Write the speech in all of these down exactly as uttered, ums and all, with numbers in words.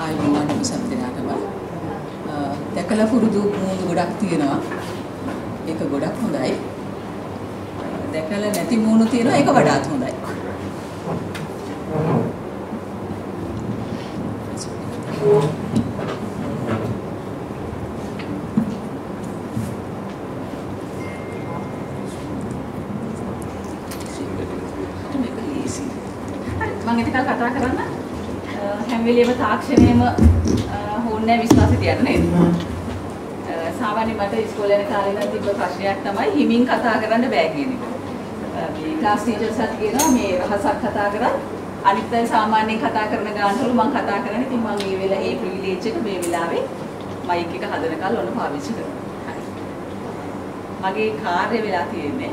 ආයුබෝවන් සම්පතනාටම දැකලා පුරුදු මූණු ගොඩක් තියෙනවා. ඒක ගොඩක් හොඳයි. දැකලා නැති මූණු තියෙනවා ඒක වඩාත් හොඳයි. මම ඒක කතා කරන්න හැම වෙලේම තාක්ෂණයම ඕනේ විශ්වාසය තියන්න නේද? සාමාන්‍යයෙන් මට ඉස්කෝලේ යන කාලේ නම් තිබ්බ ප්‍රශ්නයක් තමයි හිමින් කතා කරන්න බෑ කියන එක. මේ ක්ලාස් ටීචර්ස්ලා කියනවා මේ රහසක් කතා කරා අනිත් අය සාමාන්‍යයෙන් කතා කරන ගානවල මම කතා කරන්නේ ඉතින් මම මේ වෙලාවේ ඒ ප්‍රිවිලේජ් එක මේ වෙලාවේ මයික් එක හදනකල් ඔන්න පාවිච්චි කරනවා. හරි. මගේ කාර්ය වෙලා තියෙන්නේ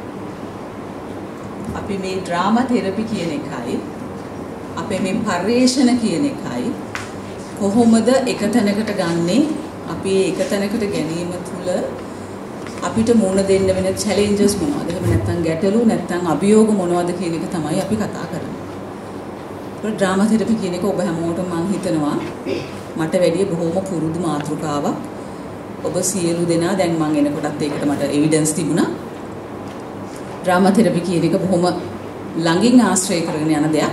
අපි මේ ඩ්‍රාමා තෙරපි කියන එකයි අපේ මේ පරිේශන කියන එකයි කොහොමද එක තැනකට ගන්නෙ අපි එක තැනකට ගැනීම තුළ අපිට මුණ දෙන්න වෙන challenges මොනවද? එහෙම නැත්නම් ගැටලු නැත්නම් අභියෝග මොනවද කියන එක තමයි අපි කතා කරන්නේ. ඒක ඩ්‍රාමා තෙරපි කියන එක ඔබ හැමෝටම මම හිතනවා මට වැඩිය බොහොම පුරුදු මාතෘකාවක්. ඔබ සියලු දෙනා දැන් මම එනකොටත් ඒකට මට evidence තිබුණා. ඩ්‍රාමා තෙරපි කියන එක බොහොම ළඟින් ආශ්‍රය කරගෙන යන දෙයක්.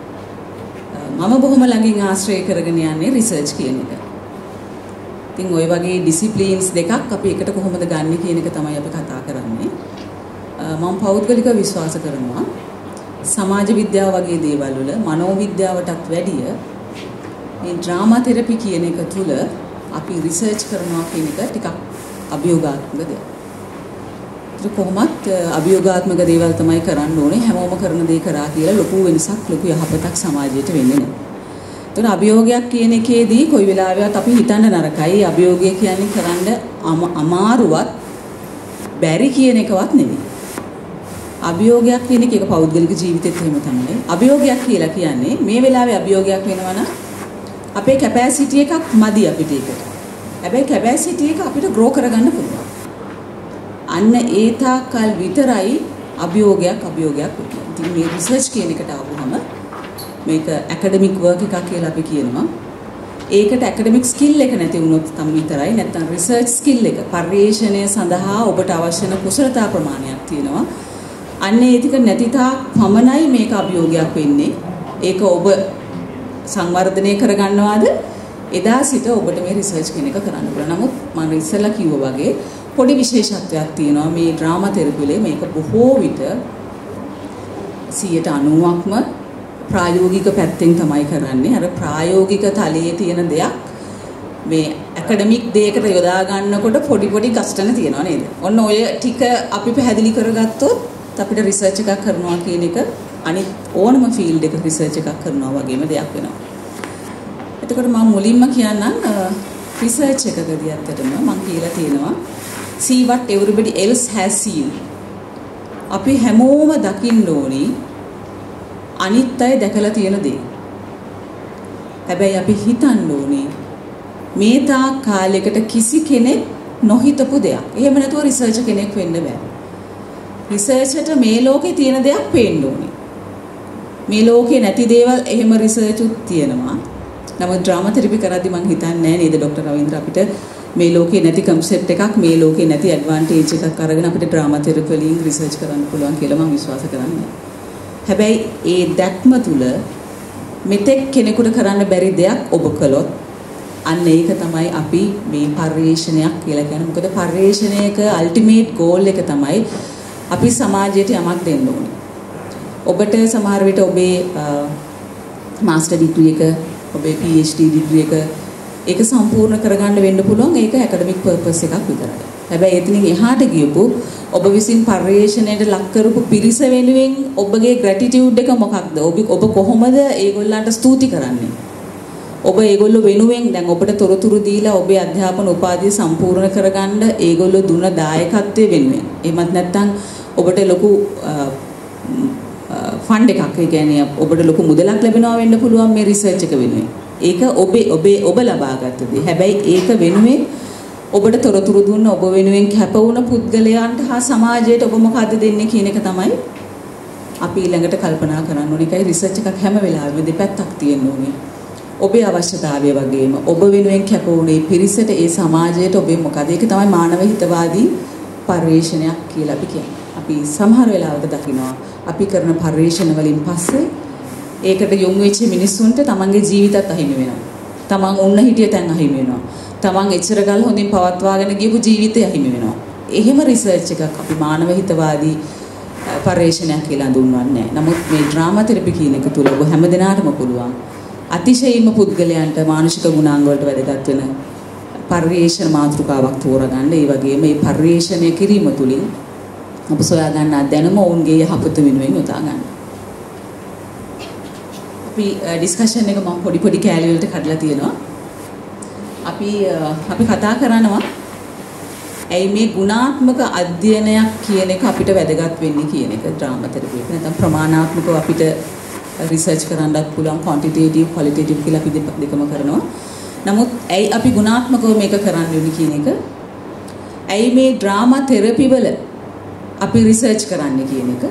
මම බොහොම ළඟින් ආශ්‍රය කරගෙන යන්නේ රිසර්ච් කියන එක. ඉතින් ওই වගේ ඩිසිප්ලින්ස් දෙකක් අපි එකට කොහොමද ගන්නෙ කියන එක තමයි අපි කතා කරන්නේ. මම පෞද්ගලිකව විශ්වාස කරනවා සමාජ විද්‍යාව වගේ දේවල් වල මනෝවිද්‍යාවටත් වැඩිය මේ ඩ්‍රාමා තෙරපි කියන එක තුල අපි රිසර්ච් කරනවා කියන එක ටිකක් අභියෝගාත්මක දෙයක්. ඒක කොහොමත් අභියෝගාත්මක දේවල් තමයි කරන්න ඕනේ. හැමෝම කරන දේ කරා කියලා ලොකු වෙනසක් ලොකු යහපතක් සමාජයට වෙන්නේ නැහැ. එතන අභියෝගයක් කියන එකේදී කොයි වෙලාවෙවත් අපි හිතන්න නරකයි. අභියෝගය කියන්නේ කරන්න අමාරුවත් බැරි කියන එකවත් නෙමෙයි. අභියෝගයක් කියන එක ඒක පෞද්ගලික ජීවිතෙත් එහෙම තමයි. අභියෝගයක් කියලා කියන්නේ මේ වෙලාවේ අභියෝගයක් වෙනවා නම් අපේ කැපැසිටි එකක් මදි අපිට ඒකට. හැබැයි කැපැසිටි එක අපිට ග්‍රෝ කරගන්න පුළුවන්. අන්න ඒ තාක්කල් විතරයි අභියෝගයක් අභියෝගයක් වෙන්නේ. ඉතින් මේ රිසර්ච් කියන එකට ආවම මේක ඇකඩමික් වර්ක් එකක් කියලා අපි කියනවා. ඒකට ඇකඩමික් ස්කිල් එක නැති වුණොත් තම විතරයි නැත්නම් රිසර්ච් ස්කිල් එක පරිශ්‍රණය සඳහා ඔබට අවශ්‍ය කරන කුසලතා ප්‍රමාණයක් තියෙනවා. අන්න ඒ ටික නැති තාක් පමණයි මේක අභියෝගයක් වෙන්නේ. ඒක ඔබ සංවර්ධනය කරගන්නවාද? එදා සිට ඔබට මේ රිසර්ච් කියන එක කරන්න පුළුවන්. නමුත් මම ඉස්සෙල්ලා කිව්වා වගේ පොඩි විශේෂත්වයක් තියෙනවා මේ ඩ්‍රාමා තෙරපිලේ. මේක බොහෝ විට සියයට අනූවක්ම ප්‍රායෝගික පැත්තෙන් තමයි කරන්නේ. අර ප්‍රායෝගික තලයේ තියෙන දෙයක් මේ ඇකඩමික් දෙයකට යොදා ගන්නකොට පොඩි පොඩි කස්ටන තියෙනවා නේද? ඔන්න ඔය ටික අපි පැහැදිලි කරගත්තොත් අපිට රිසර්ච් එකක් කරනවා කියන එක අනිත් ඕනම ෆීල්ඩ් එකක රිසර්ච් එකක් කරනවා වගේම දෙයක් වෙනවා. එතකොට මම මුලින්ම කියන්නම් රිසර්ච් එකකදී ඇත්තටම මම කියලා තියෙනවා see what everybody else has seen. අපි හැමෝම දකින්න ඕනි අනිත් අය දැකලා තියෙන දේ. හැබැයි අපි හිතන්න ඕනේ මේ තාක් කාලයකට කිසි කෙනෙක් නොහිතපු දෙයක්. එහෙම නැතුව රිසර්ච් කෙනෙක් වෙන්න බෑ. රිසර්චට මේ ලෝකේ තියෙන දෙයක් පේන්න ඕනේ. මේ ලෝකේ නැති දේවල් එහෙම රිසර්ච් උත් තියෙනවා. නමුත් ඩ්‍රාමා තෙරපි කරද්දි මම හිතන්නේ නෑ නේද ડોક્ટર රවීන්ද්‍ර අපිට මේ ලෝකේ නැති කන්සෙප්ට් එකක් මේ ලෝකේ නැති ඇඩ්වාන්ටේජ් එකක් අරගෙන අපිට ඩ්‍රාමා තෙරපි වලින් රිසර්ච් කරන්න පුළුවන් කියලා මම විශ්වාස කරන්නේ. හැබැයි ඒ දැක්ම තුල මෙතෙක් කෙනෙකුට කරන්න බැරි දෙයක් ඔබ කළොත් අන්න ඒක තමයි අපි මේ පරිශ්‍රණයක් කියලා කියන්නේ. මොකද පරිශ්‍රණයක අල්ටිමේට් ගෝල් එක තමයි අපි සමාජයට යමක් දෙන්න ඕනේ. ඔබට සමහර විට ඔබේ මාස්ටර් ඩිග්‍රී එක, ඔබේ පී එච් ඩී ඩිග්‍රී එක ඒක සම්පූර්ණ කරගන්න වෙන්න පුළුවන්. ඒක ඇකඩමික් පර්පස් එකක් විතරයි. හැබැයි එතනින් එහාට ගියපු ඔබ විසින් පරිශ්‍රණයට ලක් කරපු පිරිස වෙනුවෙන් ඔබගේ ග්‍රැටිටියුඩ් එක මොකක්ද? ඔබ ඔබ කොහොමද ඒගොල්ලන්ට ස්තුති කරන්නේ? ඔබ ඒගොල්ලෝ වෙනුවෙන් දැන් ඔබට තොරතුරු දීලා ඔබේ අධ්‍යාපන උපාධිය සම්පූර්ණ කරගන්න ඒගොල්ලෝ දුන්න දායකත්වයේ වෙනුවෙන්. එහෙමත් නැත්නම් ඔබට ලොකු ෆන්ඩ් එකක් ඒ කියන්නේ ඔබට ලොකු මුදලක් ලැබෙනවා වෙන්න පුළුවන් මේ රිසර්ච් එක වෙනුවෙන්. ඒක ඔබේ ඔබේ ඔබ ලබාගත්ත දේ. හැබැයි ඒක වෙනුවෙන් ඔබට තොරතුරු දුන්න ඔබ වෙනුවෙන් කැප වුණ පුද්ගලයන්ට හා සමාජයට ඔබ මොකද්ද දෙන්නේ කියන එක තමයි අපි ඊළඟට කල්පනා කරන්න ඕනේ. ඒකයි රිසර්ච් එකක් හැම වෙලාවෙම දෙපැත්තක් තියෙන්න ඕනේ. ඔබේ අවශ්‍යතාවය වගේම ඔබ වෙනුවෙන් කැපවුනේ පිරිසට ඒ සමාජයට ඔබේ මොකද? ඒක තමයි මානව හිතවාදී පරිශ්‍රණයක් කියලා අපි කියන්නේ. අපි සමහර වෙලාවට දකිනවා අපි කරන පරිශ්‍රණ වලින් පස්සේ ඒකට යොමු වෙච්ච මිනිස්සුන්ට තමන්ගේ ජීවිතත් අහිමි වෙනවා. තමන් උන්න හිටිය තැන් අහිමි වෙනවා. තමන් එච්චර ගල් හොඳින් පවත්වාගෙන ගියපු ජීවිතය අහිමි වෙනවා. එහෙම රිසර්ච් එකක් අපි මානව හිතවාදී පරිශ්‍රණයක් කියලා හඳුන්වන්නේ නැහැ. නමුත් මේ ඩ්‍රාමා තෙරපි කියන එක තුල ඔබ හැමදෙනාටම පුළුවන් අතිශයින්ම පුද්ගලයන්ට මානසික ගුණාංග වලට වැදගත් වෙන පරිශ්‍රණ මාතෘකාවක් තෝරගන්න. ඒ වගේම මේ පරිශ්‍රණය කිරීම තුලින් ඔබ සොයා ගන්න දැනුම ඔවුන්ගේ යහපත වෙනුවෙන් යොදා ගන්න. අපි ඩිස්කෂන් එක මම පොඩි පොඩි කෑලි වලට කඩලා තියෙනවා. අපි අපි කතා කරනවා ඇයි මේ ගුණාත්මක අධ්‍යයනයක් කියන එක අපිට වැදගත් වෙන්නේ කියන එක ඩ්‍රාමා තෙරපි එක. නැත්නම් ප්‍රමාණාත්මකව අපිට රිසර්ච් කරන්නත් පුළුවන් ක්වොන්ටිටේටිව් ක්වලිටේටිව් කියලා අපි දෙකම කරනවා. නමුත් ඇයි අපි ගුණාත්මකව මේක කරන්න ඕනේ කියන එක ඇයි මේ ඩ්‍රාමා තෙරපි වල අපි රිසර්ච් කරන්නේ කියන එක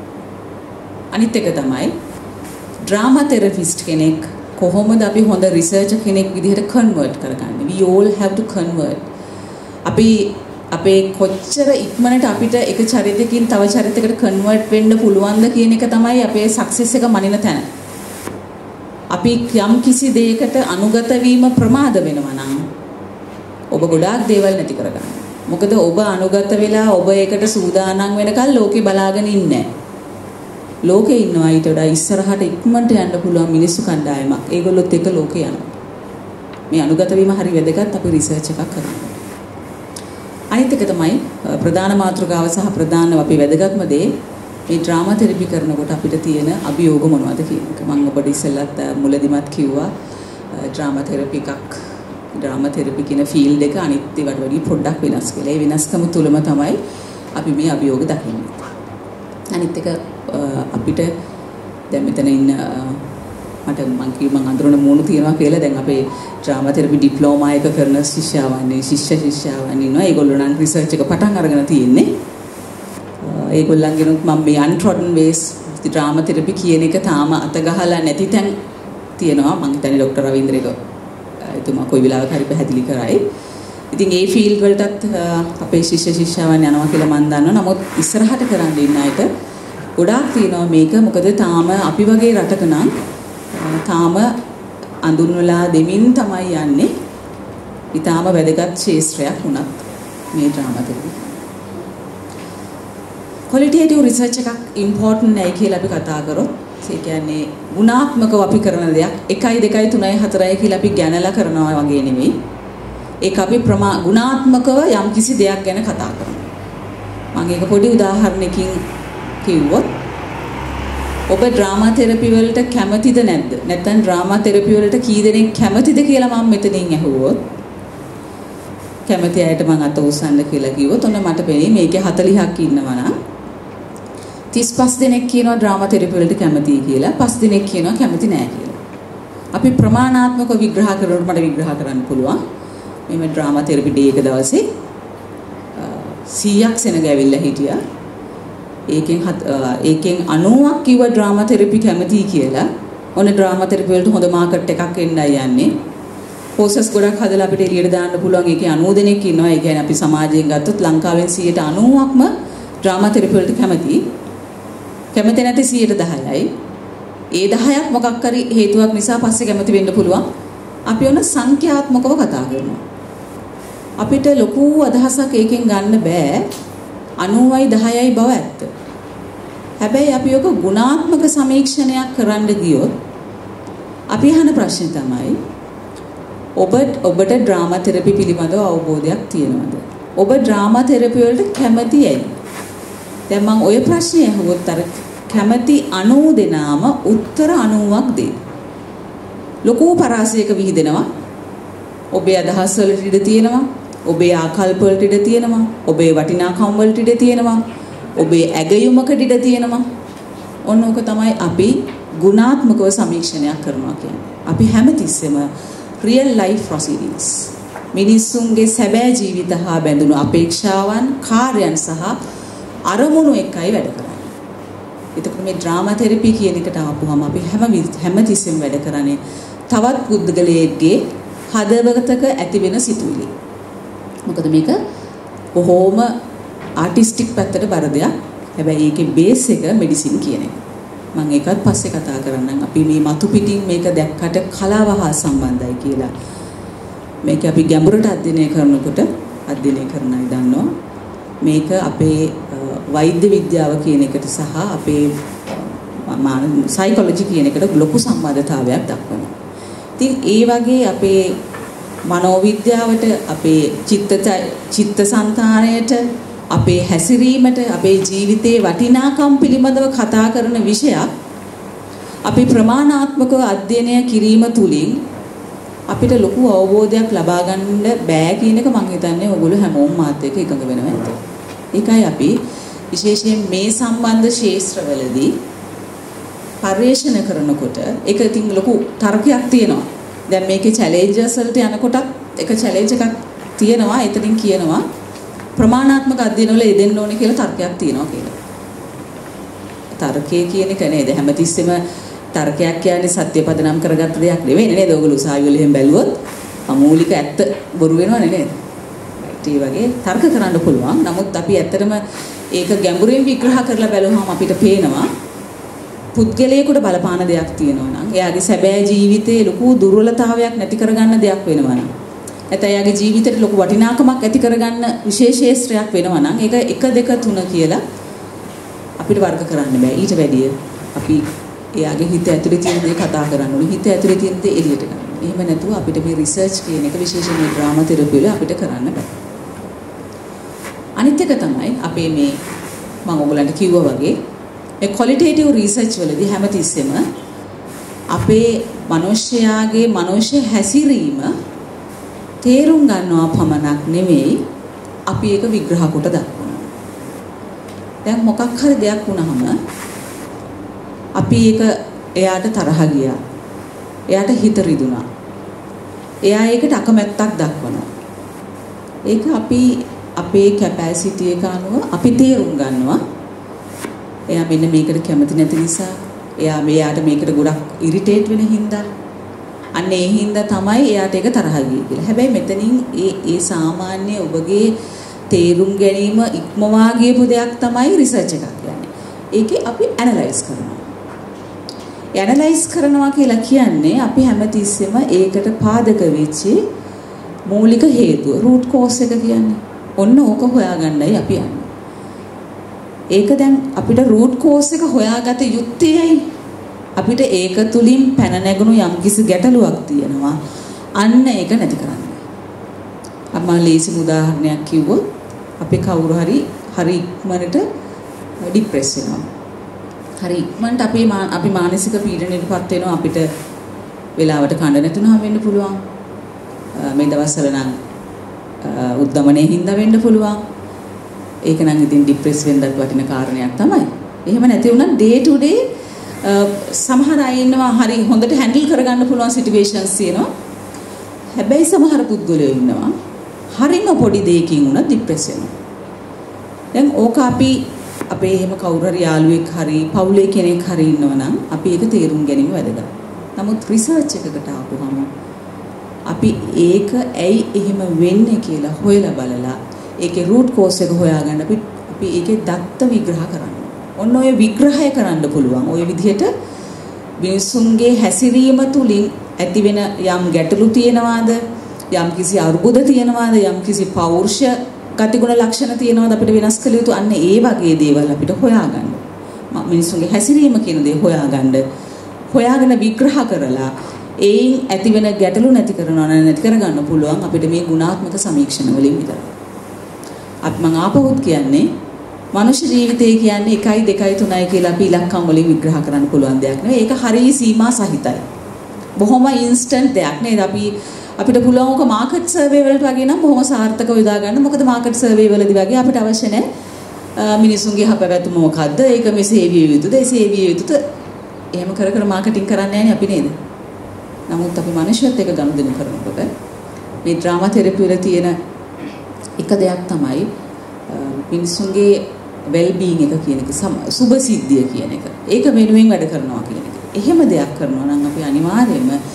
අනිත් එක තමයි ඩ්‍රාමා තෙරපිස්ට් කෙනෙක් කොහොමද අපි හොඳ රිසර්චර් කෙනෙක් විදිහට කන්වර්ට් කරගන්නේ. we all have to convert. අපි අපේ කොච්චර ඉක්මනට අපිට එක චරිතයකින් තව චරිතයකට කන්වර්ට් වෙන්න පුළුවන්ද කියන එක තමයි අපේ සක්සස් එක මනින තැන. අපි යම් කිසි දෙයකට අනුගත වීම ප්‍රමාද වෙනවා නම් ඔබ ගොඩාක් දේවල් නැති කරගන්න. මොකද ඔබ අනුගත වෙලා ඔබ ඒකට සූදානම් වෙනකල් ලෝකේ බලාගෙන ඉන්නේ නැහැ. ලෝකේ ඉන්නවා ඊට වඩා ඉස්සරහට ඉක්මනට යන්න පුළුවන් මිනිස්සු කණ්ඩායමක්. ඒගොල්ලොත් එක ලෝකේ යනවා. මේ අනුගත වීම හරි වැදගත්. අපි රිසර්ච් එකක් කරනවා. අනිත් එක තමයි ප්‍රධාන මාතෘකාව සහ ප්‍රධාන අපි වැදගත්ම දේ මේ ඩ්‍රාමා තෙරපි කරනකොට අපිට තියෙන අභියෝග මොනවද කියන එක. මම ඔබට ඉස්සෙල්ලත් මුලදිමත් කිව්වා ඩ්‍රාමා තෙරපි එකක් ඩ්‍රාමා තෙරපි කියන ෆීල්ඩ් එක අනිත් ඒවාට වඩා පොඩ්ඩක් වෙනස් කියලා. ඒ වෙනස්කම තුලම තමයි අපි මේ අභියෝග දකින්නේ. අනිත් එක අපිට දැන් මෙතන ඉන්න මට මං කිව්ව මං අඳුරන මූණු තියෙනවා කියලා. දැන් අපේ ඩ්‍රාමා තෙරපි ඩිප්ලෝමා එක කරන ශිෂ්‍යාවන් ශිෂ්‍ය ශිෂ්‍යාවන් ඉන්නවා. ඒගොල්ලෝ නම් රිසර්ච් එක පටන් අරගෙන තියෙන්නේ. ඒගොල්ලන්ගෙනුත් මම මේ untrodden ways ඩ්‍රාමා තෙරපි කියන එක තාම අත ගහලා නැති තැන් තියෙනවා. මං හිතන්නේ ડોક્ટર රවීන්ද්‍රේක එතුමා කොයි වෙලාවක හරි පැහැදිලි කරයි. ඉතින් ඒ ෆීල්ඩ් වලටත් අපේ ශිෂ්‍ය ශිෂ්‍යාවන් යනවා කියලා මම දන්නවා. නමුත් ඉස්සරහට කරන්න ඉන්න අයට ගොඩාක් තියෙනවා මේක. මොකද තාම අපි වගේ රටක නම් තාම අඳුන්වලා දෙමින් තමයි යන්නේ. ඊටාම වැදගත් ශාස්ත්‍රයක් වුණත් මේ ඩ්‍රාමා තෙරපි. ක්වොලිටේටිව් රිසර්ච් එකක් ඉම්පෝටන්ට් නෑ කියලා අපි කතා කරොත් ඒ කියන්නේ ගුණාත්මකව අපි කරන දෙයක් එකයි දෙකයි තුනයි හතරයි කියලා අපි ගැනලා කරනවා වගේ නෙමෙයි. ඒක අපි ප්‍රමා ගුණාත්මකව යම් කිසි දෙයක් ගැන කතා කරනවා. මම ඒක පොඩි උදාහරණයකින් කිව්වොත් ඔබ ඩ්‍රාමා තෙරපි වලට කැමතිද නැද්ද? නැත්නම් ඩ්‍රාමා තෙරපි වලට කී දෙනෙක් කැමතිද කියලා මම මෙතනින් අහුවොත් කැමති අයට මම අත උස්සන්න කියලා කිව්වොත් ඔන්න මට පෙනේ මේකේ හතළිහක් ඉන්නවා නම් තිස් පහ දෙනෙක් කියනවා ඩ්‍රාමා තෙරපි වලට කැමතියි කියලා. පහ දෙනෙක් කියනවා කැමති නෑ කියලා. අපි ප්‍රමාණාත්මකව විග්‍රහ කරනකොට මට විග්‍රහ කරන්න පුළුවන්. මේ ඩ්‍රාමා තෙරපි ඩේ එක දවසේ සීයක් සෙනග ඇවිල්ලා හිටියා. ඒකෙන් ඒකෙන් අනූවක් කිව්ව ඩ්‍රාමා තෙරපි කැමතියි කියලා. ඔන්න ඩ්‍රාමා තෙරපි වලට හොඳ මාකට් එකක් එන්නයි යන්නේ. පෝසස් ගොඩක් හදලා අපිට එළියට දාන්න පුළුවන්. ඒකේ අනූ දෙනෙක් ඉන්නවා. ඒ කියන්නේ අපි සමාජයෙන් ගත්තොත් ලංකාවෙන් සීයට අනූවක්ම ඩ්‍රාමා තෙරපි වලට කැමතියි. කැමති නැති සීයට දහයයි. ඒ දහයක් මොකක් හරි හේතුවක් නිසා පස්සේ කැමති වෙන්න පුළුවන්. අපි ඔන්න සංඛ්‍යාත්මකව කතා කරනවා. අපිට ලොකු අදහසක් ඒකෙන් ගන්න බෑ. අනූවයි දහයයි බව ඇත්ත. හැබැයි අපි ඔක ගුණාත්මක සමීක්ෂණයක් කරන්න ගියොත් අපි අහන ප්‍රශ්නේ තමයි ඔබ ඔබට ඩ්‍රාමා තෙරපි පිළිබඳව අවබෝධයක් තියෙනවද? ඔබ ඩ්‍රාමා තෙරපි වලට කැමති ඇයි? දැන් මම ඔය ප්‍රශ්නේ අහුවොත් අර කැමති අනූ දෙනාම උත්තර අනූවක් දෙයි. ලොකු පරාසයක විහිදෙනවා. ඔබේ අදහස් වලට ඉඩ තියෙනවා. ඔබේ ආකල්ප වලට ඉඩ තියෙනවා. ඔබේ වටිනාකම් වලට ඉඩ තියෙනවා. ඔබේ ඇගයුමකට ඉඩ තියෙනවා. ඔන්න ඕක තමයි අපි ගුණාත්මකව සමීක්ෂණයක් කරනවා කියන්නේ. අපි හැමතිස්සෙම real life proceedings මිනිස්සුන්ගේ සැබෑ ජීවිත හා බැඳුණු අපේක්ෂාවන්, කාර්යයන් සහ අරමුණු එකයි වැඩ කරන්නේ. එතකොට මේ ඩ්‍රාමා තෙරපි කියන එකට ආපුවම අපි හැම හැමතිස්සෙම වැඩ කරන්නේ තවත් පුද්ගලයෙක්ගේ හදවතක ඇති වෙන සිතුවිලි. මොකද මේක බොහොම ආටිස්ටික් පැත්තට බර දෙයක්. හැබැයි ඒකේ බේස් එක මෙඩිසින් කියන එක. මම ඒකත් පස්සේ කතා කරන්නම්. අපි මේ මතු පිටින් මේක දැක්කට කලාව හා සම්බන්ධයි කියලා. මේක අපි ගැඹුරට අධ්‍යයනය කරනකොට අධ්‍යයනය කරන අය දන්නවා. මේක අපේ වෛද්‍ය විද්‍යාව කියන එකට සහ අපේ සයිකොලොජි කියන එකට ලොකු සම්බන්ධතාවයක් දක්වනවා. ඉතින් ඒ වගේ අපේ මනෝවිද්‍යාවට, අපේ චිත්ත චිත්තසංතානයට, අපේ හැසිරීමට, අපේ ජීවිතයේ වටිනාකම් පිළිබඳව කතා කරන විෂයක් අපි ප්‍රමාණාත්මකව අධ්‍යයනය කිරීම තුළින් අපිට ලොකු අවබෝධයක් ලබා ගන්න බෑ කියන එක මම හිතන්නේ ඔයගොල්ලෝ හැමෝම මාත් එක්ක එකඟ වෙනවා ඇති. ඒකයි අපි විශේෂයෙන් මේ සම්බන්ධ ශාස්ත්‍රවලදී පරිශන කරනකොට ඒක ඉතින් ලොකු තර්කයක් තියෙනවා. දැන් මේකේ චැලෙන්ජස් වලට යනකොටත් එක චැලෙන්ජ් එකක් තියෙනවා. එතනින් කියනවා ප්‍රමාණාත්මක අධ්‍යයන වල යෙදෙන්න ඕනේ කියලා තර්කයක් තියෙනවා කියලා. තර්කය කියන එක නේද හැමතිස්සෙම තර්කයක් කියන්නේ සත්‍ය පදනම් කරගත්ත දෙයක් නෙවෙයි නේද? ඔයගොල්ලෝ උසාවි වල එහෙම බැලුවොත් අමූලික ඇත්ත බොරු වෙනවනේ නේද? ඒ වගේ තර්ක කරන්න පුළුවන්. නමුත් අපි ඇත්තටම ඒක ගැඹුරින් විග්‍රහ කරලා බැලුවම අපිට පේනවා පුද්ගලයෙකුට බලපාන දෙයක් තියෙනවා නම් එයාගේ සැබෑ ජීවිතයේ ලොකු දුර්වලතාවයක් නැති කරගන්න දෙයක් වෙනවා නම් නැත්නම් එයාගේ ජීවිතේට ලොකු වටිනාකමක් ඇති කරගන්න විශේෂ ශේත්‍රයක් වෙනවා නම් ඒක එක දෙක තුන කියලා අපිට වර්ග කරන්න බෑ. ඊට වැඩිය අපි එයාගේ හිත ඇතුලේ තියෙන දේ කතා කරන්න ඕනේ. හිත ඇතුලේ තියෙන දේ එළියට ගන්න. එහෙම නැතුව අපිට මේ රිසර්ච් කියන එක විශේෂයෙන් මේ ඩ්‍රාමා තෙරපි වල අපිට කරන්න බෑ. අනිත් එක තමයි අපේ මේ මම ඔයගලන්ට කිව්වා වගේ මේ ක්වොලිටේටිව් රිසර්ච් වලදී හැමතිස්සෙම අපේ මිනිස්යාගේ මනුෂ්‍ය හැසිරීම තේරුම් ගන්නවා පමණක් නෙමෙයි අපි ඒක විග්‍රහ කොට දක්වනවා. දැන් මොකක් හරි දෙයක් වුණාම අපි ඒක එයාට තරහ ගියා. එයාට හිත රිදුනා. එයා ඒකට අකමැත්තක් දක්වනවා. ඒක අපි අපේ කැපැසිටි එක අනුව අපි තේරුම් ගන්නවා. එයා මෙන්න මේකට කැමති නැති නිසා, එයා මෙයාට මේකට ගොඩක් ඉරිටේට් වෙන හින්දා, අන්න ඒ හින්දා තමයි එයාට ඒක තරහ ගියේ කියලා. හැබැයි මෙතනින් ඒ ඒ සාමාන්‍ය ඔබගේ තේරුම් ගැනීම ඉක්මවා ගියපු දෙයක් තමයි රිසර්ච් එකක් කියන්නේ. ඒකේ අපි ඇනලයිස් කරනවා. ඇනලයිස් කරනවා කියලා කියන්නේ අපි හැමතිස්සෙම ඒකට පාදක වෙච්ච මූලික හේතුව, රූට් කෝස් එක කියන්නේ. ඔන්න ඕක හොයාගන්නයි අපි යන්නේ. ඒක දැන් අපිට රූට් කෝස් එක හොයාගත යුත්තේයි. අපිට ඒක තුලින් පැන නැගුණු යම්කිසි ගැටලුවක් තියෙනවා. අන්න ඒක නැති කරන්න. අම්මා ලේසි උදාහරණයක් කිව්වොත් අපි කවුරු හරි හරි ඉක්මනට ડિප්‍රෙස් වෙනවා. හරි ඉක්මනට අපි අපි මානසික පීඩනයකටපත් වෙනවා. අපිට වෙලාවට කඳ නැතුනම වෙන්න පුළුවන්. මේ දවස්වල නම් උද්දමනයේ හින්දා වෙන්න පුළුවන්. ඒක නම් ඉතින් ડિප්‍රෙස් වෙන්නත් වටින කාරණයක් තමයි. එහෙම නැති වුණා ඩේ ටු ඩේ සමහර අය ඉන්නවා හරි හොඳට හැන්ඩල් කරගන්න පුළුවන් සිටුේෂන්ස් තියෙනවා. හැබැයි සමහර පුද්ගලයෝ ඉන්නවා හරිම පොඩි දෙයකින් උනත් ડિප්‍රෙස් වෙනවා. දැන් ඕක අපි අපේ එහෙම කවුරු හරි යාළුවෙක් හරි පවුලේ කෙනෙක් හරි ඉන්නවනම් අපි ඒක තේරුම් ගැනීම වැදගත්. නමුත් රිසර්ච් එකකට ආපුවම අපි ඒක ඇයි එහෙම වෙන්නේ කියලා හොයලා බලලා ඒකේ රූට් කෝස් එක හොයාගන්න අපි අපි ඒකේ දත්ත විග්‍රහ කරන්න. ඔන්න ඔය විග්‍රහය කරන්න පුළුවන්. ඔය විදිහට මිනිසුන්ගේ හැසිරීම තුලින් ඇතිවෙන යම් ගැටලු තියෙනවාද, යම් කිසි අරුබුද තියෙනවාද, යම් කිසි පෞරුෂ ගතිගුණ ලක්ෂණ තියෙනවාද අපිට වෙනස් කළ යුතු අන්න ඒ වගේ දේවල් අපිට හොයාගන්න. මිනිසුන්ගේ හැසිරීම කියන දේ හොයාගන්න. හොයාගෙන විග්‍රහ කරලා ඒයින් ඇතිවෙන ගැටලු නැති කරනවා නම් නැති කරගන්න පුළුවන් අපිට මේ ගුණාත්මක සමීක්ෂණ වලින් විතරයි. අපි මම ආපහුත් කියන්නේ මනුෂ්‍ය ජීවිතය කියන්නේ එකයි දෙකයි තුනයි කියලා අපි ඉලක්කම් වලින් විග්‍රහ කරන්න පුළුවන් දෙයක් නෙවෙයි. ඒක හරිය සීමා සහිතයි. බොහොම ඉන්ස්ටන්ට් දෙයක් නේද? අපි අපිට පුළුවන් ඔක මාකට් සර්වේ වලට වගේ නම් බොහොම සාර්ථකව යොදා ගන්න. මොකද මාකට් සර්වේ වලදී වගේ අපිට අවශ්‍ය නැහැ මිනිසුන්ගේ හපවැතුම මොකද්ද? ඒක මෙසේ විය යුතුද? එසේ විය යුතුද? එහෙම කර කර මාකටිං කරන්නේ නැහැ අපි නේද? නමුත් අපි මනුෂ්‍යත් එක්ක ගනුදෙනු කරනකොට මේ ඩ්‍රාමා තෙරපි වල තියෙන එක දෙයක් තමයි මිනිසුන්ගේ වෙල් බීయింగ్ එක කියන එක, සුභ සිද්ධිය කියන එක. ඒක වෙනුවෙන් වැඩ කරනවා කියන එක. එහෙම දෙයක් කරනවා නම් අපි අනිවාර්යයෙන්ම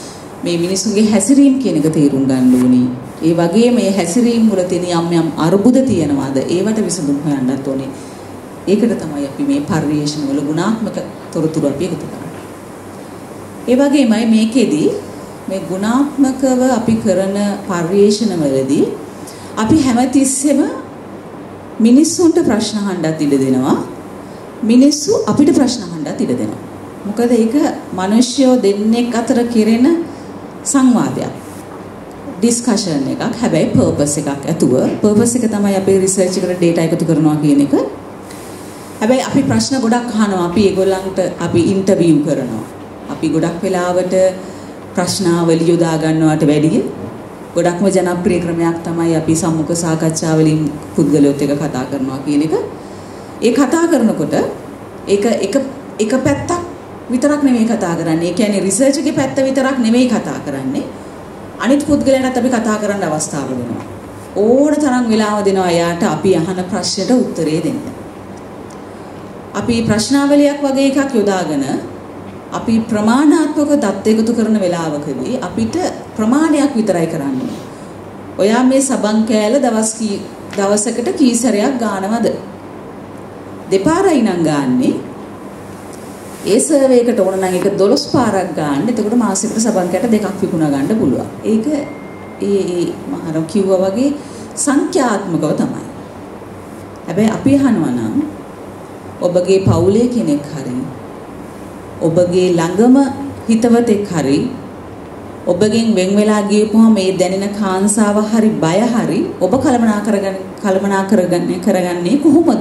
මේ මිනිසුන්ගේ හැසිරීම කියන එක තේරුම් ගන්න ඕනේ. ඒ වගේ මේ හැසිරීම වල තියෙන යම් යම් අරුබුද තියෙනවාද ඒවට විසඳුම් හොයන්නත් ඕනේ. ඒකට තමයි අපි මේ පරිේශන වල ගුණාත්මක තොරතුරු අපි එකතු කරන්නේ. ඒ වගේමයි මේකෙදී මේ ගුණාත්මකව අපි කරන පරිේශන වලදී අපි හැමතිස්සෙම මිනිස්සුන්ට ප්‍රශ්න අහන්නත් ඉඩ දෙනවා. මිනිස්සු අපිට ප්‍රශ්න අහන්නත් ඉඩ දෙනවා. මොකද ඒක මිනිස්සුયો දෙන්නෙක් අතර කෙරෙන සංවාදයක්. ඩිස්කෂන් එකක්. හැබැයි පර්පස් එකක් ඇතුව. පර්පස් එක තමයි අපේ රිසර්ච් එකට ඩේටා එකතු කරනවා කියන එක. හැබැයි අපි ප්‍රශ්න ගොඩක් අහනවා. අපි ඒගොල්ලන්ට අපි ඉන්ටර්විව් කරනවා. අපි ගොඩක් වෙලාවට ප්‍රශ්නාවලිය යොදා ගන්නවට වැඩිය ගොඩක්ම ජනප්‍රිය ක්‍රමයක් තමයි අපි සම්මුඛ සාකච්ඡා වලින් පුද්ගලයොත් එක්ක කතා කරනවා කියන එක. ඒ කතා කරනකොට ඒක එක එක පැත්තක් විතරක් නෙමෙයි කතා කරන්නේ. ඒ කියන්නේ රිසර්ච් එකේ පැත්ත විතරක් නෙමෙයි කතා කරන්නේ. අනිත් පුද්ගලයන්ට අපි කතා කරන්න අවස්ථාව දෙනවා. ඕන තරම් වෙලාව දෙනවා එයාට අපි අහන ප්‍රශ්නට උත්තරේ දෙන්න. අපි ප්‍රශ්නාවලියක් වගේ එකක් යොදාගෙන අපි ප්‍රමාණාත්මක දත් එකතු කරන වෙලාවකදී අපිට ප්‍රමාණයක් විතරයි කරන්නේ. ඔයා මේ සබන් කෑල්ල දවස් කී දවසකට කී සැරයක් ගන්නවද? දෙපාරයි නම් ගන්නෙ. ඒ සර්වේ එකට ඕන නම් ඒක දොළොස් පාරක් ගන්න. එතකොට මාසෙකට සබන් කෑල්ල දෙකක් විකුණා ගන්න පුළුවන්. ඒක ඒ ඒ මහර කිව්වා වගේ සංඛ්‍යාත්මකව තමයි. හැබැයි අපි අහනවා නම් ඔබගේ පවුලේ කෙනෙක් හරියි ඔබගේ ළඟම හිතවතෙක් හරි ඔබගෙන් වෙන් වෙලා ගියපුවම මේ දැනෙන කාංසාව හරි බය හරි ඔබ කලමනා කරගන්න කලමනා කරගන්නේ කරගන්නේ කොහොමද?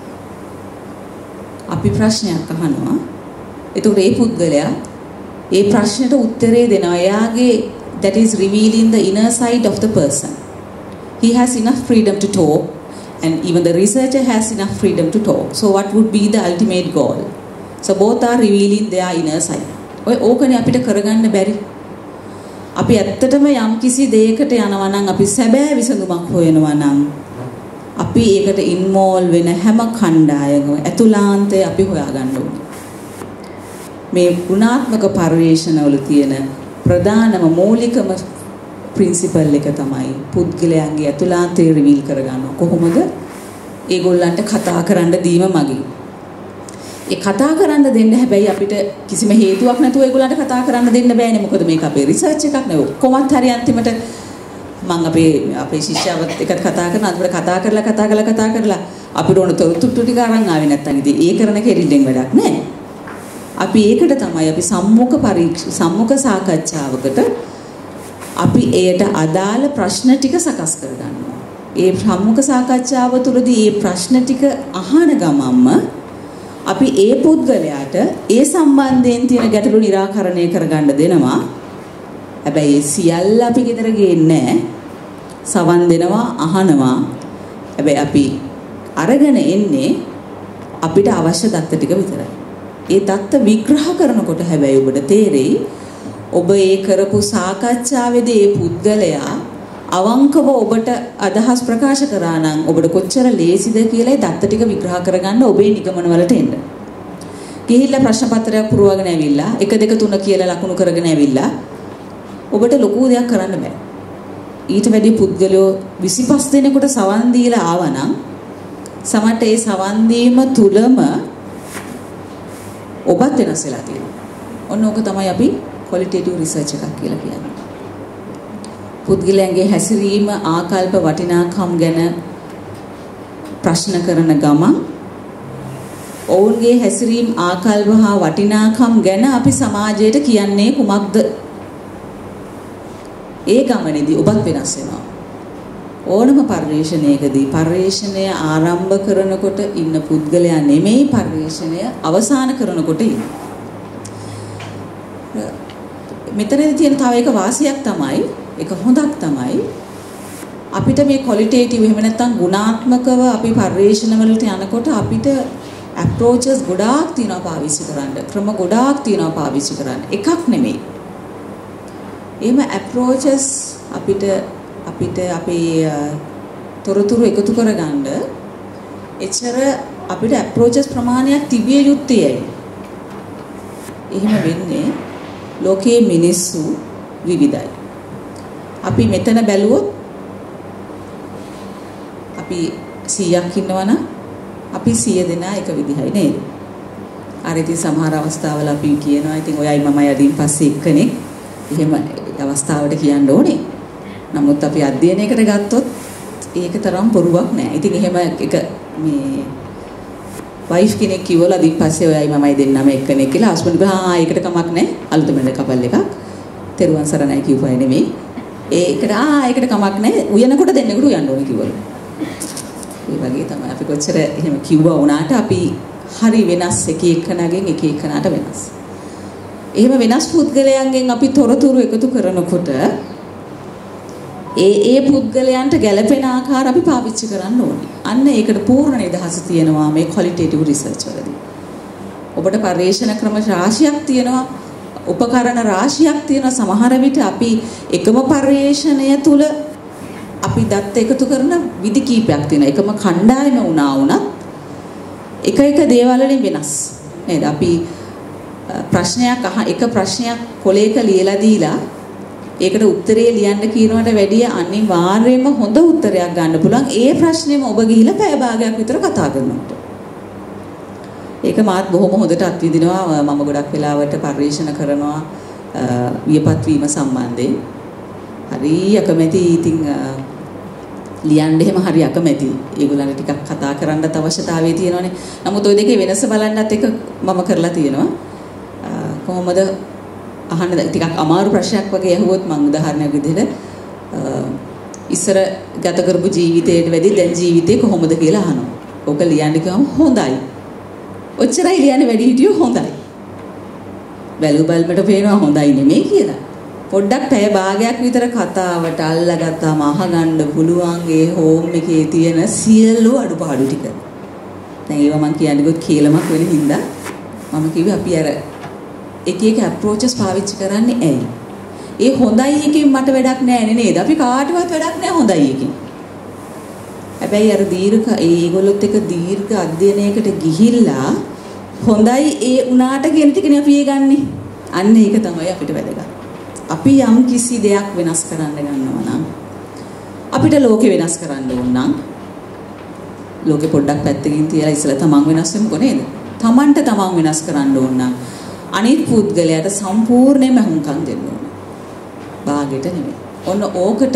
අපි ප්‍රශ්නයක් අහනවා. එතකොට ඒ පුද්ගලයා ඒ ප්‍රශ්නෙට උත්තරේ දෙනවා. එයාගේ that is revealing the inner side of the person. He has enough freedom to talk and even the researcher has enough freedom to talk. So what would be the ultimate goal? So both are revealing their inner side. ඔය ඕකනේ අපිට කරගන්න බැරි. අපි ඇත්තටම යම් කිසි දෙයකට යනවා නම් අපි සැබෑ විසඳුමක් හොයනවා නම් අපි ඒකට ඉන්වෝල්ව් වෙන හැම කණ්ඩායමම ඇතුළාන්තය අපි හොයාගන්න ඕනේ. මේ ගුණාත්මක පරිවේෂණවල තියෙන ප්‍රධානම මූලිකම ප්‍රින්සිපල් එක තමයි පුද්ගලයන්ගේ ඇතුළාන්තය රිවීල් කරගන්න. කොහොමද? ඒගොල්ලන්ට කතා කරන්න දීම මගින්. ඒ කතා කරන්න දෙන්න හැබැයි අපිට කිසිම හේතුවක් නැතුව ඒගොල්ලන්ට කතා කරන්න දෙන්න බෑනේ. මොකද මේක අපේ රිසර්ච් එකක් නෙවෙයි. කොහොමත් හරි අන්තිමට මම අපේ අපේ ශිෂ්‍යයවත් එක්ක කතා කරනවා. අන්තිමට කතා කරලා කතා කරලා කතා කරලා අපිට ඕන තොරතුරු ටික අරන් ආවේ නැත්තම් ඉතින් ඒ කරන කෙරිල්ලෙන් වැඩක් නැහැ. අපි ඒකට තමයි අපි සම්මුඛ පරීක්ෂ සම්මුඛ සාකච්ඡාවකට අපි එයට අදාළ ප්‍රශ්න ටික සකස් කරගන්නවා. ඒ සම්මුඛ සාකච්ඡාව තුළදී මේ ප්‍රශ්න ටික අහන ගමන්ම අපි ඒ පුද්ගලයාට ඒ සම්බන්ධයෙන් තියෙන ගැටලු निराකරණය කරගන්න දෙනවා. හැබැයි ඒ සියල්ල අපි ගෙදර ගේන්නේ සවන් දෙනවා අහනවා. හැබැයි අපි අරගෙන එන්නේ අපිට අවශ්‍ය දත්ත ටික විතරයි. ඒ දත්ත විග්‍රහ කරනකොට හැබැයි ඔබට තේරෙයි ඔබ ඒ කරපු සාකච්ඡාවේදී ඒ පුද්ගලයා අවංකව ඔබට අදහස් ප්‍රකාශ කරා නම් ඔබට කොච්චර ලේසිද කියලා ඒ දත්ත ටික විග්‍රහ කරගන්න ඔබේ නිගමන වලට එන්න. ගිහිල්ලා ප්‍රශ්න පත්‍රයක් පුරවගෙන ඇවිල්ලා එක දෙක තුන කියලා ලකුණු කරගෙන ඇවිල්ලා ඔබට ලොකු දෙයක් කරන්න බෑ. ඊට වැඩි පුද්ගලයෝ විසිපස් දෙනෙකුට සවන් දීලා ආවනම් සමහරට ඒ සවන් දීම තුලම ඔබත් වෙනස් වෙලා තියෙනවා. ඔන්න ඕක තමයි අපි qualitative research එකක් කියලා කියන්නේ. පුද්ගලයන්ගේ හැසිරීම ආකල්ප වටිනාකම් ගැන ප්‍රශ්න කරන ගමන් ඔවුන්ගේ හැසිරීම ආකල්ප හා වටිනාකම් ගැන අපි සමාජයට කියන්නේ කුමක්ද? ඒ ගමනේදී ඔබත් වෙනස් වෙනවා. ඕනම පරිශ්‍රණයකදී පරිශ්‍රණය ආරම්භ කරනකොට ඉන්න පුද්ගලයා නෙමෙයි පරිශ්‍රණය අවසන් කරනකොට ඉන්නේ. මෙතනදී තියෙන තව එක වාසියක් තමයි ඒක හොඳක් තමයි අපිට මේ qualitative එහෙම නැත්නම් ගුණාත්මකව අපි පරිශ්‍රණ වලට යනකොට අපිට approaches ගොඩාක් තියෙනවා පාවිච්චි කරන්න. ක්‍රම ගොඩාක් තියෙනවා පාවිච්චි කරන්න. එකක් නෙමෙයි. එහෙම approaches අපිට අපිට අපේ තොරතුරු එකතු කරගන්න එච්චර අපිට approaches ප්‍රමාණයක් තිබිය යුත්තේයි. එහෙම වෙන්නේ ලෝකයේ මිනිස්සු විවිධයි. අපි මෙතන බැලුවොත් අපි සීයක් ඉන්නවනම් අපි සිය දෙනා එක විදිහයි නේද? අර ඉතින් සමහර අවස්ථාවල අපි කියනවා ඉතින් ඔයයි මමයි අදින් පස්සේ එක්කනේ. එහෙම අවස්ථාවට කියන්න ඕනේ. නමුත් අපි අධ්‍යයනයකට ගත්තොත් ඒක තරම් බොරුවක් නෑ. ඉතින් එහෙම එක මේ වයිෆ් කෙනෙක් කිව්වල අදින් පස්සේ ඔයයි මමයි දෙන්නම එක්කනේ කියලා හස්බන්ඩ් ගා ආ ඒකට කමක් නෑ. අලුතෙන් කපල් එකක්. තෙරුවන් සරණයි කියුවයි නෙමෙයි. ඒකට ආ ඒකට කමක් නෑ. උයනකොට දෙන්නෙකුට උයන්න ඕනේ කිව්වලු. ඒ වගේ තමයි අපි කොච්චර එහෙම කිව්වා වුණාට අපි හරි වෙනස් එක එකනගෙන් එක එකනට වෙනස්. එහෙම වෙනස් පුද්ගලයන්ගෙන් අපි තොරතුරු එකතු කරනකොට ඒ ඒ පුද්ගලයන්ට ගැළපෙන ආකාර අපි පාවිච්චි කරන්න ඕනේ. අන්න ඒකට පූර්ණ නිදහස තියෙනවා මේ ක්වොලිටේටිව් රිසර්ච් වලදී. ඔබට පර්යේෂණ ක්‍රම රාශියක් තියෙනවා, උපකරණ රාශියක් තියෙනවා. සමහර විට අපි එකම පර්යේෂණය තුල අපි දත් එකතු කරන විදි කීපයක් තියෙනවා. එකම කණ්ඩායම වුණා වුණත් එක එක දේවල් වලින් වෙනස්. නේද? අපි ප්‍රශ්නයක් අහ එක ප්‍රශ්නයක් කොලේක ලියලා දීලා ඒකට උත්තරේ ලියන්න කියනවට වැඩිය අනිවාර්යයෙන්ම හොඳ උත්තරයක් ගන්න පුළුවන්. ඒ ප්‍රශ්නේම ඔබ ගිහිල්ලා පැය භාගයක් විතර කතා කරනකොට. ඒක මාත් බොහොම හොඳට අත්විඳිනවා. මම ගොඩක් වෙලාවට පරිශන කරනවා වියපත් වීම සම්බන්ධයෙන්. හරි අකමැති ඉතින් ලියන්න එහෙම හරි අකමැති. ඒගොල්ලන්ට ටිකක් කතා කරන්නත් අවශ්‍යතාවය තියෙනවානේ. නමුත් ওই දෙකේ වෙනස බලන්නත් එක මම කරලා තියෙනවා. කොහොමද අහන්න ටිකක් අමාරු ප්‍රශ්නයක් වගේ ඇහුවොත් මම උදාහරණයක් විදිහට ඉස්සර ගත කරපු ජීවිතයට වැඩි දැන් ජීවිතේ කොහොමද කියලා අහනවා. ඕක ලියන්න ගියාම හොඳයි. ඔච්චරයි ලියන්න වැඩි හිටියෝ හොඳයි. බැලු බල්මට පේනවා හොඳයි නෙමෙයි කියලා. පොඩ්ඩක් පැය භාගයක් විතර කතාවට අල්ලගත්තාම අහගන්න පුළුවන් ඒ හෝම් එකේ තියෙන සියලු අඩුපාඩු ටික. දැන් ඒවා මම කියන්නේ ගොත් කේලමක් වෙන හින්දා මම කිව්වේ අපි අර එක එක අප්‍රෝචස් පාවිච්චි කරන්නේ ඇයි? ඒ හොඳයි එකෙන් මට වැඩක් නැහැ නේද? අපි කාටවත් වැඩක් නැහැ හොඳයි එකෙන්. හැබැයි අර දීර්ඝ ඒගොල්ලොත් එක දීර්ඝ අධ්‍යයනයකට ගිහිල්ලා හොඳයි ඒ උනාට කියන ටිකනේ අපි ඒ ගන්නෙ. අන්න ඒක තමයි අපිට වැදගත්. අපි යම් කිසි දෙයක් වෙනස් කරන්න ගන්නවා නම් අපිට ලෝකෙ වෙනස් කරන්න ඕන නම් ලෝකෙ පොඩ්ඩක් පැත්තකින් තියලා ඉස්සලා තමන් වෙනස් වෙමුකෝ නේද? තමන්ට තමන් වෙනස් කරන්න ඕන නම් අනිත් පුද්ගලයාට සම්පූර්ණයෙන්ම හුම්කම් දෙන්න ඕන. භාගයට නෙමෙයි. ඔන්න ඕකට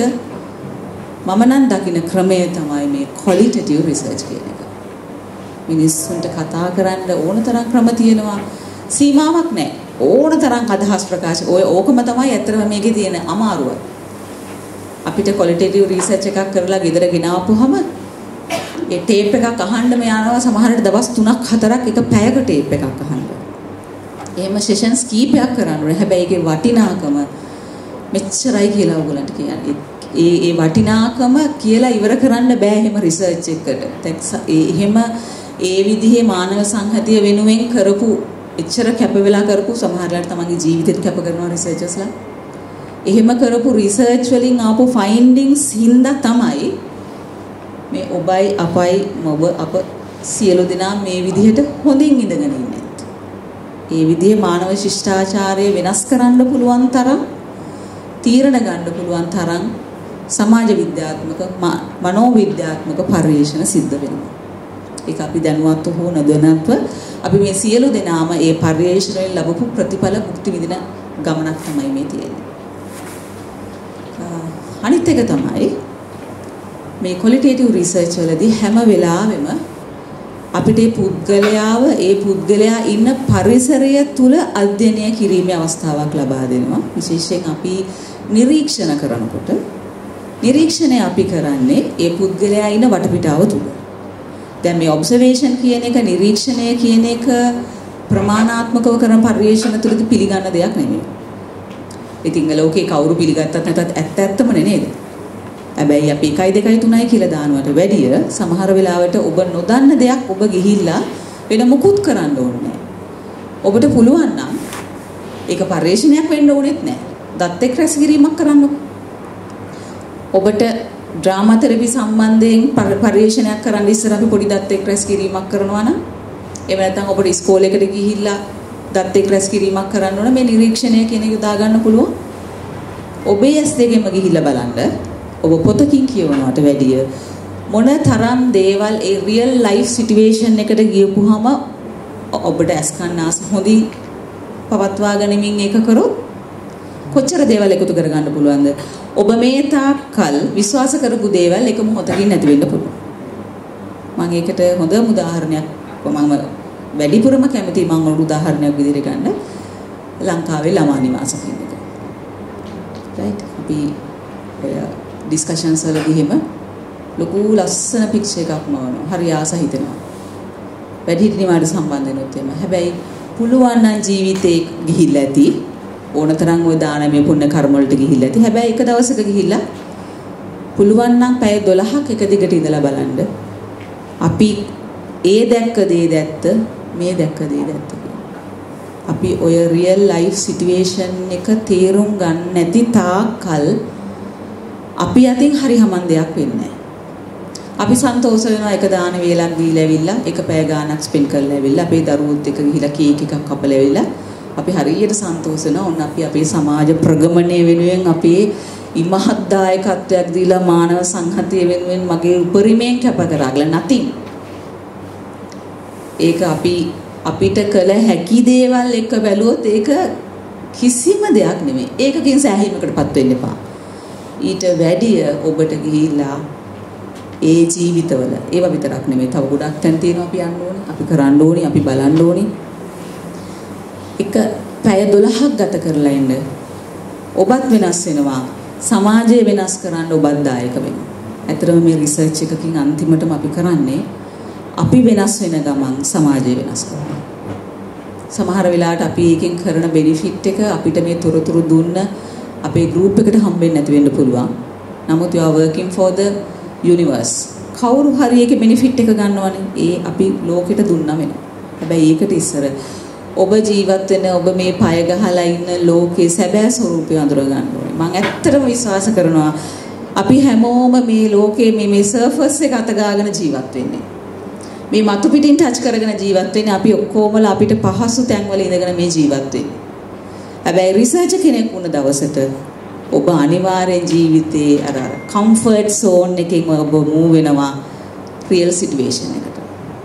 මම නම් දකින ක්‍රමය තමයි මේ ක්වොලිටේටිව් රිසර්ච් කියන එක. මිනිස්සුන්ට කතා කරන්න ඕන තරම් ක්‍රම තියෙනවා. සීමාවක් නැහැ. ඕන තරම් අදහස් ප්‍රකාශ. ඔය ඕකම තමයි ඇත්තටම මේකේ තියෙන අමාරුව. අපිට ක්වොලිටේටිව් රිසර්ච් එකක් කරලා ගෙදර ගෙනාවුවම ඒ ටේප් එකක් අහන්න මේ යනවා සමහරවිට දවස් තුනක් හතරක් එක පැයක ටේප් එකක් අහන්න. එහෙම සෙෂන්ස් කීපයක් කරන්න ඕනේ. හැබැයි ඒකේ වටිනාකම මෙච්චරයි කියලා ඔයගලන්ට කියන්නේ. ඒ ඒ වටිනාකම කියලා ඉවර කරන්න බෑ එහෙම රිසර්ච් එකකට. එහෙම ඒ විදිහේ මානව සංහතිය වෙනුවෙන් කරපු එච්චර කැප වෙලා කරපු සමහරලාට තමන්ගේ ජීවිතේට කැප කරනවා රිසර්චර්ස්ලා. එහෙම කරපු රිසර්ච් වලින් ආපු ෆයින්ඩින්ග්ස් හින්දා තමයි මේ ඔබයි අපයි මොබ අප සියලු දෙනා මේ විදිහට හොඳින් ඉඳගෙන ඉන්නේ. ඒ විදිහේ මානව ශිෂ්ටාචාරය වෙනස් කරන්න පුළුවන් තරම් තීරණ ගන්න පුළුවන් තරම් සමාජ විද්‍යාත්මක මනෝ විද්‍යාත්මක පරිශන සිද්ධ වෙනවා. ඒක අපි දැනුවත් හෝ නොදැනුවත්ව අපි මේ සියලු දෙනාම ඒ පරිශනයෙන් ලැබපු ප්‍රතිඵල භුක්ති විඳින ගමනක් තමයි මේ තියෙන්නේ. අනිත් එක තමයි මේ ක්වොලිටේටිව් රිසර්ච් වලදී හැම වෙලාවෙම අපිට ඒ පුද්ගලයාව ඒ පුද්ගලයා ඉන්න පරිසරය තුල අධ්‍යයනය කිරීමේ අවස්ථාවක් ලබා දෙනවා. විශේෂයෙන් අපි නිරීක්ෂණ කරනකොට නිරීක්ෂණය අපි කරන්නේ ඒ පුද්ගලයා ඉන්න වටපිටාව තුල. දැන් මේ ඔබ්සර්වේෂන් කියන එක නිරීක්ෂණය කියන එක ප්‍රමාණාත්මකව කරන පරිශන තුලදී පිළිගන්න දෙයක් නෙමෙයි. ඉතින් ලෝකේ කවුරු පිළිගත්තත් නැතත් ඇත්ත ඇත්තම නේද? හැබැයි අපි එකයි දෙකයි තුනයි කියලා දානවට වැඩිය සමහර වෙලාවට ඔබ නොදන්න දෙයක් ඔබ ගිහිල්ලා වෙන මුකුත් කරන්න ඕනේ නැහැ. ඔබට පුළුවන් නම් ඒක පරිශනයක් වෙන්න ඕනෙත් නැහැ. දත් එක්ක රැස් කිරීමක් කරන්න. ඔබට ඩ්‍රාමා තෙරපි සම්බන්ධයෙන් පරිශනයක් කරන්න ඉස්සර අපි පොඩි දත් එක්ක රැස් කිරීමක් කරනවා නම් එහෙම නැත්නම් ඔබට ඉස්කෝලේකට ගිහිල්ලා දත් එක්ක රැස් කිරීමක් කරන්න ඕන මේ නිරීක්ෂණය කියන එක දා ගන්න පුළුවන්. ඔබේ ඇස් දෙකෙන්ම ගිහිල්ලා බලන්න. ඔබ පොතකින් කියවනවට වැඩිය මොන තරම් දේවල් ඒ රියල් ලයිෆ් සිටුේෂන් එකට ගියපුවාම ඔබට ඇස් කන්නාස හොඳින් පවත්වා ගනිමින් ඒක කරොත් කොච්චර දේවල් එකතු කරගන්න පුළුවන්ද? ඔබ මේ තාක්කල් විශ්වාස කරපු දේවල් එක මොහොතකින් නැති වෙන්න පුළුවන්. මම ඒකට හොඳම උදාහරණයක් මම වැඩිපුරම කැමති මම උඩ උදාහරණයක් විදිහට ගන්න ලංකාවේ ළමා නිවාස කියන එක. right අපි ඔය ඩිස්කෂන්ස් වල ගිහිම ලොකු ලස්සන පික්චර් එකක් මවනවා. හරි ආස හිතෙනවා. වැඩිහිටි නිවාඩු සම්බන්ධ වෙනොත් එම. හැබැයි පුළුවන් නම් ජීවිතේ ගිහිල්ලා ඇති. ඕනතරම් ওই දානමය පුණ්‍ය කර්ම වලට ගිහිල්ලා ඇති. හැබැයි එක දවසක ගිහිල්ලා පුළුවන් නම් පැය දොළහක් එක දිගට ඉඳලා බලන්න. අපි ඒ දැක්ක දේ දැත්ත මේ දැක්ක දේ දැත්ත. අපි ඔය රියල් ලයිෆ් සිටුේෂන් එක තේරුම් ගන්න නැති තාක්කල් අපි අතින් හරි හමන් දෙයක් වෙන්නේ නැහැ. අපි සන්තෝෂ වෙනවා එක දාන වේලක් දීලා ඇවිල්ලා එක පැය ගාණක් ස්පෙන්ඩ් කරලා ඇවිල්ලා අපේ දරුවොත් එක්ක ගිහිලා කේක් එකක් කපලා ඇවිල්ලා අපි හරියට සන්තෝෂ වෙනවා. ඔන්න අපි අපේ සමාජ ප්‍රගමනය වෙනුවෙන් අපේ ඉමහත් දායකත්වයක් දීලා මානව සංහතිය වෙනුවෙන් මගේ උපරිමයෙන් කැප කරාගලා nothing. ඒක අපි අපිට කළ හැකි දේවල් එක බැලුවොත් ඒක කිසිම දෙයක් නෙමෙයි. ඒකකින් සෑහීමකටපත් වෙන්න එපා. ඊට වැඩිය ඔබට ගිහිල්ලා ඒ ජීවිතවල ඒව විතරක් නෙමෙයි තව ගොඩක් තැන් තියෙනවා අපි යන්න ඕනේ. අපි කරන්න ඕනේ, අපි බලන්න ඕනේ. එක පැය දොළහක් ගත කරලා ඉන්න. ඔබත් වෙනස් වෙනවා. සමාජය වෙනස් කරන්න ඔබත් දායක වෙනවා. ඇත්තටම මේ රිසර්ච් එකකින් අන්තිමටම අපි කරන්නේ අපි වෙනස් වෙන ගමන් සමාජය වෙනස් කරනවා. සමහර වෙලාවට අපි එකෙන් කරන බෙනිෆිට් එක අපිට මේ තොරතුරු දුන්න අපේ ගෲප් එකට හම්බෙන්නේ නැති වෙන්න පුළුවන්. නමුත් you are working for the universe. කවුරු හරි එකේ බෙනිෆිට් එක ගන්නවනේ. ඒ අපි ලෝකෙට දුන්නා වෙනවා. හැබැයි ඒකට ඉස්සර ඔබ ජීවත් වෙන ඔබ මේ පය ගහලා ඉන්න ලෝකේ සැබෑ ස්වරූපය අඳුර ගන්න ඕනේ. මම ඇත්තටම විශ්වාස කරනවා අපි හැමෝම මේ ලෝකේ මේ මේ සර්ෆස් එක අත ගාගෙන ජීවත් වෙන්නේ. මේ මතු පිටින් ටච් කරගෙන ජීවත් වෙන්නේ අපි ඔක්කොමලා අපිට පහසු තැන්වල ඉඳගෙන මේ ජීවත් වෙන්නේ. හැබැයි රිසර්ච් කෙනෙක් වුණ දවසට ඔබ අනිවාර්යෙන් ජීවිතේ අර කම්ෆර්ට් සෝන් එකෙන් ඔබ මූව් වෙනවා රියල් සිටුේෂන් එකට.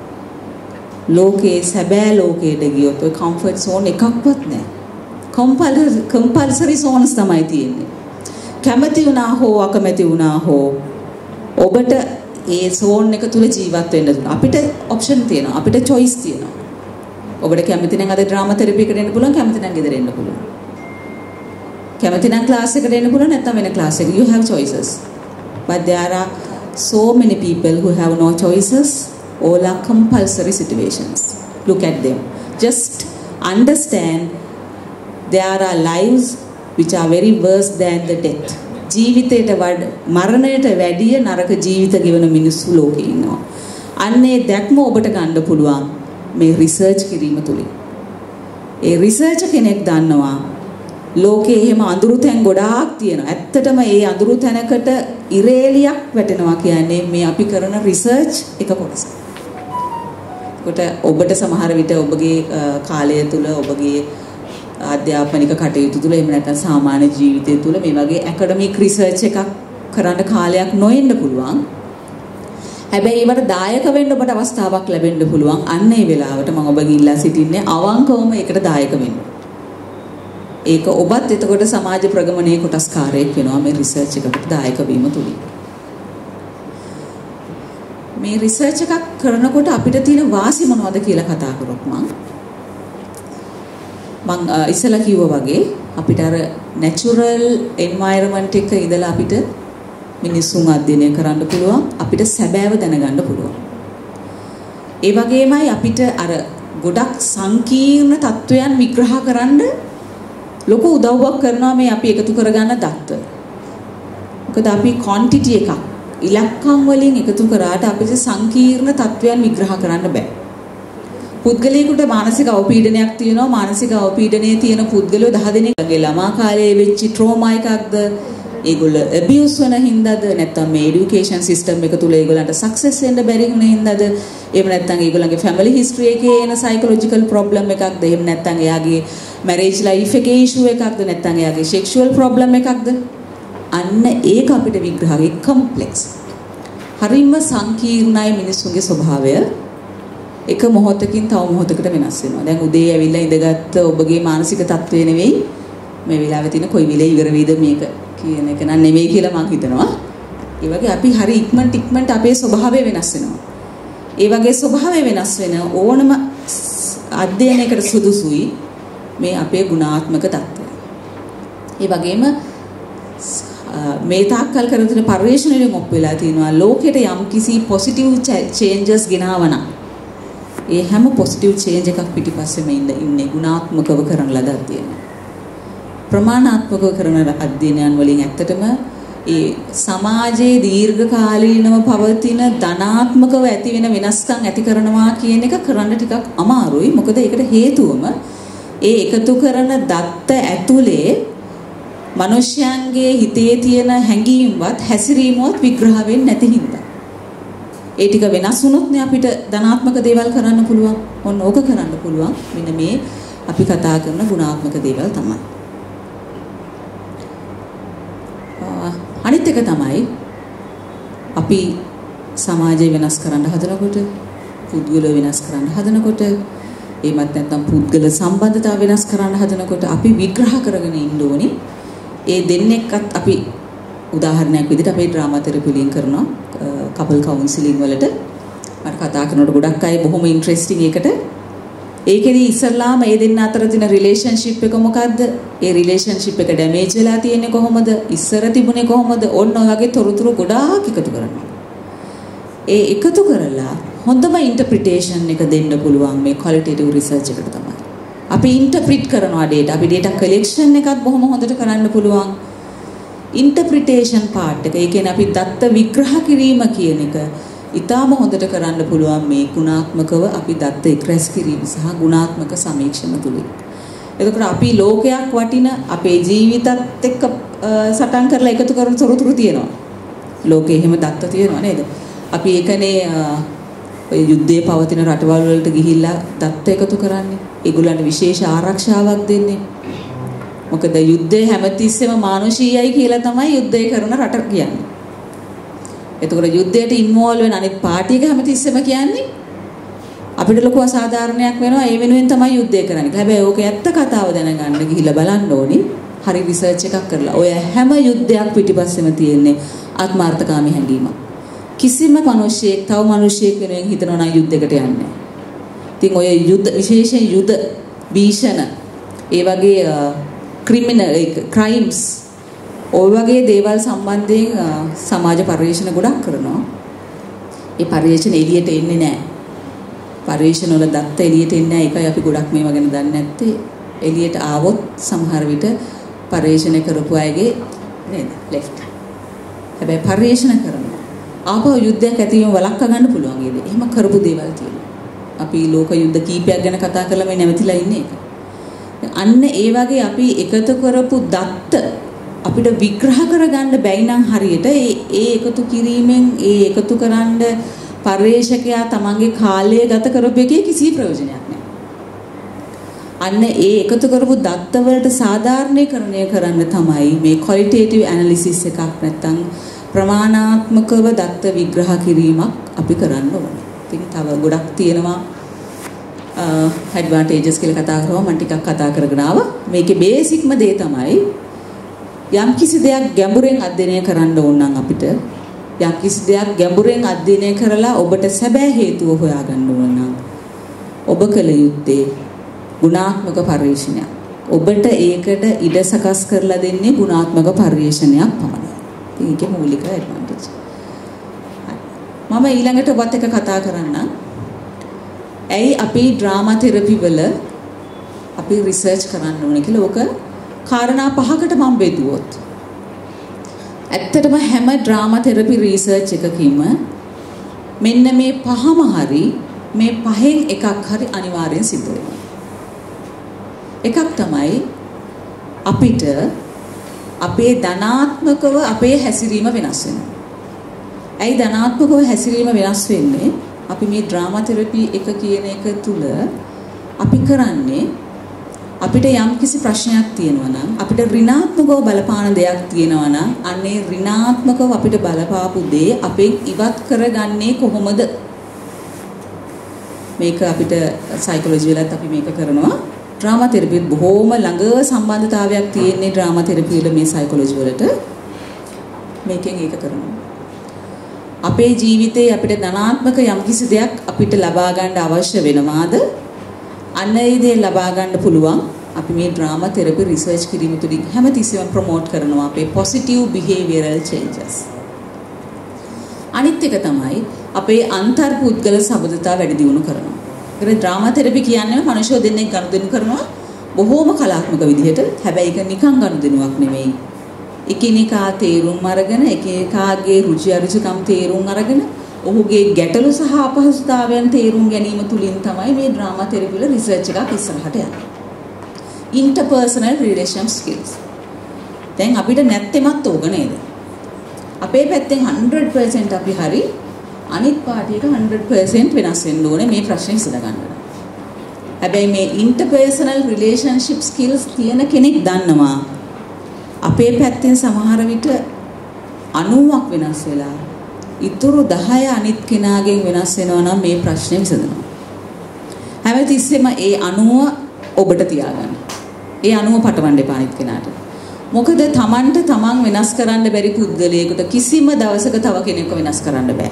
ලෝකේ සැබෑ ලෝකයට ගියොත් ඔය කම්ෆර්ට් සෝන් එකක්වත් නැහැ. කම්පල්සරි සෝන්ස් තමයි තියෙන්නේ. කැමති වුණා හෝ අකමැති වුණා හෝ ඔබට ඒ සෝන් එක තුල ජීවත් වෙන්න අපිට ඔප්ෂන් තියෙනවා. අපිට choice තියෙනවා. ඔබට කැමති නම් අද ඩ්‍රාමා තෙරපි එකට එන්න පුළුවන්, කැමති නම් ගෙදර එන්න පුළුවන්. කැමති නම් ක්ලාස් එකට එන්න පුළුවන්, නැත්නම් වෙන ක්ලාස් එක. You have choices. But there are so many people who have no choices. All are compulsory situations. Look at them. Just understand there are lives which are very worse than the death. ජීවිතයට වඩ මරණයට වැඩිය නරක ජීවිත ගෙවන මිනිස්සු ලෝකේ ඉන්නවා. අන්නේ දැක්ම ඔබට ගන්න පුළුවන් මේ රිසර්ච් කිරීම තුලින්. ඒ රිසර්ච් කෙනෙක් දන්නවා ලෝකේ එහෙම අඳුරු තැන් ගොඩාක් තියෙනවා. ඇත්තටම ඒ අඳුරු තැනකට ඉරේලියක් වැටෙනවා කියන්නේ මේ අපි කරන රිසර්ච් එක කොටස. කොට ඔබට සමහර විට ඔබගේ කාලය තුල ඔබගේ අධ්‍යාපනික කටයුතු තුල එහෙම නැත්නම් සාමාන්‍ය ජීවිතය තුල මේ වගේ ඇකඩමික් රිසර්ච් එකක් කරන්න කාලයක් නොඑන්න පුළුවන්. හැබැයි ඒවට දායක වෙන්න ඔබට අවස්ථාවක් ලැබෙන්න පුළුවන්. අන්න ඒ වෙලාවට මම ඔබ ගිහිල්ලා සිටින්නේ අවංකවම ඒකට දායක වෙන්න. ඒක ඔබත් එතකොට සමාජ ප්‍රගමනයේ කොටස්කාරයෙක් වෙනවා මේ රිසර්ච් එකකට දායක වීම තුලින්. මේ රිසර්ච් එකක් කරනකොට අපිට තියෙන වාසි මොනවද කියලා කතා කරොත් මම මං ඉස්සලා කිව්වා වගේ අපිට අර නැචරල් එන්වයරන්මන්ට් එක ඉඳලා අපිට මිනිස්සුන් අධ්‍යයනය කරන්න පුළුවන්, අපිට සැබෑව දැනගන්න පුළුවන්. ඒ වගේමයි අපිට අර ගොඩක් සංකීර්ණ තත්වයන් විග්‍රහ කරන්න ලොකු උදව්වක් කරනවා මේ අපි එකතු කරගන්න දත්ත. මොකද අපි ක්වොන්ටිටි එකක් ඉලක්කම් වලින් එකතු කරාට අපිට සංකීර්ණ තත්වයන් විග්‍රහ කරන්න බෑ. පුද්ගලයෙකුට මානසික අවපීඩනයක් තියෙනවා. මානසික අවපීඩනයේ තියෙන පුද්ගලයෝ දහ දෙනෙක්ගේ ළමා කාලයේ වෙච්ච ට්‍රෝමා එකක්ද, ඒගොල්ලෝ ඇබියුස් වෙන හින්දාද, නැත්නම් මේ এডুকেෂන් සිස්ටම් එක තුල ඒගොල්ලන්ට සක්සස් වෙන්න බැරි වුණ හින්දාද, එහෙම නැත්නම් ඒගොල්ලන්ගේ ෆැමිලි හිස්ටරි එකේ එන සයිකොලොජිකල් ප්‍රොබ්ලම් එකක්ද, එහෙම නැත්නම් එයාගේ මැරේජ් ලයිෆ් එකේ ඉෂුව එකක්ද නැත්නම් එයාගේ සෙක්ෂුවල් ප්‍රොබ්ලම් එකක්ද? අන්න ඒක අපිට විග්‍රහ කරේ කම්ප්ලෙක්ස්. හරිම සංකීර්ණයි මිනිස්සුන්ගේ ස්වභාවය. එක මොහොතකින් තව මොහොතකට වෙනස් වෙනවා. දැන් උදේ ඇවිල්ලා ඉඳගත්ත ඔබගේ මානසික තත්ත්වය නෙවෙයි මේ වෙලාවේ තියෙන කොයි වෙලේ ඉවර වෙයිද මේක කියන එක නන් නෙවෙයි කියලා මම හිතනවා. ඒ වගේ අපි හරි ඉක්මනට ඉක්මනට අපේ ස්වභාවය වෙනස් වෙනවා. ඒ වගේ ස්වභාවය වෙනස් වෙන ඕනම අධ්‍යයනයකට සුදුසුයි මේ අපේ ගුණාත්මක தত্ত্বය. ඒ වගේම මේ තාක්කල් කරන තියෙන පරිශ්‍රණයෙන් ඔප් වෙලා තියෙනවා ලෝකෙට යම් කිසි පොසිටිව් චේන්ජස් ගෙනවනම් ඒ හැම පොසිටිව් චේන්ජ් එකක් පිටිපස්සෙම ඉන්න ඉන්නේ ගුණාත්මකව කරන ලද අධ්‍යයන. ප්‍රමාණාත්මකව කරන අධ්‍යයනයන් වලින් ඇත්තටම ඒ සමාජයේ දීර්ඝකාලීනව පවතින ධනාත්මකව ඇති වෙන වෙනස්කම් ඇති කරනවා කියන එක කරන්න ටිකක් අමාරුයි. මොකද ඒකට හේතුවම ඒ එකතු කරන දත්ත ඇතුලේ මිනිස්යන්ගේ හිතේ තියෙන හැඟීම්වත් හැසිරීමවත් විග්‍රහ වෙන්නේ නැති හින්දා. ඒ ටික වෙනස් වුණොත් නේ අපිට ධනාත්මක දේවල් කරන්න පුළුවන්. ඔන්න ඕක කරන්න පුළුවන්. මෙන්න මේ අපි කතා කරන ගුණාත්මක දේවල් තමයි. අනිත් එක තමයි අපි සමාජය වෙනස් කරන්න හදනකොට පුද්ගලව වෙනස් කරන්න හදනකොට එහෙමත් නැත්නම් පුද්ගල සම්බන්ධතාව වෙනස් කරන්න හදනකොට අපි විග්‍රහ කරගෙන ඉන්න ඕනේ. ඒ දෙන්නෙක්වත් අපි උදාහරණයක් විදිහට අපේ ඩ්‍රාමා තෙරපි වලින් කරනවා කපල් කවුන්සිලින් වලට මට කතා කරනකොට ගොඩක් අය බොහොම ඉන්ටරෙස්ටිං එකට ඒකෙදි ඉස්සල්ලාම ඒ දෙන්න අතර තියෙන රිලේෂන්ෂිප් එක මොකද්ද? ඒ රිලේෂන්ෂිප් එක ඩැමේජ් වෙලා තියෙන්නේ කොහොමද? ඉස්සර තිබුණේ කොහොමද? ඔන්න ඔය වගේ තොරතුරු ගොඩාක් එකතු කරනවා. ඒ එකතු කරලා හොඳම ඉන්ටර්ප්‍රිටේෂන් එක දෙන්න පුළුවන් මේ ක්වොලිටේටිව් රිසර්ච් එකට තමයි. අපි ඉන්ටර්ප්‍රිට් කරනවා data. අපි data collection එකත් බොහොම හොඳට කරන්න පුළුවන්. ඉන්ටර්ප්‍රිටේෂන් පාර්ට් එක. ඒ කියන්නේ අපි දත්ත විග්‍රහ කිරීම කියන එක ඉතාම හොඳට කරන්න පුළුවන් මේ ගුණාත්මකව අපි දත්ත එක්රැස් කිරීම සහ ගුණාත්මක සමීක්ෂණ තුලින්. එතකොට අපි ලෝකයක් වටින අපේ ජීවිතත් එක්ක සටන් කරලා එකතු කරන තොරතුරු තියෙනවා. ලෝකේ එහෙම දත්ත තියෙනවා නේද? අපි ඒකනේ ඔය යුද්ධයේ පවතින රටවල් වලට ගිහිල්ලා දත්ත එකතු කරන්නේ. ඒගොල්ලන්ට විශේෂ ආරක්ෂාවක් දෙන්නේ. මොකද යුද්ධය හැමතිස්සෙම මානුෂීයයි කියලා තමයි යුද්ධය කරන රට කියන්නේ. එතකොට යුද්ධයට ඉන්වෝල්ව් වෙන අනිත් පාර්ටි එක හැමතිස්සෙම කියන්නේ අපිට ලොකු අසාධාරණයක් වෙනවා ඒ වෙනුවෙන් තමයි යුද්ධය කරන්නේ. හැබැයි ඕක ඇත්ත කතාව දැනගන්න ගිහිල්ලා බලන්න ඕනි. හරි රිසර්ච් එකක් කරලා. ඔය හැම යුද්ධයක් පිටිපස්සෙම තියෙන්නේ ආත්මార్థකාමී හැඟීමක්. කිසිම මිනිහෙක් තව මිනිහෙක් වෙනුවෙන් හිතනවා නම් යුද්ධයකට යන්නේ නැහැ. ඉතින් ඔය යුද්ධ විශේෂයෙන් යුද්ධ භීෂණ ඒ වගේ ක්‍රිමිනල් ක්‍රයිම්ස් ඔය වගේ දේවල් සම්බන්ධයෙන් සමාජ පරිශ්‍රණ ගොඩක් කරනවා. ඒ පරිශ්‍රණ එළියට එන්නේ නැහැ. පරිශ්‍රණ වල දත්ත එළියට එන්නේ නැහැ. ඒකයි අපි ගොඩක් මේවා ගැන දන්නේ නැත්තේ. එළියට ආවොත් සමහර විට පරිශ්‍රණ කරපු අයගේ නේද ලෙෆ්ට්. හැබැයි පරිශ්‍රණ කරනවා. ආපහු යුද්ධයක් ඇතිවීම වළක්වා ගන්න පුළුවන් ඒකේ. එහෙම කරපු දේවල් තියෙනවා. අපි ලෝක යුද්ධ කීපයක් ගැන කතා කරලා මේ නැවතිලා ඉන්නේ ඒක. අන්න ඒ වගේ අපි එකතු කරපු දත්ත අපිට විග්‍රහ කරගන්න බැයි නම් හරියට ඒ ඒ එකතු කිරීමෙන් ඒ එකතු කරන්න පරිශ්‍රකයා තමන්ගේ කාලය ගත කරපු එකේ කිසි ප්‍රයෝජනයක් නැහැ. අන්න ඒ එකතු කරපු දත්ත වලට සාධාරණීකරණය කරන්න තමයි මේ ක්වොලිටේටිව් ඇනලිසිස් එකක් නැත්නම් ප්‍රමාණාත්මකව දත්ත විග්‍රහ කිරීමක් අපි කරන්න ඕනේ. ඉතින් තව ගොඩක් තියෙනවා ඇඩ්වාන්ටේජස් කියලා කතා කරනවා මම ටිකක් කතා කරගෙන ආවා. මේකේ බේසික්ම දේ තමයි යම් කිසි දෙයක් ගැඹුරෙන් අධ්‍යයනය කරන්න ඕන නම් අපිට යම් කිසි දෙයක් ගැඹුරෙන් අධ්‍යයනය කරලා ඔබට සැබෑ හේතුව හොයාගන්න ඕන නම් ඔබ කළ යුත්තේ ගුණාත්මක පරිශ්‍රණයක්. ඔබට ඒකට ඉඩ සකස් කරලා දෙන්නේ ගුණාත්මක පරිශ්‍රණයක් පමණයි. ඒකේ මූලික ඇඩ්වාන්ටේජ්. මම ඊළඟට ඔබත් එක්ක කතා කරන්නම්. ඇයි අපි ඩ්‍රාමා තෙරපි වල අපි රිසර්ච් කරන්න ඕනේ කියලා ඕක කාරණා පහකට මම බෙදුවොත්. ඇත්තටම හැම ඩ්‍රාමා තෙරපි රිසර්ච් එකකින්ම මෙන්න මේ පහම හරි මේ පහෙන් එකක් හරි අනිවාර්යෙන් සිද්ධ වෙනවා. එකක් තමයි අපිට අපේ ධනාත්මකව අපේ හැසිරීම වෙනස් වෙනවා. ඇයි ධනාත්මකව හැසිරීම වෙනස් වෙන්නේ? අපි මේ ඩ්‍රාමා තෙරපි එක කියන එක තුල අපි කරන්නේ අපිට යම් කිසි ප්‍රශ්නයක් තියෙනවා නම් අපිට ඍණාත්මකව බලපාන දෙයක් තියෙනවා නම් අන්නේ ඍණාත්මකව අපිට බලපාපු දේ අපෙන් ඉවත් කරගන්නේ කොහොමද? මේක අපිට සයිකොලොජි වලත් අපි මේක කරනවා. ඩ්‍රාමා තෙරපියත් බොහොම ළඟ සම්බන්ධතාවයක් තියෙන්නේ ඩ්‍රාමා තෙරපිය වල මේ සයිකොලොජි වලට. මේකෙන් ඒක කරනවා. අපේ ජීවිතේ අපිට ධනාත්මක යම් කිසි දෙයක් අපිට ලබා ගන්න අවශ්‍ය වෙනවාද? අන්න ඒ දේ ලබා ගන්න පුළුවන්. අපි මේ ඩ්‍රාමා තෙරපි රිසර්ච් කිරීම තුළින් හැමතිස්සෙම ප්‍රොමෝට් කරනවා අපේ පොසිටිව් බිහේවියරල් චේන්ජස්. අනිත් එක තමයි අපේ අන්තර්පුද්ගල සබඳතා වැඩි දියුණු කරනවා. ඒකේ ඩ්‍රාමා තෙරපි කියන්නේ මිනිස්සු දෙන්නෙක් ගනුදෙනු කරනවා බොහෝම කලාත්මක විදිහට. හැබැයි ඒක නිකන් ගනුදෙනුවක් නෙමෙයි. එකිනෙකා තේරුම් අරගෙන එකිනෙකාගේ රුචි අරුචිකම් තේරුම් අරගෙන ඔහුගේ ගැටලු සහ අපහසුතාවයන් තේරුම් ගැනීම තුලින් තමයි මේ ඩ්‍රාමා තෙරපි වල රිසර්ච් එකක් ඉස්සරහට යන්නේ. Interpersonal relation skills. දැන් අපිට නැත්තෙමත් ඕක නේද? අපේ පැත්තෙන් one hundred percent අපි හරි අනිත් පාටියක one hundred percent වෙනස් වෙන්න ඕනේ මේ ප්‍රශ්නේ විසඳ ගන්න. හැබැයි මේ interpersonal relationship skills තියෙන කෙනෙක් දන්නවා අපේ පැත්තෙන් සමහර විට ninety ක් වෙනස් වෙලා ඉතුරු දහය අනිත් කෙනාගෙන් වෙනස් වෙනවා නම් මේ ප්‍රශ්නේ විසඳනවා. හැමතිස්සෙම ඒ ninety ඔබට තියාගන්න. ඒ ninety පටවන්න එපා අනිත් කෙනාට. මොකද Tamanට Taman වෙනස් කරන්න බැරි පුද්ගලයෙකුට කිසිම දවසක තව කෙනෙක්ව වෙනස් කරන්න බෑ.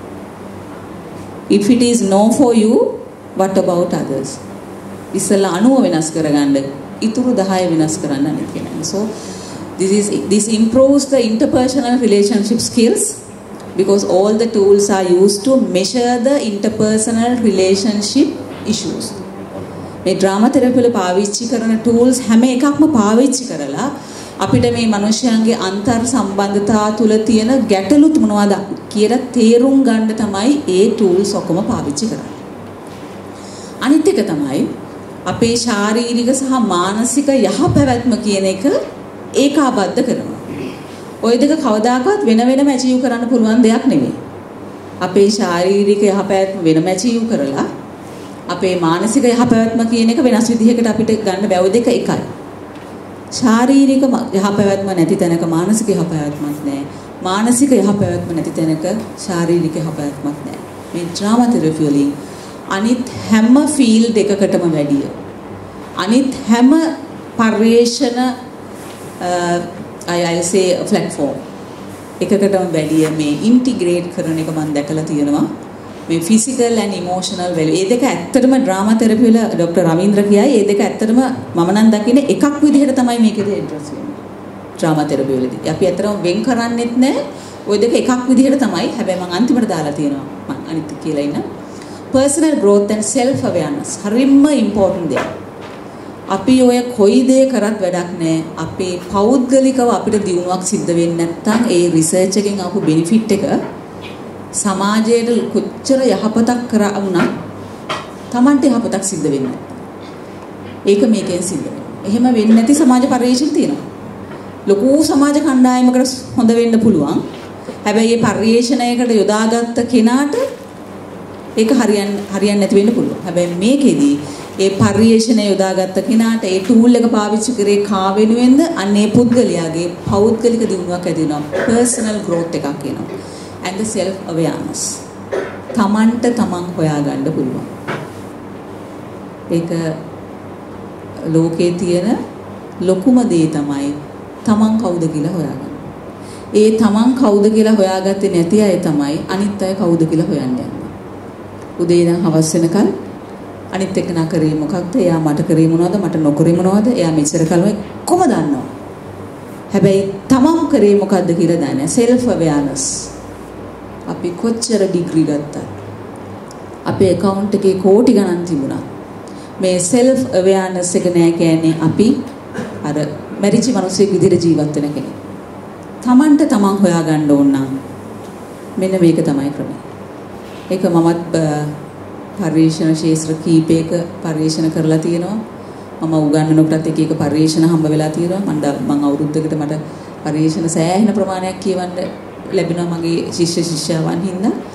If it is no for you, what about others? ඉස්සලා ninety වෙනස් කරගන්න ඉතුරු දහය වෙනස් කරන්න අනිත් කෙනා. So this is this improves the interpersonal relationship skills because all the tools are used to measure the interpersonal relationship issues. මේ ඩ්‍රාමා තෙරපි වල පාවිච්චි කරන tools හැම එකක්ම පාවිච්චි කරලා අපිට මේ මිනිස්යාගේ අන්තර් සම්බන්ධතා තුල තියෙන ගැටලු මොනවද කියලා තේරුම් ගන්න තමයි ඒ tools ඔක්කොම පාවිච්චි කරන්නේ. අනිත් එක තමයි අපේ ශාරීරික සහ මානසික යහපැවැත්ම කියන එක ඒකාබද්ධ කරනවා. ওই දෙක කවදාකවත් වෙන වෙනම ඇචීව් කරන්න පුළුවන් දෙයක් නෙමෙයි. අපේ ශාරීරික යහපැවැත්ම වෙනම ඇචීව් කරලා අපේ මානසික යහපැවැත්ම කියන එක වෙනස් විදිහකට අපිට ගන්න බැව දෙක එකයි. ශාරීරික යහපැවැත්ම නැති තැනක මානසික යහපැවැත්මක් නැහැ. මානසික යහපැවැත්ම නැති තැනක ශාරීරික යහපැවැත්මක් නැහැ. මේ ඩ්‍රාමා තෙරපි වලින් අනිත් හැම ෆීල්ඩ් එකකටම වැඩිය අනිත් හැම පරිේශන I I'll say platform එකකටම වැඩිය මේ ඉන්ටිග්‍රේට් කරන එක මම දැකලා තියෙනවා. මේ physical and emotional value. ඒ දෙක ඇත්තටම ඩ්‍රාමා තෙරපි වල ડોક્ટર රවීන්ද්‍ර කියයි ඒ දෙක ඇත්තටම මම නම් දකින්නේ එකක් විදිහට තමයි මේකේදී ඇඩ්‍රස් වෙන්නේ. ඩ්‍රාමා තෙරපි වලදී. අපි ඇත්තටම වෙන් කරන්නේත් නැහැ. ওই දෙක එකක් විදිහට තමයි. හැබැයි මම අන්තිමට දාලා තියෙනවා. මම අනිත් කියලා ඉන්න. Personal growth and self awareness. හරිම important දෙයක්. අපි ඔය කොයි දේ කරත් වැඩක් නැහැ. අපේ පෞද්ගලිකව අපිට දියුණුවක් සිද්ධ වෙන්නේ නැත්නම් ඒ රිසර්ච් එකෙන් ආපු බෙනිෆිට් එක සමාජයට කොච්චර යහපතක් කරා වුණත් Tamanට යහපතක් සිද්ධ වෙන්නේ නැහැ. ඒක මේකෙන් සිද්ධ වෙනවා. එහෙම වෙන්නේ නැති සමාජ පරිශ්‍රණ තියෙනවා. ලොකු සමාජ කණ්ඩායමකට හොඳ වෙන්න පුළුවන්. හැබැයි මේ පරිශ්‍රණයකට යොදාගත්ත කෙනාට ඒක හරියන්නේ හරියන්නේ නැති වෙන්න පුළුවන්. හැබැයි මේකෙදී ඒ පරිශ්‍රණය යොදාගත්ත කෙනාට ඒ ටූල් එක පාවිච්චි කරේ කා වෙනුවෙන්ද අන්නේ පුද්ගලයාගේ පෞද්ගලික දියුණුවක් ඇති වෙනවා. personal growth එකක් එනවා. and the self awareness. තමන්ට තමන් හොයාගන්න පුළුවන්. ඒක ලෝකේ තියෙන ලොකුම දේ තමයි තමන් කවුද කියලා හොයාගන්න. ඒ තමන් කවුද කියලා හොයාගත්තේ නැති අය තමයි අනිත් අය කවුද කියලා හොයන්න යන්නේ. උදේ ඉඳන් හවස වෙනකන් අනිත් එක්කනා කරේ මොකක්ද? එයා මට කරේ මොනවද? මට නොකරේ මොනවද? එයා මෙච්චර කලම කොහොම දන්නව? හැබැයි තමන් කරේ මොකද්ද කියලා දන්නේ නැහැ. self awareness. අපි කොච්චර ඩිග්‍රී ගත්තත් අපේ account එකේ කෝටි ගණන් තිබුණා. මේ self awareness එක නෑ කියන්නේ අපි අර මැරිච්ච මිනිස්සෙක් විදිහට ජීවත් වෙන කෙනෙක්. තමන්ට තමන් හොයාගන්න ඕන නම් මෙන්න මේක තමයි ක්‍රමය. ඒක මමත් පරිශන ශාස්ත්‍ර කීපයක පරිශන කරලා තියෙනවා. මම උගන්වනකොටත් එක එක පරිශන හම්බ වෙලා තියෙනවා. මම මම අවුරුද්දකට මට පරිශන සෑහෙන ප්‍රමාණයක් කියවන්න ලැබෙනවා මගේ ශිෂ්‍ය ශිෂ්‍යාවන් හින්දා.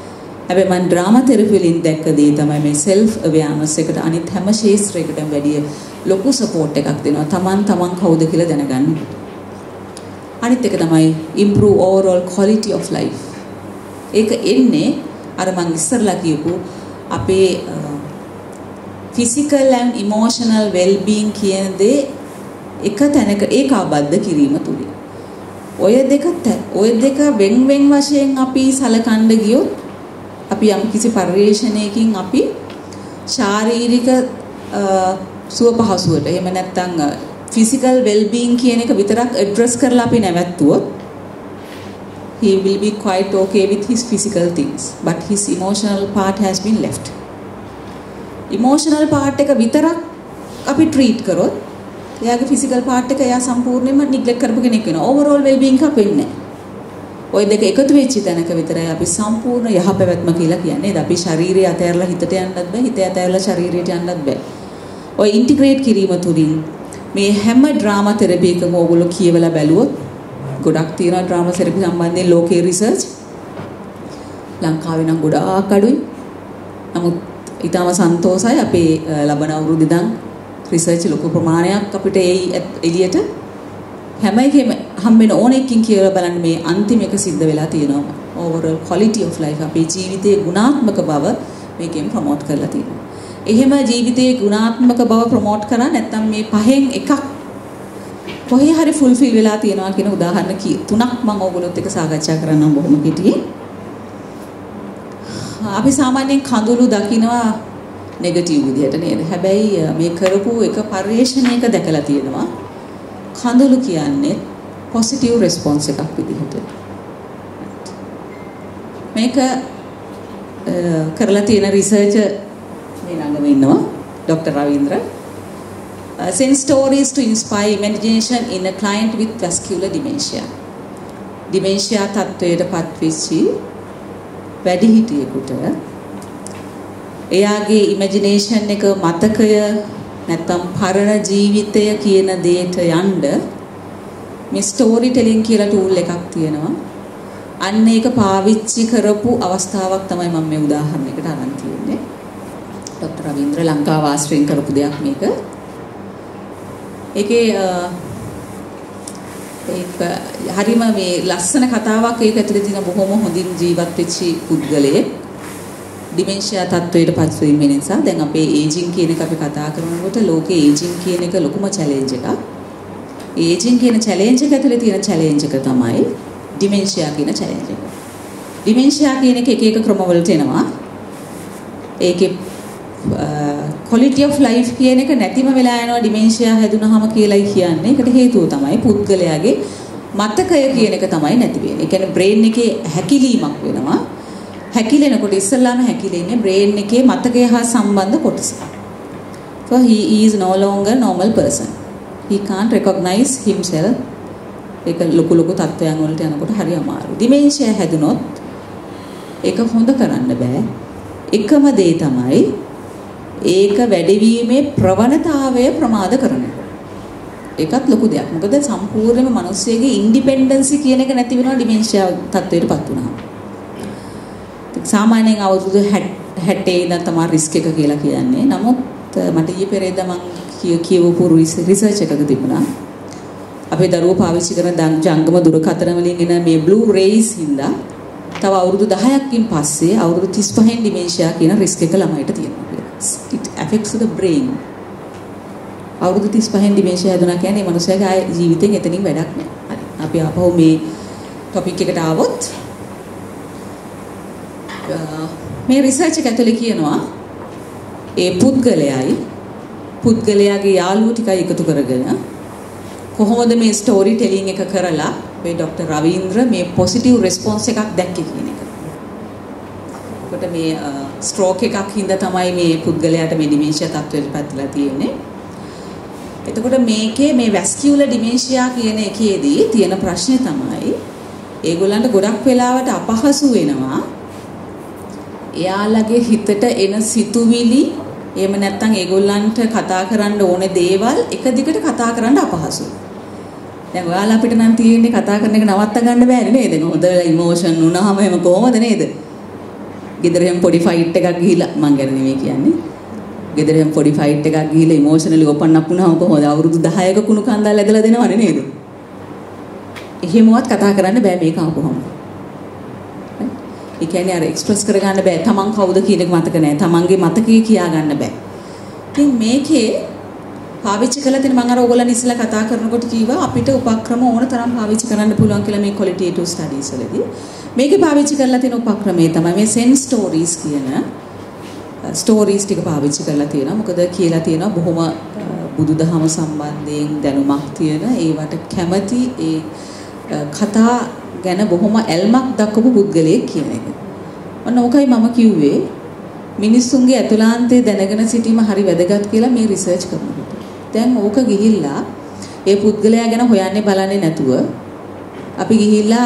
හැබැයි මම ඩ්‍රාමා තෙරපි වලින් දැක්ක දේ තමයි මේ self awareness එකට අනිත් හැම ශාස්ත්‍රයකටම වැඩිය ලොකු support එකක් දෙනවා. Taman taman කවුද කියලා දැනගන්න. අනිත් එක තමයි improve overall quality of life. ඒක එන්නේ අර මම ඉස්සරලා කියපු අපේ physical and emotional well being කියන දේ එක තැනක ඒකාබද්ධ කිරීම තුලින්. ඔය දෙක ඔය දෙක වෙන් වෙන් වශයෙන් අපි සලකන්න ගියොත් අපි යම් කිසි පරිශ්‍රණයකින් අපි ශාරීරික සුව පහසුවට එහෙම නැත්නම් physical well being කියන එක විතරක් address කරලා අපි නැවැත්තුවොත් he will be quite okay with his physical things but his emotional part has been left. Emotional part එක විතරක් අපි treat කරොත් එයාගේ physical part එක එයා සම්පූර්ණයෙන්ම neglect කරපු කෙනෙක් වෙනවා. overall well being එක වෙන්නේ නැහැ. ওই දෙක එකතු වෙච්ච තැනක විතරයි අපි සම්පූර්ණ යහපැවැත්ම කියලා කියන්නේ. අපි ශරීරය අතහැරලා හිතට යන්නත් බෑ, හිත අතහැරලා ශරීරයට යන්නත් බෑ. ඔය ඉන්ටිග්‍රේට් කිරීම තුලින් මේ හැම ඩ්‍රාමා තෙරපි එකම ඕගොල්ලෝ කියවලා බැලුවොත් ගොඩක් තියෙනවා ඩ්‍රාමා තෙරපි සම්බන්ධයෙන් ලෝකේ රිසර්ච්. ලංකාවේ නම් ගොඩාක් අඩුයි. නමුත් ඊටම සන්තෝෂයි අපේ ලබන අවුරුදු ඉඳන් රිසර්ච් ලොකු ප්‍රමාණයක් අපිට එළියට හැම එකෙම හම්බෙන ඕන එකකින් කියලා බලන්න මේ අන්තිම එක සිද්ධ වෙලා තියෙනවා. overall quality of life අපේ ජීවිතයේ ගුණාත්මක බව මේකෙන් ප්‍රොමෝට් කරලා තියෙනවා. එහෙම ජීවිතයේ ගුණාත්මක බව ප්‍රොමෝට් කරා නැත්නම් මේ පහෙන් එකක් කොහේ හරි ෆුල්ෆිල් වෙලා තියෙනවා කියන උදාහරණ තුනක් මම ඕගොල්ලොත් එක්ක සාකච්ඡා කරන්නම් බොහොම කෙටියෙන්. අපි සාමාන්‍යයෙන් කඳුළු දකිනවා නෙගටිව් විදියට නේද? හැබැයි මේ කරපු එක පරිශ්‍රණයක දැකලා තියෙනවා කඳුළු කියන්නේ positive response එකක් විදිහට. මේක කරලා තියෙන රිසර්චර් මේ ළඟම ඉන්නවා doctor Ravindra. Send stories to inspire imagination in a client with vascular dementia. dementia තත්වයට පත්වෙච්චි වැඩිහිටියෙකුට එයාගේ ඉමේජිනේෂන් එක මතකය නැත්තම් පරණ ජීවිතය කියන දෙයට යන්න මේ ස්ටෝරි ටෙලිං කියලා ටූල් එකක් තියෙනවා. අන්න ඒක පාවිච්චි කරපු අවස්ථාවක් තමයි මම මේ උදාහරණයකට අරන් තියෙන්නේ. ડોક્ટર රවීන්ද්‍ර ලංකාව ආශ්‍රයෙන් කරපු දෙයක් මේක. ඒකේ ඒක හරිම මේ ලස්සන කතාවක් ඒක ඇතුලේ තියෙන බොහොම හොඳින් ජීවත් වෙච්ච පුද්ගලයෙක්. ඩිමෙන්ෂියා තත්ත්වයට පත් වීම නිසා දැන් අපේ ඒජින් කියන එක අපි කතා කරනකොට ලෝකේ ඒජින් කියන එක ලොකුම චැලෙන්ජ් එකක්. ඒජින් කියන චැලෙන්ජ් එක ඇතුලේ තියෙන චැලෙන්ජ් එක තමයි ඩිමෙන්ෂියා කියන චැලෙන්ජ් එක. ඩිමෙන්ෂියා කියන එක එක එක ක්‍රමවලට එනවා. ඒකේ quality of life කියන එක නැතිම වෙලා යනවා ඩිමෙන්ෂියා හැදුනහම කියලායි කියන්නේ. ඒකට හේතුව තමයි පුද්ගලයාගේ මතකය කියන එක තමයි නැති වෙන්නේ. ඒ කියන්නේ බ්‍රේන් එකේ හැකිලීමක් වෙනවා. හැකිලෙනකොට ඉස්සල්ලාම හැකිලෙන්නේ බ්‍රේන් එකේ මතකය හා සම්බන්ධ කොටස. So he is no longer normal person. He can't recognize himself. ඒක ලොකු ලොකු තත්ත්වයන් වලට යනකොට හරි අමාරුයි. ඩිමෙන්ෂියා හැදුනොත් ඒක හොඳ කරන්න බෑ. එකම දේ තමයි ඒක වැඩිවීමේ ප්‍රවණතාවය ප්‍රමාද කරන එක. ඒකත් ලොකු දෙයක්. මොකද සම්පූර්ණයෙන්ම මිනිස්සෙගේ ඉන්ඩිපෙන්ඩන්සි කියන එක නැති වෙනවා ඩිමෙන්ෂියා තත්ත්වයටපත් වුණාම. සාමාන්‍යයෙන් අවුරුදු හැත්තෑ ඉඳන් තමයි රිස්ක් එක කියලා කියන්නේ. නමුත් මට ඊයේ පෙරේදා මම කියවපු රිසර්ච් එකක තිබුණා. අපේ දරුවෝ පාවිච්චි කරන ජංගම දුරකථන වලින් එන මේ බ්ලූ රේස් හින්දා තව අවුරුදු දහයක්කින් පස්සේ අවුරුදු තිස් පහෙන් ඩිමෙන්ෂියා කියන රිස්ක් එක ළමයිට තියෙනවා කියලා. It affects the brain. අවුරුදු තිස් පහෙන් ඩිමෙන්ෂියා හදුනා කියන්නේ මේ මනුස්සයාගේ ආයේ ජීවිතෙන් එතනින් වැඩක් නෑ. හරි. අපි ආපහු මේ ටොපික් එකට ආවොත් මේ රිසර්ච් එක ඇතුලේ කියනවා ඒ පුද්ගලයායි පුද්ගලයාගේ යාළුවෝ ටිකයි එකතු කරගෙන කොහොමද මේ ස්ටෝරි ටෙලිං එක කරලා මේ ડોક્ટર රවීන්ද්‍ර මේ පොසිටිව් රෙස්පොන්ස් එකක් දැක්කේ කියන එක. කොට මේ ස්ට්‍රෝක් එකක් හින්දා තමයි මේ පුද්ගලයාට මේ ඩිමෙන්ෂියා තත්ත්වයට පැත්තලා තියෙන්නේ. එතකොට මේකේ මේ වැස්කියුලර් ඩිමෙන්ෂියා කියන එකේදී තියෙන ප්‍රශ්නේ තමයි ඒගොල්ලන්ට ගොඩක් වෙලාවට අපහසු වෙනවා එයාලගේ හිතට එන සිතුවිලි එහෙම නැත්නම් ඒගොල්ලන්ට කතා කරන්න ඕනේ දේවල් එක දිගට කතා කරන්න අපහසුයි. දැන් ඔයාලා අපිට නම් තියෙන්නේ කතා කරන එක නවත්ත ගන්න බෑනේ නේද? හොඳ ඉමෝෂන් වුණාම එහෙම කොහොමද නේද? ගෙදර හැම පොඩි ෆයිට් එකක් ගිහිලා මං ගැන නෙමෙයි කියන්නේ. ගෙදර හැම පොඩි ෆයිට් එකක් ගිහිලා ඉමෝෂනලි ඕපන් අප් වුණාම කොහොමද අවුරුදු දහයක කුණු කන්දල් ඇදලා දෙනවනේ නේද? එහෙමවත් කතා කරන්න බෑ මේක ආපුවම. ඒ කියන්නේ අර එක්ස්ප්‍රස් කරගන්න බෑ. තමන් කවුද කියන එක මතක නැහැ. තමන්ගේ මතකයේ කියා ගන්න බෑ. ඉතින් මේකේ පාවිච්චි කළා තියෙන මම අර ඕගොල්ලන් ඉස්සලා කතා කරනකොට කිව්වා අපිට උපක්‍රම ඕන තරම් පාවිච්චි කරන්න පුළුවන් කියලා මේ qualitative studies වලදී. මේකේ පාවිච්චි කරලා තියෙන උපක්‍රමය තමයි මේ sense stories කියන ස්ටෝරීස් ටික පාවිච්චි කරලා තියෙනවා. මොකද කියලා තියෙනවා බොහොම බුදුදහම සම්බන්ධයෙන් දැනුමක් තියෙන ඒවට කැමැති ඒ කතා ගැන බොහොම ඇල්මක් දක්වපු පුද්ගලයෙක් කියන එක. ඔන්න ඕකයි මම කිව්වේ මිනිස්සුන්ගේ අතුලාන්තයේ දැනගෙන සිටීම හරි වැදගත් කියලා මේ රිසර්ච් කරනකොට. දැන් ඕක ගිහිල්ලා ඒ පුද්ගලයා ගැන හොයන්නේ බලන්නේ නැතුව අපි ගිහිල්ලා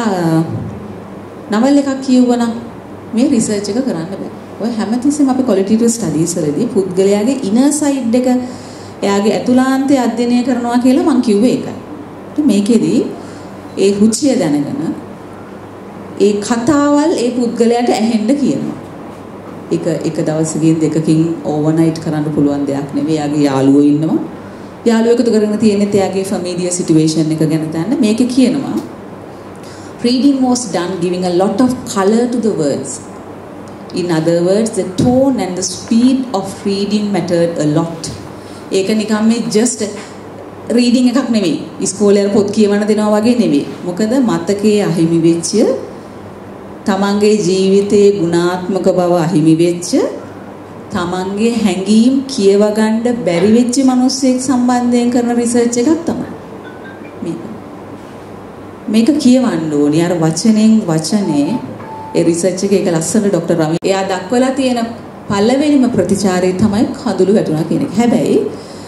නවල් එකක් කියවුවනම් මේ රිසර්ච් එක කරන්න බෑ. ඔය හැමතිස්සෙම අපි qualitative studies වලදී පුද්ගලයාගේ inner side එක එයාගේ අතුලාන්තය අධ්‍යයනය කරනවා කියලා මම කිව්වේ ඒකයි. ඉතින් මේකෙදි ඒ රුචිය දැනගෙන ඒ කතාවල් ඒ පුද්ගලයාට ඇහෙන්න කියනවා. එක එක දවසකින් දෙකකින් ඕවර්නයිට් කරන්න පුළුවන් දෙයක් නෙවෙයි. එයාගේ යාළුවෝ ඉන්නවා. යාළුවෝ එකතු කරගෙන තියෙන්නේ එයාගේ familiar situation එක ගැන දැනන්න. මේකේ කියනවා reading was done giving a lot of color to the words. In other words, the tone and the speed of reading mattered a lot. ඒක නිකම් මේ just reading එකක් නෙවෙයි. ඉස්කෝලේ පොත් කියවන දෙනවා වගේ නෙවෙයි. මොකද මතකයේ අහිමි වෙච්ච තමන්ගේ ජීවිතයේ ගුණාත්මක බව අහිමි වෙච්ච තමන්ගේ හැඟීම් කියව ගන්න බැරි වෙච්ච මිනිස්සෙක් සම්බන්ධයෙන් කරන රිසර්ච් එකක් තමයි මේක. මේක කියවන්න ඕනේ. අර වචනෙන් වචනේ ඒ රිසර්ච් එකේ ඒක ලස්සන ડોક્ટર රවි එයා දක්වලා තියෙන පළවෙනිම ප්‍රතිචාරය තමයි කඳුළු වැටුණා කියන එක. හැබැයි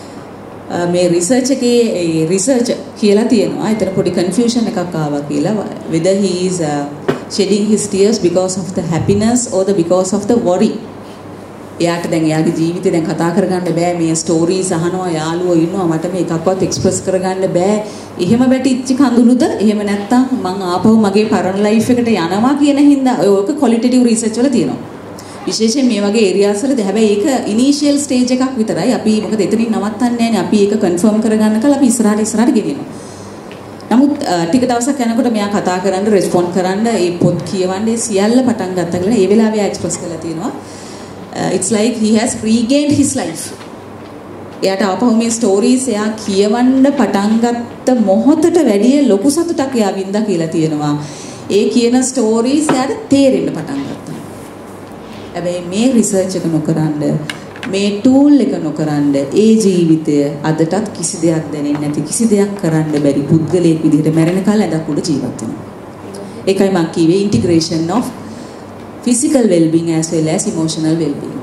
මේ රිසර්ච් එකේ ඒ රිසර්ච් කියලා තියෙනවා. එතන පොඩි කන්ෆියුෂන් එකක් ආවා කියලා. whether he is uh, shedding his tears because of the happiness or the because of the worry. එයාට දැන් එයාගේ ජීවිතේ දැන් කතා කරගන්න බෑ. මේ ස්ටෝරීස් අහනවා, යාළුවෝ ඉන්නවා, මට මේකක්වත් එක්ස්ප්‍රස් කරගන්න බෑ. එහෙම වැටිච්ච කඳුළුද? එහෙම නැත්තම් මං ආපහු මගේ පරණ ලයිෆ් එකට යනවා කියන හින්දා ඔයක ක්වොලිටේටිව් රිසර්ච් වල තියෙනවා. විශේෂයෙන් මේ වගේ ඒරියාස් වලදී. හැබැයි ඒක ඉනිෂියල් ස්ටේජ් එකක් විතරයි. අපි මොකද එතනින් නවත්තන්නේ නැහැනේ. අපි ඒක කන්ෆර්ම් කරගන්න කල අපි ඉස්සරහට ඉස්සරහට ගෙනියනවා. නමුත් ටික දවසක් යනකොට මෙයා කතා කරන්න, රෙස්පොන්ඩ් කරන්න, ඒ පොත් කියවන්නේ සියල්ල පටන් ගත්තා කියලා ඒ වෙලාවේ එයා එක්ස්ප්‍රස් කරලා තියෙනවා. Uh, it's like he has regained his life. එයාට ආපහු මේ ස්ටෝරීස් එයා කියවන්න පටන් ගත්ත මොහොතට වැඩිය ලොකු සතුටක් එයා වින්දා කියලා තියෙනවා. ඒ කියන ස්ටෝරීස් එයාට තේරෙන්න පටන් ගත්තා. හැබැයි මේ රිසර්ච් එක නොකරනද මේ ටූල් එක නොකරනද ඒ ජීවිතය අදටත් කිසි දෙයක් දැනෙන්නේ නැති කිසි දෙයක් කරන්න බැරි පුද්ගලයෙක් විදිහට මැරෙන කල ඇඳක් උඩ ජීවත් වෙනවා. ඒකයි මම කිව්වේ integration of physical well-being as well as emotional well-being.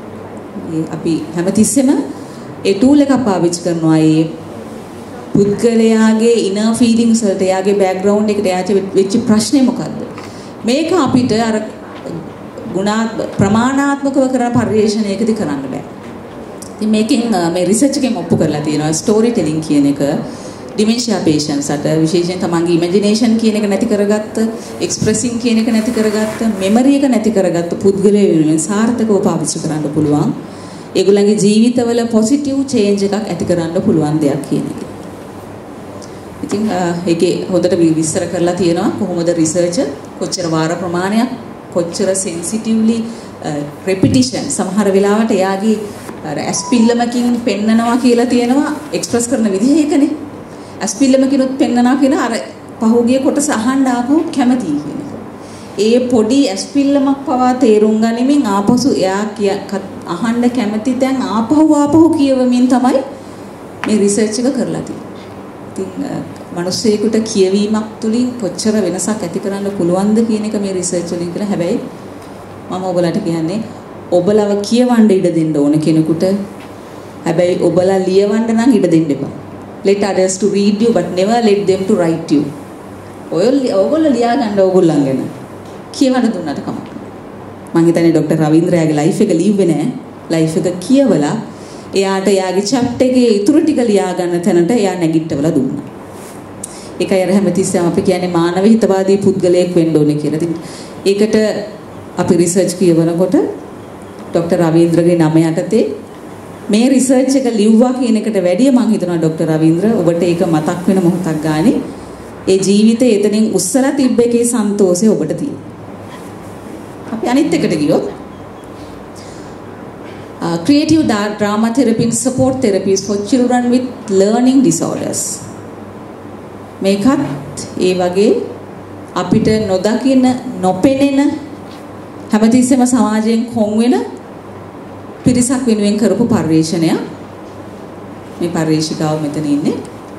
අපි හැමතිස්සෙම ඒ ටූල් එක පාවිච්චි කරනවා. ඒ පුද්ගලයාගේ inner feelings වලට, එයාගේ background එකට එයාට වෙච්ච ප්‍රශ්නේ මොකද්ද? මේක අපිට අර ගුණාත් ප්‍රමාණාත්මකව කරන පරිශ්‍රණයකදී කරන්න බෑ. ඉතින් මේකෙන් මේ රිසර්ච් එකෙන් ඔප්පු කරලා තියෙනවා ස්ටෝරි ටෙලිං කියන එක dementia patients අට විශේෂයෙන් තමන්ගේ imagination කියන එක නැති කරගත්ත, expressing කියන එක නැති කරගත්ත, memory එක නැති කරගත්ත පුද්ගලයෝ වෙනුවෙන් සාර්ථකව පාවිච්චි කරන්න පුළුවන්. ඒගොල්ලන්ගේ ජීවිතවල positive change එකක් ඇති කරන්න පුළුවන් දෙයක් කියන එක. ඉතින් ඒකේ හොඳට විස්තර කරලා තියෙනවා කොහොමද රිසර්ච් කොච්චර වාර ප්‍රමාණයක්, කොච්චර sensitively repetition සමහර වෙලාවට එයාගේ අර ඇස්පිල්ලමකින් පෙන්නනවා කියලා තියෙනවා එක්ස්ප්‍රස් කරන විදිහ ඒකනේ. ඇස්පිල්ලමකිනුත් පෙන්නනවා කියන අර පහුගිය කොටස අහන්න ආපහු කැමතියි කියන එක. ඒ පොඩි ඇස්පිල්ලමක් පවා තේරුම් ගනිමින් ආපසු එයා අහන්න කැමති දැන් ආපහු ආපහු කියවමින් තමයි මේ රිසර්ච් එක කරලා තියෙන්නේ. ඉතින් මිනිස්සෙකුට කියවීමක් තුලින් කොච්චර වෙනසක් ඇති කරන්න පුළුවන්ද කියන එක මේ රිසර්ච් වලින් කියලා. හැබැයි මම ඔයගලට කියන්නේ ඔබලව කියවන්න ඉඩ දෙන්න ඕන කෙනෙකුට. හැබැයි ඔබලා ලියවන්න නම් ඉඩ දෙන්න එපා. Let others to read you but never let them to write you. ඔය ඔයගොල්ලෝ ලියා ගන්න ඕගොල්ලන් ගැන කියවන්න දුන්නට කමක් නෑ. මම හිතන්නේ ડોક્ટર රවීන්ද්‍රයාගේ ලයිෆ් එක ලිව්වේ නෑ. ලයිෆ් එක කියවලා එයාට එයාගේ චැප්ටර් එකේ ඉතුරු ටික ලියා ගන්න තැනට එයා නැගිටවලා දුන්නා. ඒකයි අර හැමතිස්සෙම අපි කියන්නේ මානව හිතවාදී පුද්ගලයෙක් වෙන්න ඕනේ කියලා. ඉතින් ඒකට අපි රිසර්ච් කියවනකොට ડોક્ટર රවීන්ද්‍රගේ නම යටතේ මේ රිසර්ච් එක ලිව්වා කියන එකට වැඩිය මම හිතනවා ડોક્ટર රවීන්ද්‍ර ඔබට ඒක මතක් වෙන මොහොතක් ගානේ ඒ ජීවිතේ එතනින් උස්සලා තිබ්බ එකේ සන්තෝෂය ඔබට තියෙනවා. අපි අනිත් එකට ගියොත් Uh, creative drama therapy and support therapies for children with learning disorders. මේකත් ඒ වගේ අපිට නොදකින නොපෙනෙන හැමතිස්සෙම සමාජයෙන් කොන් වෙන පිරිසක් වෙනුවෙන් කරපු පරිශ්‍රණයක්. මේ පරිශ්‍රිකාව මෙතන ඉන්නේ.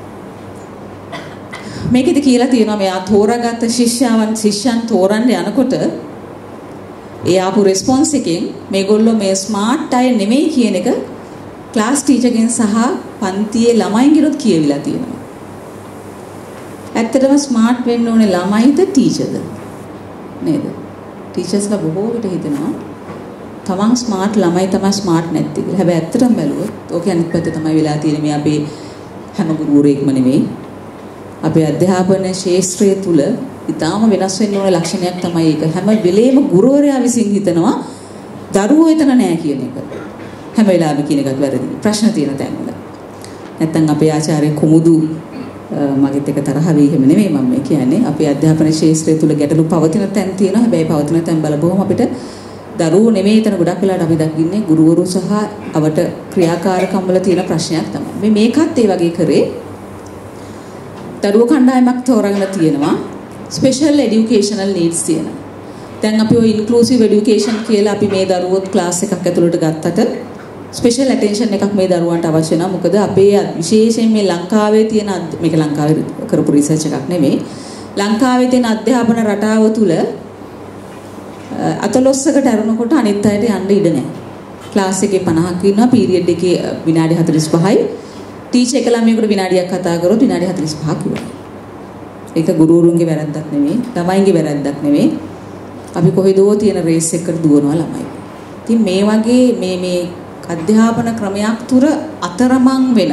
මේකෙදි කියලා තියෙනවා මෙයා තෝරාගත්ත ශිෂ්‍යයන් ශිෂ්‍යයන් තෝරන්න යනකොට ඒ ආපු රෙස්පොන්ස් එකෙන් මේගොල්ලෝ මේ ස්මාර්ට් අය නෙමෙයි කියන එක ක්ලාස් ටීචර්ගෙන් සහ පන්තියේ ළමයින්ගෙනුත් කියවිලා තියෙනවා. ඇත්තටම ස්මාර්ට් වෙන්න ඕනේ ළමයිද ටීචර්ද නේද? ටීචර්ස්ලා බොහෝ විට හිතනවා තමන් ස්මාර්ට් ළමයි තමයි ස්මාර්ට් නැත්තේ කියලා. හැබැයි ඇත්තටම බැලුවොත් ඕකේ අනිත් පැත්ත තමයි වෙලා තියෙන්නේ. මේ අපේ හැම ගුරුවරයෙක්ම නෙමෙයි. අපේ අධ්‍යාපන ශාස්ත්‍රය තුල ඉතාම වෙනස් වෙන්න ඕන ලක්ෂණයක් තමයි ඒක. හැම වෙලේම ගුරුවරයා විසින් හිතනවා දරුවෝ එතන නැහැ කියන එක. හැම වෙලාවෙම කියන එකත් වැරදි. ප්‍රශ්න තියෙන තැන්වල. නැත්තම් අපේ ආචාර්ය කුමුදු මගෙත් එක තරහ වෙයි එහෙම නෙමෙයි මම මේ කියන්නේ. අපේ අධ්‍යාපන ශාස්ත්‍රය තුල ගැටලු පවතින තැන් තියෙනවා. හැබැයි පවතින තැන් බලපුවම අපිට දරුවෝ නෙමෙයි එතන ගොඩක් වෙලාවට අපි දකින්නේ ගුරුවරු සහ අවට ක්‍රියාකාරකම් වල තියෙන ප්‍රශ්නයක් තමයි. මේ මේකත් ඒ වගේ කරේ දරුවෝ කණ්ඩායමක් තෝරාගෙන තියෙනවා. ස්පෙෂල් එඩියුකේෂනල් නීඩ්ස් තියෙන. දැන් අපි ඔය ඉන්ක්ලූසිව් එඩියුකේෂන් කියලා අපි මේ දරුවොත් ක්ලාස් එකක් ඇතුළට ගත්තට ස්පෙෂල් ඇටෙන්ෂන් එකක් මේ දරුවන්ට අවශ්‍ය වෙනවා. මොකද අපේ විශේෂයෙන් මේ ලංකාවේ තියෙන මේක ලංකාවේ කරපු රිසර්ච් එකක් නෙමෙයි. ලංකාවේ තියෙන අධ්‍යාපන රටාව තුල අතලොස්සකට ඇරුණකොට අනිත් අයට යන්න ඉඩ නැහැ. ක්ලාස් එකේ පනහක් ඉන්නවා පීරියඩ් එකේ විනාඩි හතළිස් පහයි. ටීචර් එක ළමයෙකුට විනාඩියක් කතා කරොත් විනාඩි හතළිස් පහක් ඉවරයි. ඒක ගුරුවරුන්ගේ වැරද්දක් නෙමෙයි, ළමයින්ගේ වැරද්දක් නෙමෙයි. අපි කොහෙදෝ තියෙන රේස් එකකට දුවනවා ළමයි. ඉතින් මේ වගේ මේ මේ අධ්‍යාපන ක්‍රමයක් තුර අතරමං වෙන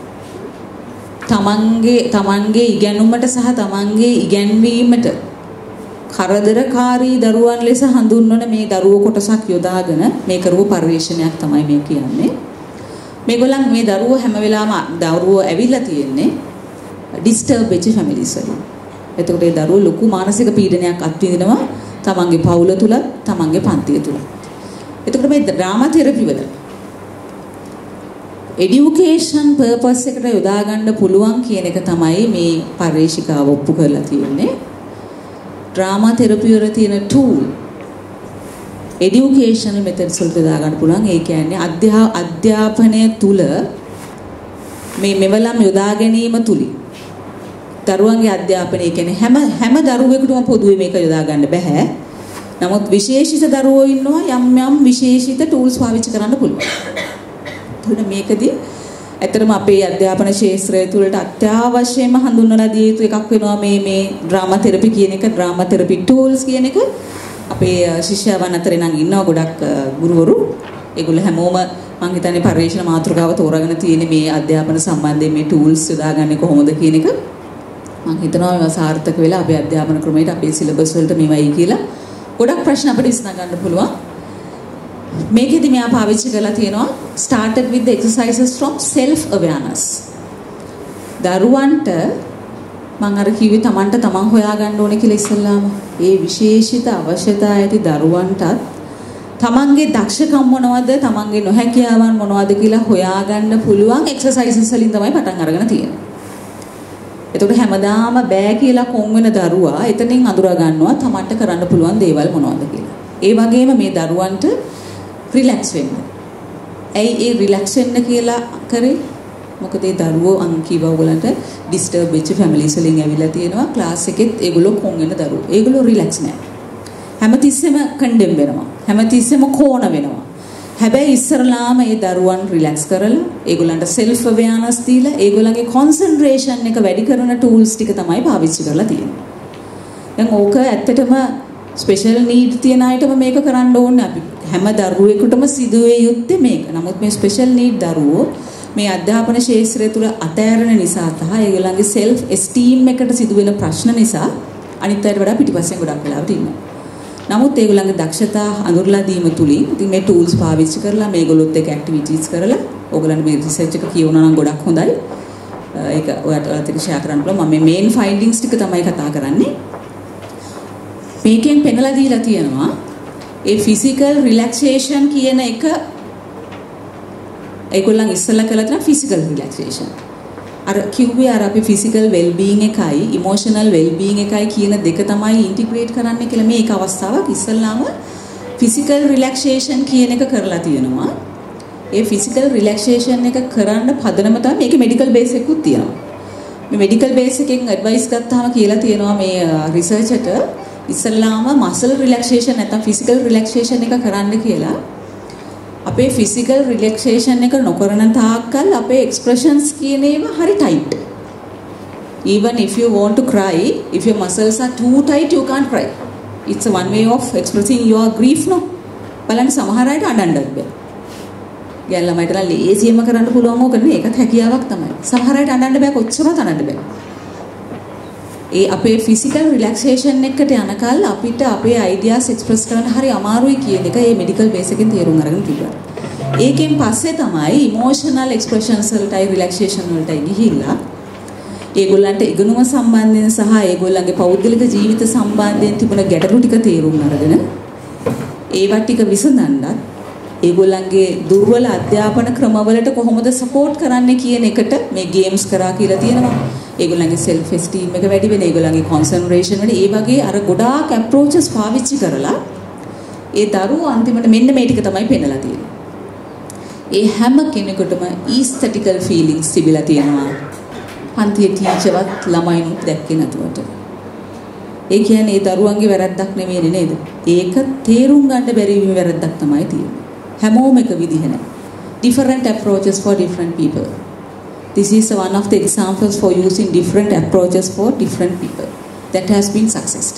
තමන්ගේ තමන්ගේ ඉගෙනුමට සහ තමන්ගේ ඉගැන්වීමට කරදරකාරී දරුවන් ලෙස හඳුන්වන මේ දරුවෝ කොටසක් යොදාගෙන මේ කරපු පරිශ්‍රණයක් තමයි මේ කියන්නේ. මේගොල්ලන් මේ දරුවෝ හැම වෙලාවම දරුවෝ ඇවිල්ලා තියෙන්නේ ඩිස්ටර්බ් වෙච්ච ෆැමිලිස් වලින්. එතකොට ඒ දරුවෝ ලොකු මානසික පීඩනයක් අත්විඳිනවා තමන්ගේ පවුල තුල, තමන්ගේ පන්තිය තුල. එතකොට මේ ඩ්‍රාමා තෙරපි වල එඩියුකේෂන් පර්පස් එකට යොදා ගන්න පුළුවන් කියන එක තමයි මේ පරිශීකාව ඔප්පු කරලා තියෙන්නේ. ඩ්‍රාමා තෙරපි වල තියෙන ටූල් එඩියුකේෂනල් මෙතඩ්ස් වලට යොදා ගන්න පුළුවන්. ඒ කියන්නේ අධ්‍යා අධ්‍යාපනය තුල මේ මෙවලම් යොදා ගැනීම තුලින් දරුවන්ගේ අධ්‍යාපනය කියන්නේ හැම හැම දරුවෙකුටම පොදුවේ මේක යොදා ගන්න බෑ. නමුත් විශේෂිත දරුවෝ ඉන්නවා යම් යම් විශේෂිත ටූල්ස් පාවිච්චි කරන්න පුළුවන්. එතකොට මේකදී ඇත්තටම අපේ අධ්‍යාපන ශාස්ත්‍රය තුළට අත්‍යවශ්‍යම හඳුන්වලා දිය යුතු එකක් වෙනවා මේ මේ ඩ්‍රාමා තෙරපි කියන එක, ඩ්‍රාමා තෙරපි ටූල්ස් කියන එක. අපේ ශිෂ්‍යයන් අතරේ නම් ඉන්නවා ගොඩක් ගුරුවරු. ඒගොල්ලෝ හැමෝම මම හිතන්නේ පරිශන මාතෘකාව තෝරාගෙන තියෙන්නේ මේ අධ්‍යාපන සම්බන්ධයෙන් මේ ටූල්ස් යොදාගන්නේ කොහොමද කියන එක. මම හිතනවා මේවා සාර්ථක වෙලා අපේ අධ්‍යාපන ක්‍රමයට අපේ සිලබස් වලට මේවයි කියලා ගොඩක් ප්‍රශ්න අපිට විසඳ ගන්න පුළුවන්. මේකෙදි මෙයා පාවිච්චි කරලා තියෙනවා started with the exercises from self awareness. දරුවන්ට මම අර කිව්වේ Tamanට Taman හොයා ගන්න ඕනේ කියලා ඉස්සෙල්ලාම ඒ විශේෂිත අවශ්‍යතා ඇති දරුවන්ටත් තමන්ගේ දක්ෂකම් මොනවද තමන්ගේ නොහැකියාවන් මොනවද කියලා හොයාගන්න පුළුවන් එක්සර්සයිසස් වලින් තමයි පටන් අරගෙන තියෙන්නේ. එතකොට හැමදාම බෑ කියලා කොන් වෙන දරුවා එතනින් අඳුරා ගන්නවා තමන්ට කරන්න පුළුවන් දේවල් මොනවද කියලා. ඒ වගේම මේ දරුවන්ට රිලැක්ස් වෙන්න. ඇයි ඒ රිලැක්ස් වෙන්න කියලා කරේ? මොකද ඒ දරුවෝ අන් කීවා ඔයගලන්ට ඩිස්ටර්බ් වෙච්ච ෆැමිලිස් වලින් ඇවිල්ලා තියෙනවා ක්ලාස් එකෙත් ඒගොල්ලෝ කොන් වෙන දරුවෝ. ඒගොල්ලෝ රිලැක්ස් නෑ. හැමතිස්සෙම කන්ඩෙම් වෙනවා. හැමතිස්සෙම කෝණ වෙනවා. හැබැයි ඉස්සරලාම ඒ දරුවන් රිලැක්ස් කරලා ඒගොල්ලන්ට සෙල්ෆ් අවේර්නස් දීලා ඒගොල්ලන්ගේ කොන්සන්ට්‍රේෂන් එක වැඩි කරන ටූල්ස් ටික තමයි පාවිච්චි කරලා තියෙන්නේ. දැන් ඕක ඇත්තටම ස්පෙෂල් නීඩ් තියන අයටම මේක කරන්න ඕනේ. අපි හැම දරුවෙකුටම සිදුවේ යුත්තේ මේක. නමුත් මේ ස්පෙෂල් නීඩ් දරුවෝ මේ අධ්‍යාපන ශාස්ත්‍රය තුල අතෑරෙන නිසා තහ ඒගොල්ලන්ගේ සෙල්ෆ් එස්ටීම් එකට සිදුවෙන ප්‍රශ්න නිසා අනිත් අයට වඩා පිටිපස්සෙන් ගොඩක් වෙලාවට ඉන්නවා. නමුත් ඒගොල්ලන්ගේ දක්ෂතා අඳුරලා දීම තුලින් ඉතින් මේ ටූල්ස් පාවිච්චි කරලා මේගොල්ලොත් එක්ක ඇක්ටිවිටීස් කරලා ඕගොල්ලන්ට මේ රිසර්ච් එක කියවනවා නම් ගොඩක් හොඳයි. ඒක ඔයාලට ඔයාලට ෂෙයා කරන්න පුළුවන්. මම මේ මේන් ෆයින්ඩින්ග්ස් ටික තමයි කතා කරන්නේ. මේකෙන් පෙන්නලා දීලා තියෙනවා ඒ ෆිසිකල් රිලැක්සේෂන් කියන එක ඒගොල්ලන් ඉස්සෙල්ලා කළා තියෙන ෆිසිකල් රිලැක්සේෂන්. අර කිව්වේ අර අපි ෆිසිකල් වෙල් බීయింగ్ එකයි ඉමෝෂනල් වෙල් බීయింగ్ එකයි කියන දෙක තමයි ඉන්ටිග්‍රේට් කරන්න කියලා මේක අවස්ථාවක් ඉස්සෙල්ලාම ෆිසිකල් රිලැක්සේෂන් කියන එක කරලා තියෙනවා. ඒ ෆිසිකල් රිලැක්සේෂන් එක කරන්න පදනම තමයි මේකේ මෙඩිකල් බේස් එකකුත් තියෙනවා. මේ මෙඩිකල් බේස් එකෙන් ඇඩ්වයිස් ගත්තාම කියලා තියෙනවා මේ රිසර්ච් එකට ඉස්සෙල්ලාම මසල් රිලැක්සේෂන් නැත්නම් ෆිසිකල් රිලැක්සේෂන් එක කරන්න කියලා. අපේ ෆිසිකල් රිලැක්සේෂන් එක නොකරන තාක්කල් අපේ එක්ස්ප්‍රෙෂන්ස් කියන ඒවා හරි tight. Even if you want to cry, if your muscles are too tight, you can't cry. It's a one way of expressing your grief, no? බලන්න සමහර අයට අඬන්නත් බෑ. ගැන ළමයිට නම් ලේසියෙන්ම කරන්න පුළුවන් ඕක නෙවෙයි. ඒකත් හැකියාවක් තමයි. සමහර අයට අඬන්න බෑ, කොච්චරවත් අඬන්න බෑ. ඒ අපේ ෆිසිකල් රිලැක්සේෂන් එකට යනකල් අපිට අපේ අයිඩියාස් එක්ස්ප්‍රස් කරන්න හරි අමාරුයි කියන එක මේ මෙඩිකල් බේස් එකෙන් තේරුම් අරගෙන තිබුණා. ඒකෙන් පස්සේ තමයි ඉමෝෂනල් එක්ස්ප්‍රෙෂන්ස් වලටයි රිලැක්සේෂන් වලටයි ගිහිල්ලා ඒගොල්ලන්ට ඉගෙනුම සම්බන්ධයෙන් සහ ඒගොල්ලන්ගේ පෞද්ගලික ජීවිත සම්බන්ධයෙන් තිබුණ ගැටලු ටික තේරුම් අරගෙන ඒවා ටික විසඳන්නත් ඒගොල්ලන්ගේ දුර්වල අධ්‍යාපන ක්‍රමවලට කොහොමද සපෝට් කරන්නේ කියන එකට මේ ගේම්ස් කරා කියලා තියෙනවා. ඒගොල්ලන්ගේ self esteem එක වැඩි වෙන, ඒගොල්ලන්ගේ concentration වල ඒ වගේ අර ගොඩාක් approaches පාවිච්චි කරලා ඒ දරුවෝ අන්තිමට මෙන්න මේ ටික තමයි පෙන්නලා තියෙන්නේ. ඒ හැම කෙනෙකුටම aesthetical feelings තිබිලා තියෙනවා. පන්තියේ ටීචර්වත් ළමයිනුත් දැක්කේ නැතුවට. ඒ කියන්නේ ඒ දරුවන්ගේ වැරද්දක් නෙමෙයි නේද? ඒක තේරුම් ගන්න බැරි වීම වැරද්දක් තමයි තියෙන්නේ. හැමෝම එක විදිහ නැහැ. Different approaches for different people. This is one of the examples for using different approaches for different people that has been successful.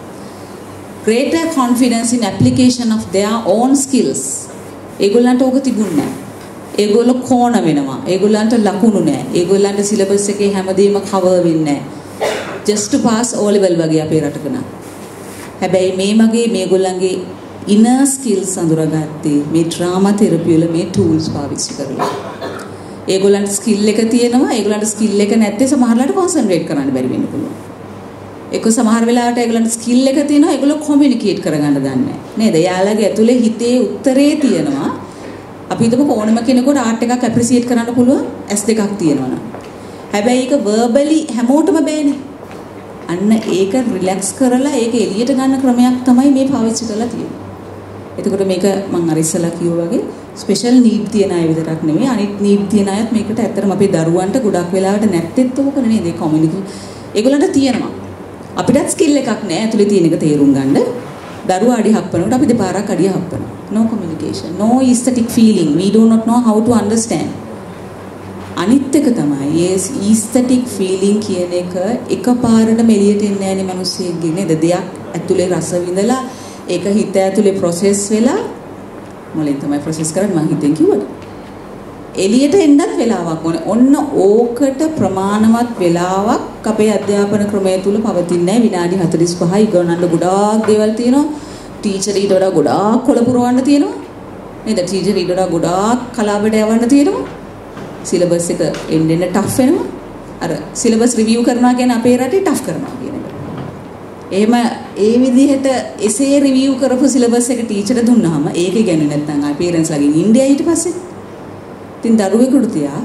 Greater confidence in application of their own skills. ඒගොල්ලන්ට ඕක තිබුණේ නැහැ. ඒගොල්ලෝ කෝණ වෙනවා. ඒගොල්ලන්ට ලකුණු නැහැ. ඒගොල්ලන්ට සිලබස් එකේ හැමදේම කවර් වෙන්නේ නැහැ. Just to pass O level වගේ අපේ රටක නම්. හැබැයි මේ මගේ මේගොල්ලන්ගේ inner skills අඳුරගත්තේ මේ drama therapy වල මේ tools පාවිච්චි කරලා. ඒගොල්ලන්ට ස්කිල් එක තියෙනවා. ඒගොල්ලන්ට ස්කිල් එක නැත්නම් සමහරලාට කොන්සන්ට්‍රේට් කරන්න බැරි වෙන්න පුළුවන්. ඒක සමහර වෙලාවට ඒගොල්ලන්ට ස්කිල් එක තියෙනවා. ඒගොල්ලෝ කොමියුනිකේට් කරගන්න දන්නේ නැහැ. නේද? යාළගේ ඇතුලේ හිතේ උත්තරේ තියෙනවා. අපි හිතමු ඕනම කෙනෙකුට ආර්ට් එකක් ඇප්‍රීසියේට් කරන්න පුළුවන් ඇස් දෙකක් තියෙනවා නම්. හැබැයි ඒක වර්බලි හැමෝටම බෑනේ. අන්න ඒක රිලැක්ස් කරලා ඒක එළියට ගන්න ක්‍රමයක් තමයි මේ පාවිච්චි කරලා තියෙන්නේ. එතකොට මේක මම අර ඉස්සලා කිව්වා වගේ ස්පෙෂල් නීඩ් තියෙන අය විතරක් නෙමෙයි අනිත් නීඩ් තියෙන අයත් මේකට ඇත්තටම අපේ දරුවන්ට ගොඩක් වෙලාවට නැත්තේත් ඕක නෙමෙයි මේ කොමියුනිකේෂන් ඒගොල්ලන්ට තියෙනවා අපිටත් ස්කිල් එකක් නැහැ ඇතුලේ තියෙන එක තේරුම් ගන්න දරුවා අඩි හප්පනකොට අපි දෙපාරක් අඩිය හප්පනවා no communication no aesthetic feeling we do not know how to understand අනිත් එක තමයි ඒ aesthetic feeling කියන එක එකපාරටම එළියට එන්නේ නැහැ නේ මිනිස්සෙක්ගේ නේද දෙයක් ඇතුලේ රස විඳලා ඒක හිත ඇතුලේ process වෙලා මොලෙන් තමයි process කරන්නේ මම හිතෙන් කිව්වද එළියට එන්නත් වෙලාවක් ඕනේ. ඔන්න ඕකට ප්‍රමාණවත් වෙලාවක් අපේ අධ්‍යාපන ක්‍රමය තුල පවතින්නේ නැහැ. විනාඩි හතළිස් පහයි ඉගෙනන්න ගොඩාක් දේවල් තියෙනවා. ටීචර් ඊට වඩා ගොඩාක් කොළ පුරවන්න තියෙනවා. නේද? ටීචර් ඊට වඩා ගොඩාක් කලාපයට යවන්න තියෙනවා. සිලබස් එක එන්න එන්න ටෆ් වෙනවා. අර සිලබස් රිවිව් කරනවා කියන්නේ අපේ රටේ ටෆ් කරනවා කියන එක. එහෙම ඒ විදිහට එසේ රිවිව් කරපු සිලබස් එක ටීචර්ට දුන්නාම ඒක ඉගෙන නැත්නම් ආ පේරන්ට්ස් ලාගෙන් ඉන්දියා ඊට පස්සේ තින් දරුවෙකුට තියා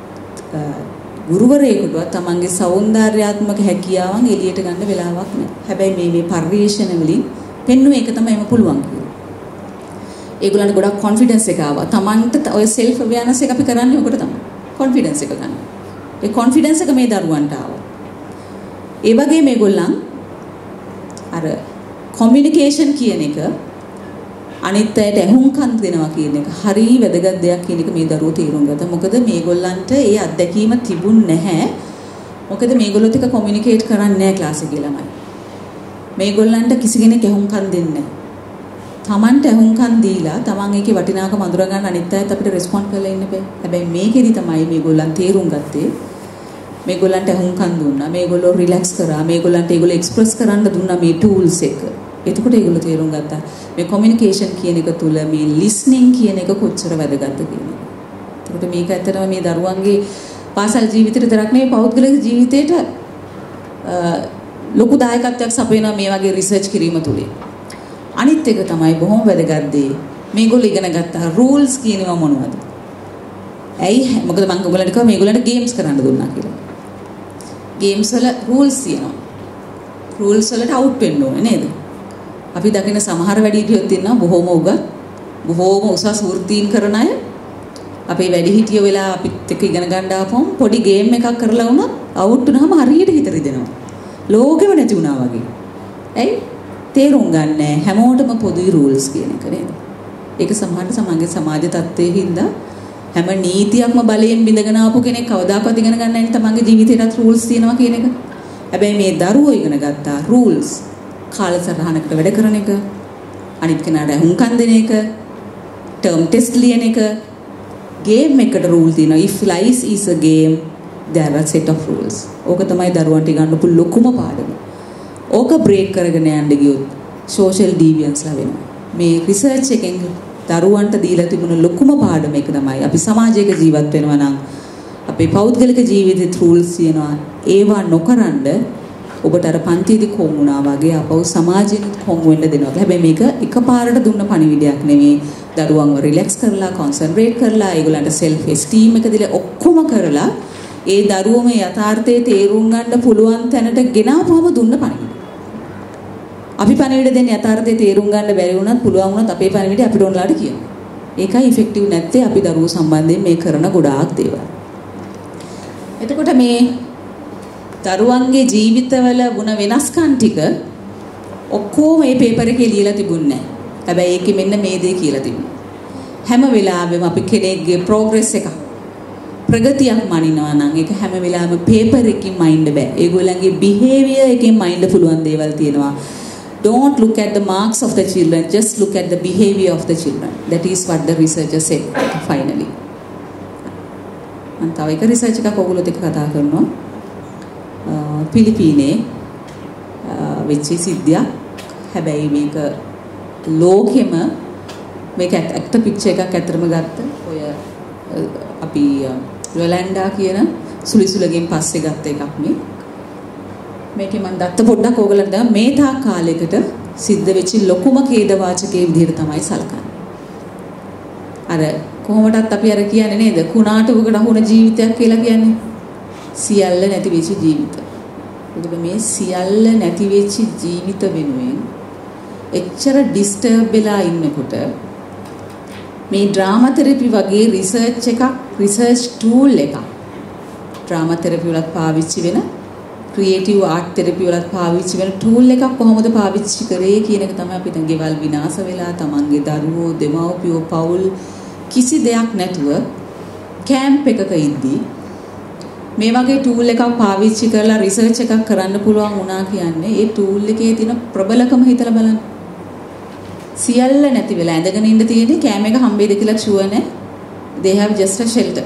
ගුරුවරයෙකුට තමන්ගේ සෞන්දර්යාත්මක හැකියාවන් එළියට ගන්න වෙලාවක් නැහැ. හැබැයි මේ මේ පරිශ්‍රණ වලින් පෙන්වුව එක තමයි එම පුළුවන් කියන්නේ. ඒගොල්ලන්ට ගොඩක් කොන්ෆිඩන්ස් එක ආවා. තමන්ට ඔය සෙල්ෆ් අවයර්නස් එක අපි කරන්නේ ඔකට තමයි. කොන්ෆිඩන්ස් එක ගන්න. ඒ කොන්ෆිඩන්ස් එක මේ දරුවන්ට ආවා. ඒ වගේ මේගොල්ලන් අර කොමියුනිකේෂන් කියන එක අනිත් අයට ඇහුම්කන් දෙනවා කියන එක හරි වැදගත් දෙයක් කියන එක මේ දරුවෝ තේරුම් ගත්තා. මොකද මේගොල්ලන්ට ඒ අත්දැකීම තිබුණ නැහැ. මොකද මේගොල්ලොත් එක්ක කොමියුනිකේට් කරන්නේ නැහැ ක්ලාස් එකේ ළමයි. මේගොල්ලන්ට කිසි කෙනෙක් ඇහුම්කන් දෙන්නේ නැහැ. Tamanට ඇහුම්කන් දීලා Taman ඒකේ වටිනාකම අඳුර ගන්න අනිත් අයත් අපිට රෙස්පොන්ඩ් කරලා ඉන්න බෑ. හැබැයි මේකෙදි තමයි මේගොල්ලන් තේරුම් ගත්තේ මේගොල්ලන්ට ඇහුම්කන් දුන්නා. මේගොල්ලෝ රිලැක්ස් කරා. මේගොල්ලන්ට ඒගොල්ලෝ එක්ස්ප්‍රස් කරන්න දුන්නා මේ ටූල්ස් එක. එතකොට ඒගොල්ලෝ තේරුම් ගත්තා මේ කොමියුනිකේෂන් කියන එක තුල මේ ලිස්නින් කියන එක කොච්චර වැදගත්ද කියන එක. එතකොට මේක ඇත්තටම මේ දරුවන්ගේ පාසල් ජීවිතේට විතරක් නෙවෙයි පෞද්ගලික ජීවිතේට ලොකු දායකත්වයක් සපයනවා මේ වගේ රිසර්ච් කිරීම තුලින්. අනිත් එක තමයි බොහොම වැදගත් දේ. මේගොල්ලෝ ඉගෙන ගත්තා රූල්ස් කියනවා මොනවද? ඇයි මොකද මම ඔයගොල්ලන්ට කිව්වා මේගොල්ලන්ට ගේම්ස් කරන්න දුන්නා කියලා. ගේම්ස් වල රූල්ස් තියෙනවා. රූල්ස් වලට අවුට් වෙන්න ඕනේ නේද? අපි දකින සමහර වැඩිහිටියෝ ඉන්නවා බොහොම උග බොහොම උසස් වෘත්තීන් කරන අය. අපේ වැඩිහිටියෝ වෙලා අපිත් එක්ක ඉගෙන ගන්න ආපුවම පොඩි ගේම් එකක් කරලා වුණත් අවුට් වුණාම හරියට හිත රිදෙනවා. ලෝකෙම නැති වුණා වගේ. ඇයි? තේරුම් ගන්නෑ හැමෝටම පොදුයි රූල්ස් කියන එක නේද? ඒක සමහරට සමගගේ සමාජ තත්ත්වයේ හින්දා හැම නීතියක්ම බලයෙන් බිඳගෙන ආපු කෙනෙක් කවදාකවත් ඉගෙන ගන්න නැහැ නේ තමන්ගේ ජීවිතේටත් රූල්ස් තියෙනවා කියන එක. හැබැයි මේ දරුවෝ ඉගෙන ගත්තා රූල්ස් කාලසටහනකට වැඩ කරන එක, අනිත් කෙනාට හුම්කන් දෙන එක, ටර්ම් ටෙස්ට් ලියන එක, ගේම් එකකට රූල් තියෙනවා. if life is a game there are set of rules. ඕක තමයි දරුවන්ට ගන්න පුළු ලොකුම පාඩම. ඕක බ්‍රේක් කරගෙන යන්න ගියොත් social deviance ලා වෙනවා. මේ රිසර්ච් එකෙන් දරුවන්ට දීලා තිබුණ ලොකුම පාඩම එක තමයි අපි සමාජයක ජීවත් වෙනවා නම් අපේ පෞද්ගලික ජීවිතේ රූල්ස් තියෙනවා. ඒවා නොකරනද ඔබට අර පන්තියේදී කොම් වුණා වගේ අපව සමාජයෙන් කොම් වෙන්න දෙනවා. හැබැයි මේක එකපාරට දුන්න පණිවිඩයක් නෙමෙයි. දරුවන්ව රිලැක්ස් කරලා කොන්සන්ට්‍රේට් කරලා ඒගොල්ලන්ට සෙල්ෆ් එස්ටීම් එක දීලා ඔක්කොම කරලා ඒ දරුවෝ මේ යථාර්ථයේ තේරුම් ගන්න පුළුවන් තැනට ගෙනාවම දුන්න පණිවිඩය. අපි පණිවිඩ දෙන්නේ යථාර්ථයේ තේරුම් ගන්න බැරි වුණත් පුළුවන් වුණත් අපේ පණිවිඩය අපිට ඕනලාට කියනවා. ඒකයි ඉෆෙක්ටිව් නැත්තේ අපි දරුවෝ සම්බන්ධයෙන් මේ කරන ගොඩාක් දේවල්. එතකොට මේ දරුවන්ගේ ජීවිතවල වුණ වෙනස්කම් ටික ඔක්කොම මේ පේපර් එකේ ලියලා තිබුණේ නැහැ. හැබැයි ඒකෙ මෙන්න මේ දේ කියලා තිබුණා. හැම වෙලාවෙම අපි කෙනෙක්ගේ ප්‍රෝග්‍රස් එක ප්‍රගතියක් මනිනවා නම් ඒක හැම වෙලාවෙම පේපර් එකකින් මයින්ඩ් බෑ. ඒගොල්ලන්ගේ බිහේවියර් එකෙන් මයින්ඩ් පුළුවන් දේවල් තියෙනවා. Don't look at the marks of the children, just look at the behavior of the children. That is what the researcher said finally. මම තව එක රිසර්ච් එකක් ඔයගොල්ලොත් එක්ක කතා කරනවා. පිලිපීනේ වෙච්ච සිද්ධියක්. හැබැයි මේක ලෝකෙම මේක ඇක්ට පික්චර් එකක් ඇත්තටම ගත්ත ඔය අපි යොලැන්ඩා කියන සුලිසුලගෙන් පස්සේ ගත්ත එකක් මේ. මේකේ මම දත්ත පොඩ්ඩක් ඕගලන්ට දැන් මේ තා කාලයකට සිද්ධ වෙච්ච ලොකුම ඛේද වාචකයේ විදිහට තමයි සලකන්නේ. අර කොහොමදත් අපි අර කියන්නේ නේද? කුණාටුවකට අහුන ජීවිතයක් කියලා කියන්නේ. සියල්ල නැති වෙච්ච ජීවිත. මොකද මේ සියල්ල නැති වෙච්ච ජීවිත වෙනුවෙන් එච්චර ඩිස්ටර්බ් වෙලා ඉන්නකොට මේ ඩ්‍රාමා තෙරපි වගේ රිසර්ච් එකක් රිසර්ච් ටූල් එකක් ඩ්‍රාමා තෙරපි වලත් පාවිච්චි වෙන ක්‍රියේටිව් ආර්ට් තෙරපි වලත් පාවිච්චි වෙන ටූල් එකක් කොහොමද පාවිච්චි කරේ කියන එක තමයි අපි දැන් ගෙවල් විනාශ වෙලා තමන්ගේ දරුවෝ දෙමව්පියෝ පවුල් කිසි දෙයක් නැතුව කැම්ප් එකක ඉද්දී මේ වගේ ටූල් එකක් පාවිච්චි කරලා රිසර්ච් එකක් කරන්න පුළුවන් වුණා කියන්නේ ඒ ටූල් එකේ තියෙන ප්‍රබලකම හිතලා බලන්න. සියල්ල නැති වෙලා ඇඳගෙන ඉන්න තියෙන්නේ කැම එක හම්බෙයිද කියලා ෂුවර් නැහැ. they have just a shelter.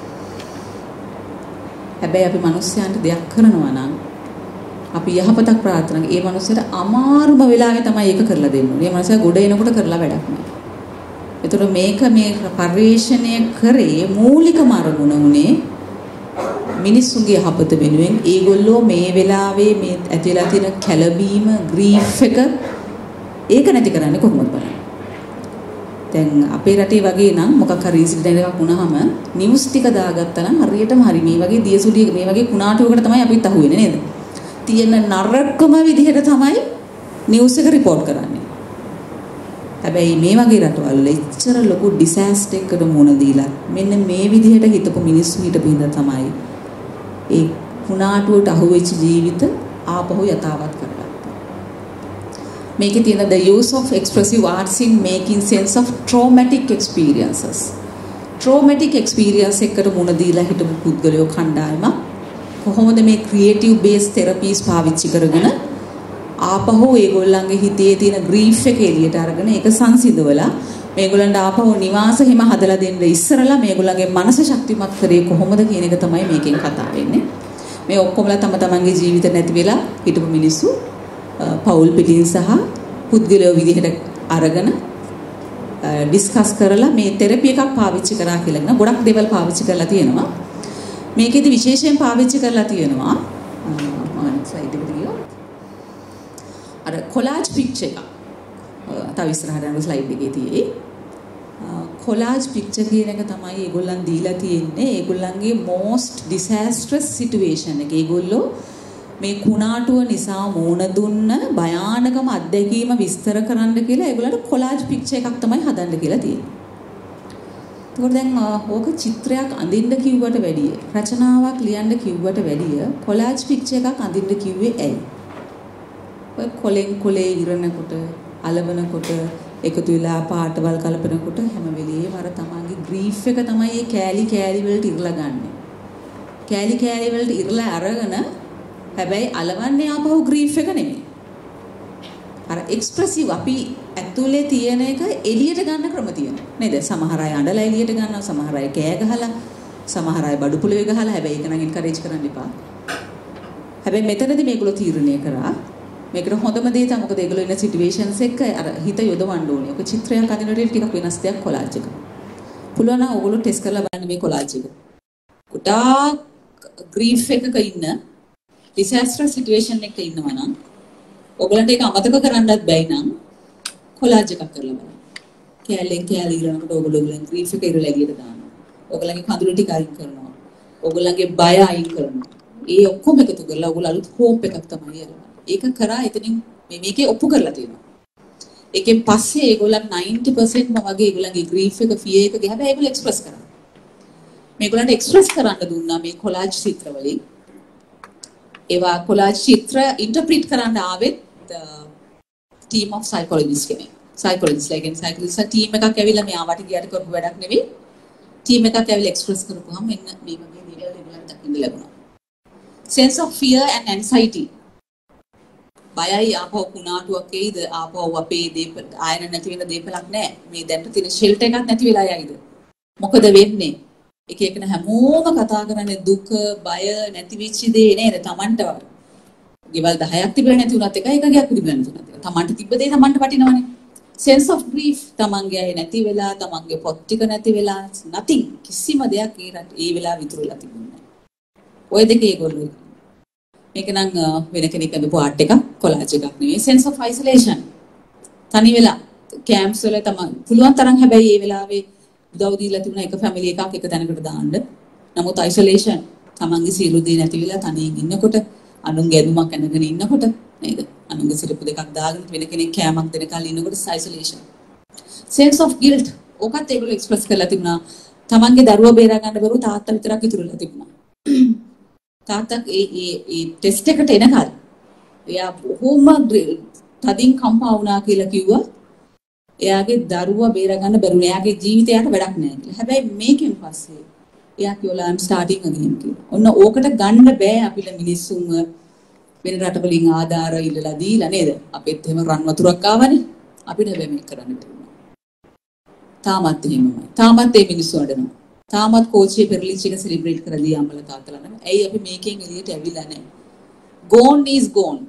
හැබැයි අපි මිනිස්යාන්ට දෙයක් කරනවා නම් අපි යහපතක් ප්‍රාර්ථනා කරන ඒ මිනිස්සට අමාරුම වෙලාවේ තමයි ඒක කරලා දෙන්න ඕනේ. ඒ මිනිසා ගොඩ එනකොට කරලා වැඩක් නැහැ. ඒතර මේක මේ පරිශ්‍රණය කරේ මූලිකම අරමුණ උනේ මිනිස්සුන්ගේ යහපත වෙනුවෙන්. ඒගොල්ලෝ මේ වෙලාවේ මේ ඇතිලා තියෙන කැළඹීම ග්‍රීෆ් එක ඒක නැති කරන්නේ කොහොමද බලන්න. දැන් අපේ රටේ වගේ නම් මොකක් හරි ඉන්සිඩන්ට් එකක් වුණාම නිවුස් ටික දාගත්තා නම් හරියටම හරි මේ වගේ දියසුලිය මේ වගේ කුණාටුවකට තමයි අපිත් අහුවෙන්නේ නේද? තියෙන නරකම විදිහට තමයි නිවුස් එක රිපෝට් කරන්නේ. හැබැයි මේ වගේ රටවල් වල ඉච්චර ලොකු ඩිසාස්ටර් එකකට මුහුණ දීලා මෙන්න මේ විදිහට හිතපු මිනිස්සු හිටපු හින්දා තමයි ඒ කුණාටුවට අහුවෙච්ච ජීවිත ආපහු යථාවත් කරගත්තා. මේකේ තියෙන the use of expressive arts in making sense of traumatic experiences. traumatic experience එකට මුහුණ දීලා හිටපු පුද්ගලයෝ කණ්ඩායමක් කොහොමද මේ creative based therapies පාවිච්චි කරගෙන ආපහු ඒගොල්ලන්ගේ හිතේ තියෙන ග්‍රීෆ් එක එළියට අරගෙන ඒක සංසිඳවලා මේගොල්ලන්ට ආපහු නිවාස හිම හදලා දෙන්න ඉස්සරලා මේගොල්ලන්ගේ මනස ශක්තිමත් කරේ කොහොමද කියන එක තමයි මේකෙන් කතා වෙන්නේ. මේ ඔක්කොමලා තම තමන්ගේ ජීවිත නැති වෙලා හිටපු මිනිස්සු පෞල් පිටින් සහ පුද්ගලයෝ විදිහට අරගෙන ඩිස්කස් කරලා මේ තෙරපි එකක් පාවිච්චි කරා කියලා නේද? ගොඩක් දේවල් පාවිච්චි කරලා තියෙනවා. මේකෙදි විශේෂයෙන් පාවිච්චි කරලා තියෙනවා මම ස්ලයිඩ් එකට ගියොත් අර කොලාජ් පික්චර් එක. තව ඉස්සරහට යන ස්ලයිඩ් එකේ තියෙයි. කොලාජ් පික්චර් කියන එක තමයි ඒගොල්ලන් දීලා තියෙන්නේ. ඒගොල්ලන්ගේ most disastrous situation එක. ඒගොල්ලෝ මේ කුණාටුව නිසා මූණ දුන්න භයානකම අත්දැකීම විස්තර කරන්න කියලා ඒගොල්ලන්ට කොලාජ් පික්චර් එකක් තමයි හදන්න කියලා තියෙන්නේ. ඒකෝර දැන් ඕක චිත්‍රයක් අඳින්න කිව්වට වැඩිය රචනාවක් ලියන්න කිව්වට වැඩිය කොලාජ් පික්චර් එකක් අඳින්න කිව්වේ ඇයි? ඔය කොලෙන් කොලේ ඉරනකොට අලවනකොට එකතු වෙලා පාටවල් කලපනකොට හැම වෙලේම අර තමන්ගේ ග්‍රීෆ් එක තමයි ඒ කෑලි කෑලි වලට ඉරලා ගන්න. කෑලි කෑලි වලට ඉරලා අරගෙන හැබැයි අලවන්නේ ආපහු ග්‍රීෆ් එක නෙමෙයි. අර එක්ස්ප්‍රෙසිව් අපි ඇතුලේ තියෙන එක එළියට ගන්න ක්‍රම තියෙනවා. නේද? සමහර අය අඬලා එළියට ගන්නවා, සමහර අය කෑ ගහලා, සමහර අය බඩු පුලුවේ ගහලා. හැබැයි ඒක නම් එන්කරේජ් කරන්න එපා. හැබැයි මෙතනදී මේගොල්ලෝ තීරණය කරා මේකට හොඳම දේ තමයි මොකද ඒගොල්ලෝ ඉන්න සිටුේෂන්ස් එක අර හිත යොදවන්න ඕනේ. ඔක චිත්‍රයක් අඳිනකොට ටිකක් වෙනස් දෙයක් කොලාජ් එක. පුළුවන් නම් ඕගොල්ලෝ ටෙස්ට් කරලා බලන්න මේ කොලාජ් එක. ගොඩාක් ග්‍රීෆ් එකක ඉන්න disastrous situation එකක ඉන්නවා නම් ඔයගලන්ට ඒක අමතක කරන්නත් බැයි නම් කොලාජ් එකක් කරලා බලන්න. කැලෙන් කැලි ඉරනකොට ඔයගොල්ලෝ ඔයගලන් ග්‍රීෆ් එක ඉරලා එළියට දානවා. ඔයගලන්ගේ කඳුළු ටික අයින් කරනවා. ඔයගලන්ගේ බය අයින් කරනවා. ඒ ඔක්කොම එකතු කරලා ඔයගොල්ලෝ අලුත් හෝප් එකක් තමයි යන්නේ. ඒක කරා එතනින් මේ මේකේ ඔප්පු කරලා තියෙනවා. ඒකෙන් පස්සේ ඒගොල්ලන් ninety percent ම වගේ ඒගොල්ලන්ගේ ග්‍රීෆ් එක ෆියර් එක ගියා හැබැයි ඒගොල්ලෝ එක්ස්ප්‍රස් කරා. මේගොල්ලන්ට එක්ස්ප්‍රස් කරන්න දුන්නා මේ කොලාජ් චිත්‍ර වලින්. ඒවා කොලාජ් චිත්‍ර ඉන්ටර්ප්‍රීට් කරන්න ආවෙත් ටීම් ඔෆ් සයිකොලොජිස්ට් කෙනෙක්. සයිකොලොජිස්ට් ලයිකෙන් සයිකොලොජිස්ට් ටීම් එකක් ඇවිල්ලා මේ ආවට ගියට කරපු වැඩක් නෙවෙයි. ටීම් එකක් ඇවිල්ලා එක්ස්ප්‍රස් කරපුවාම මෙන්න මේ වගේ දේවල් ඒගොල්ලන්ට දකින්න ලැබුණා. sense of fear and anxiety. බයයි ආපහු කුණාටුවක් එයිද ආපහු අපේ දේපල ආයන නැති වෙන දේපලක් නැහැ. මේ දැන්ට තියෙන ෂෙල්ටර් එකක් නැති වෙලා යයිද? මොකද වෙන්නේ? එක එකන හැමෝම කතා කරන්නේ දුක, බය නැති වෙච්ච දේ නේද? Tamanට වගේ. ගෙවල් දහයක් තිබුණා නැති උනත් එකයි එකගයක් තිබුණා නැති උනත් එක. Tamanට තිබ්බ දේ Tamanට වටිනවනේ. sense of grief Tamanගේ අය නැති වෙලා, Tamanගේ පොත් ටික නැති වෙලා, nothing කිසිම දෙයක් ඒ ඒ වෙලාව විතරලා තිබුණේ නැහැ. ඔය දෙකේ ඒගොල්ලෝ මේක නම් වෙන කෙනෙක් අඳපු ආර්ට් එකක් කොලාජ් එකක් නෙවෙයි. sense of isolation තනි වෙලා කැම්ප්ස් වල තමයි පුළුවන් තරම් හැබැයි ඒ වෙලාවේ උදව් දීලා තිබුණා එක ෆැමිලි එකක් එක තැනකට දාන්න. නමුත් isolation තමන්ගේ සියලු දේ නැති වෙලා තනියෙන් ඉන්නකොට අනුන්ගේ ඇඳුමක් ඇඳගෙන ඉන්නකොට නේද? අනුන්ගේ සිරපු දෙකක් දාගෙන වෙන කෙනෙක් කෑමක් දෙනකල් ඉන්නකොට isolation. sense of guilt ඕකත් ඒගොල්ලෝ එක්ස්ප්‍රස් කරලා තිබුණා. තමන්ගේ දරුවා බේරා ගන්න බැරුව තාත්තා විතරක් ඉතුරුලා තිබුණා. තාත්තා ඒ ඒ ඒ ටෙස්ට් එකට එනකල් එයා බොහොම තදින් කම්පා වුණා කියලා කිව්වා. එයාගේ දරුවා බේර ගන්න බැරුණා. එයාගේ ජීවිතයට වැඩක් නැහැ කියලා. හැබැයි මේකෙන් පස්සේ එයා කිව්ලා I'm starting again කියලා. ඔන්න ඕකට ගන්න බෑ අපිට මිනිස්සුන්ව වෙන රටවලින් ආධාර ඉල්ලලා දීලා නේද? අපිත් එහෙම රන් වතුරක් ආවනේ. අපිට හැබැයි මේක කරන්න බැහැ. තාමත් එහෙමමයි. තාමත් මේ මිනිස්සු අඬනවා. තාමත් කෝච්චියේ පෙරලිච් එක සෙලිබ්‍රේට් කරලා අම්මලා තාත්තලා නම් ඇයි අපි මේකෙන් එළියට ඇවිල්ලා නැහැ? Gone is gone.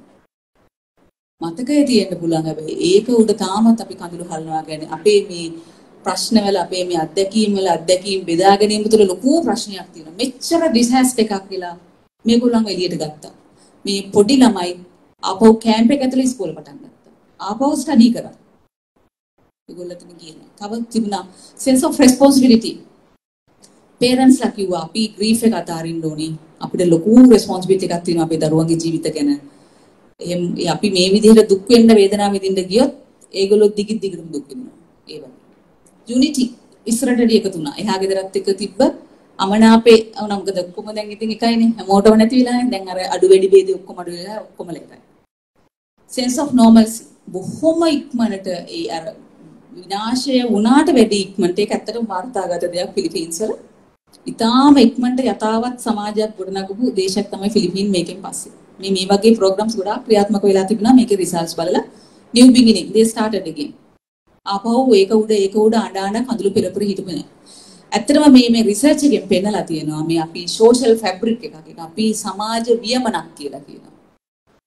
මතකයේ තියෙන්න පුළුවන් හැබැයි ඒක උඩ තාමත් අපි කඳුළු හලනවා කියන්නේ අපේ මේ ප්‍රශ්න වල අපේ මේ අත්දැකීම් වල අත්දැකීම් බෙදා ගැනීම තුළ ලොකු ප්‍රශ්නයක් තියෙනවා. මෙච්චර ඩිසාස්ටර් එකක් වෙලා මේගොල්ලන්ව එළියට ගත්තා. මේ පොඩි ළමයි ආපහු කැම්ප් එක ඇතුලේ ඉස්කෝලේ පටන් ගත්තා. ආපහු ස්ටඩි කරා. ඒගොල්ලන්ට කියන්නේ තව තිබුණා sense of responsibility. parents ලා කිව්වා අපි grief එක අතාරින්න ඕනේ. අපිට ලොකු responsibility එකක් තියෙනවා අපේ දරුවන්ගේ ජීවිත ගැන. එහෙනම් අපි මේ විදිහට දුක් වෙන්න වේදනාව විඳින්න ගියොත් ඒගොල්ලෝ දිගින් දිගටම දුක් විඳිනවා. ඒ වගේ. unity ඉස්සරහට එකතු වුණා. එහා ගෙදරත් එක්ක තිබ්බ අමනාපේ වුණා. මොකද ඔක්කොම දැන් ඉතින් එකයිනේ. හැමෝටම නැති වෙලානේ. දැන් අර අඩු වැඩි ભેදේ ඔක්කොම අඩු වෙලා ඔක්කොම එකයි. sense of normalcy බොහොම ඉක්මනට ඒ අර විනාශය වුණාට වැඩි ඉක්මනට ඒක ඇත්තටම වාර්තාගත දෙයක් ෆිලිපීන්ස් වල. ඉතාලම ඉක්මනට යථාවත් සමාජයක් ගොඩනගපු දේශයක් තමයි ෆිලිපීන් මේකෙන් පස්සේ. මේ මේ වගේ ප්‍රෝග්‍රෑම්ස් ගොඩාක් ක්‍රියාත්මක වෙලා තිබුණා. මේකේ රිසල්ට්ස් බලලා new beginning they started again. ආපහු ඒක උඩ ඒක උඩ අඬ අඬ කඳුළු පෙරපුර හිටපු නෑ. ඇත්තටම මේ මේ රිසර්ච් එකෙන් පෙන්නලා තියෙනවා මේ අපි social fabric එකක් එක අපි සමාජ වියමනක් කියලා කියනවා.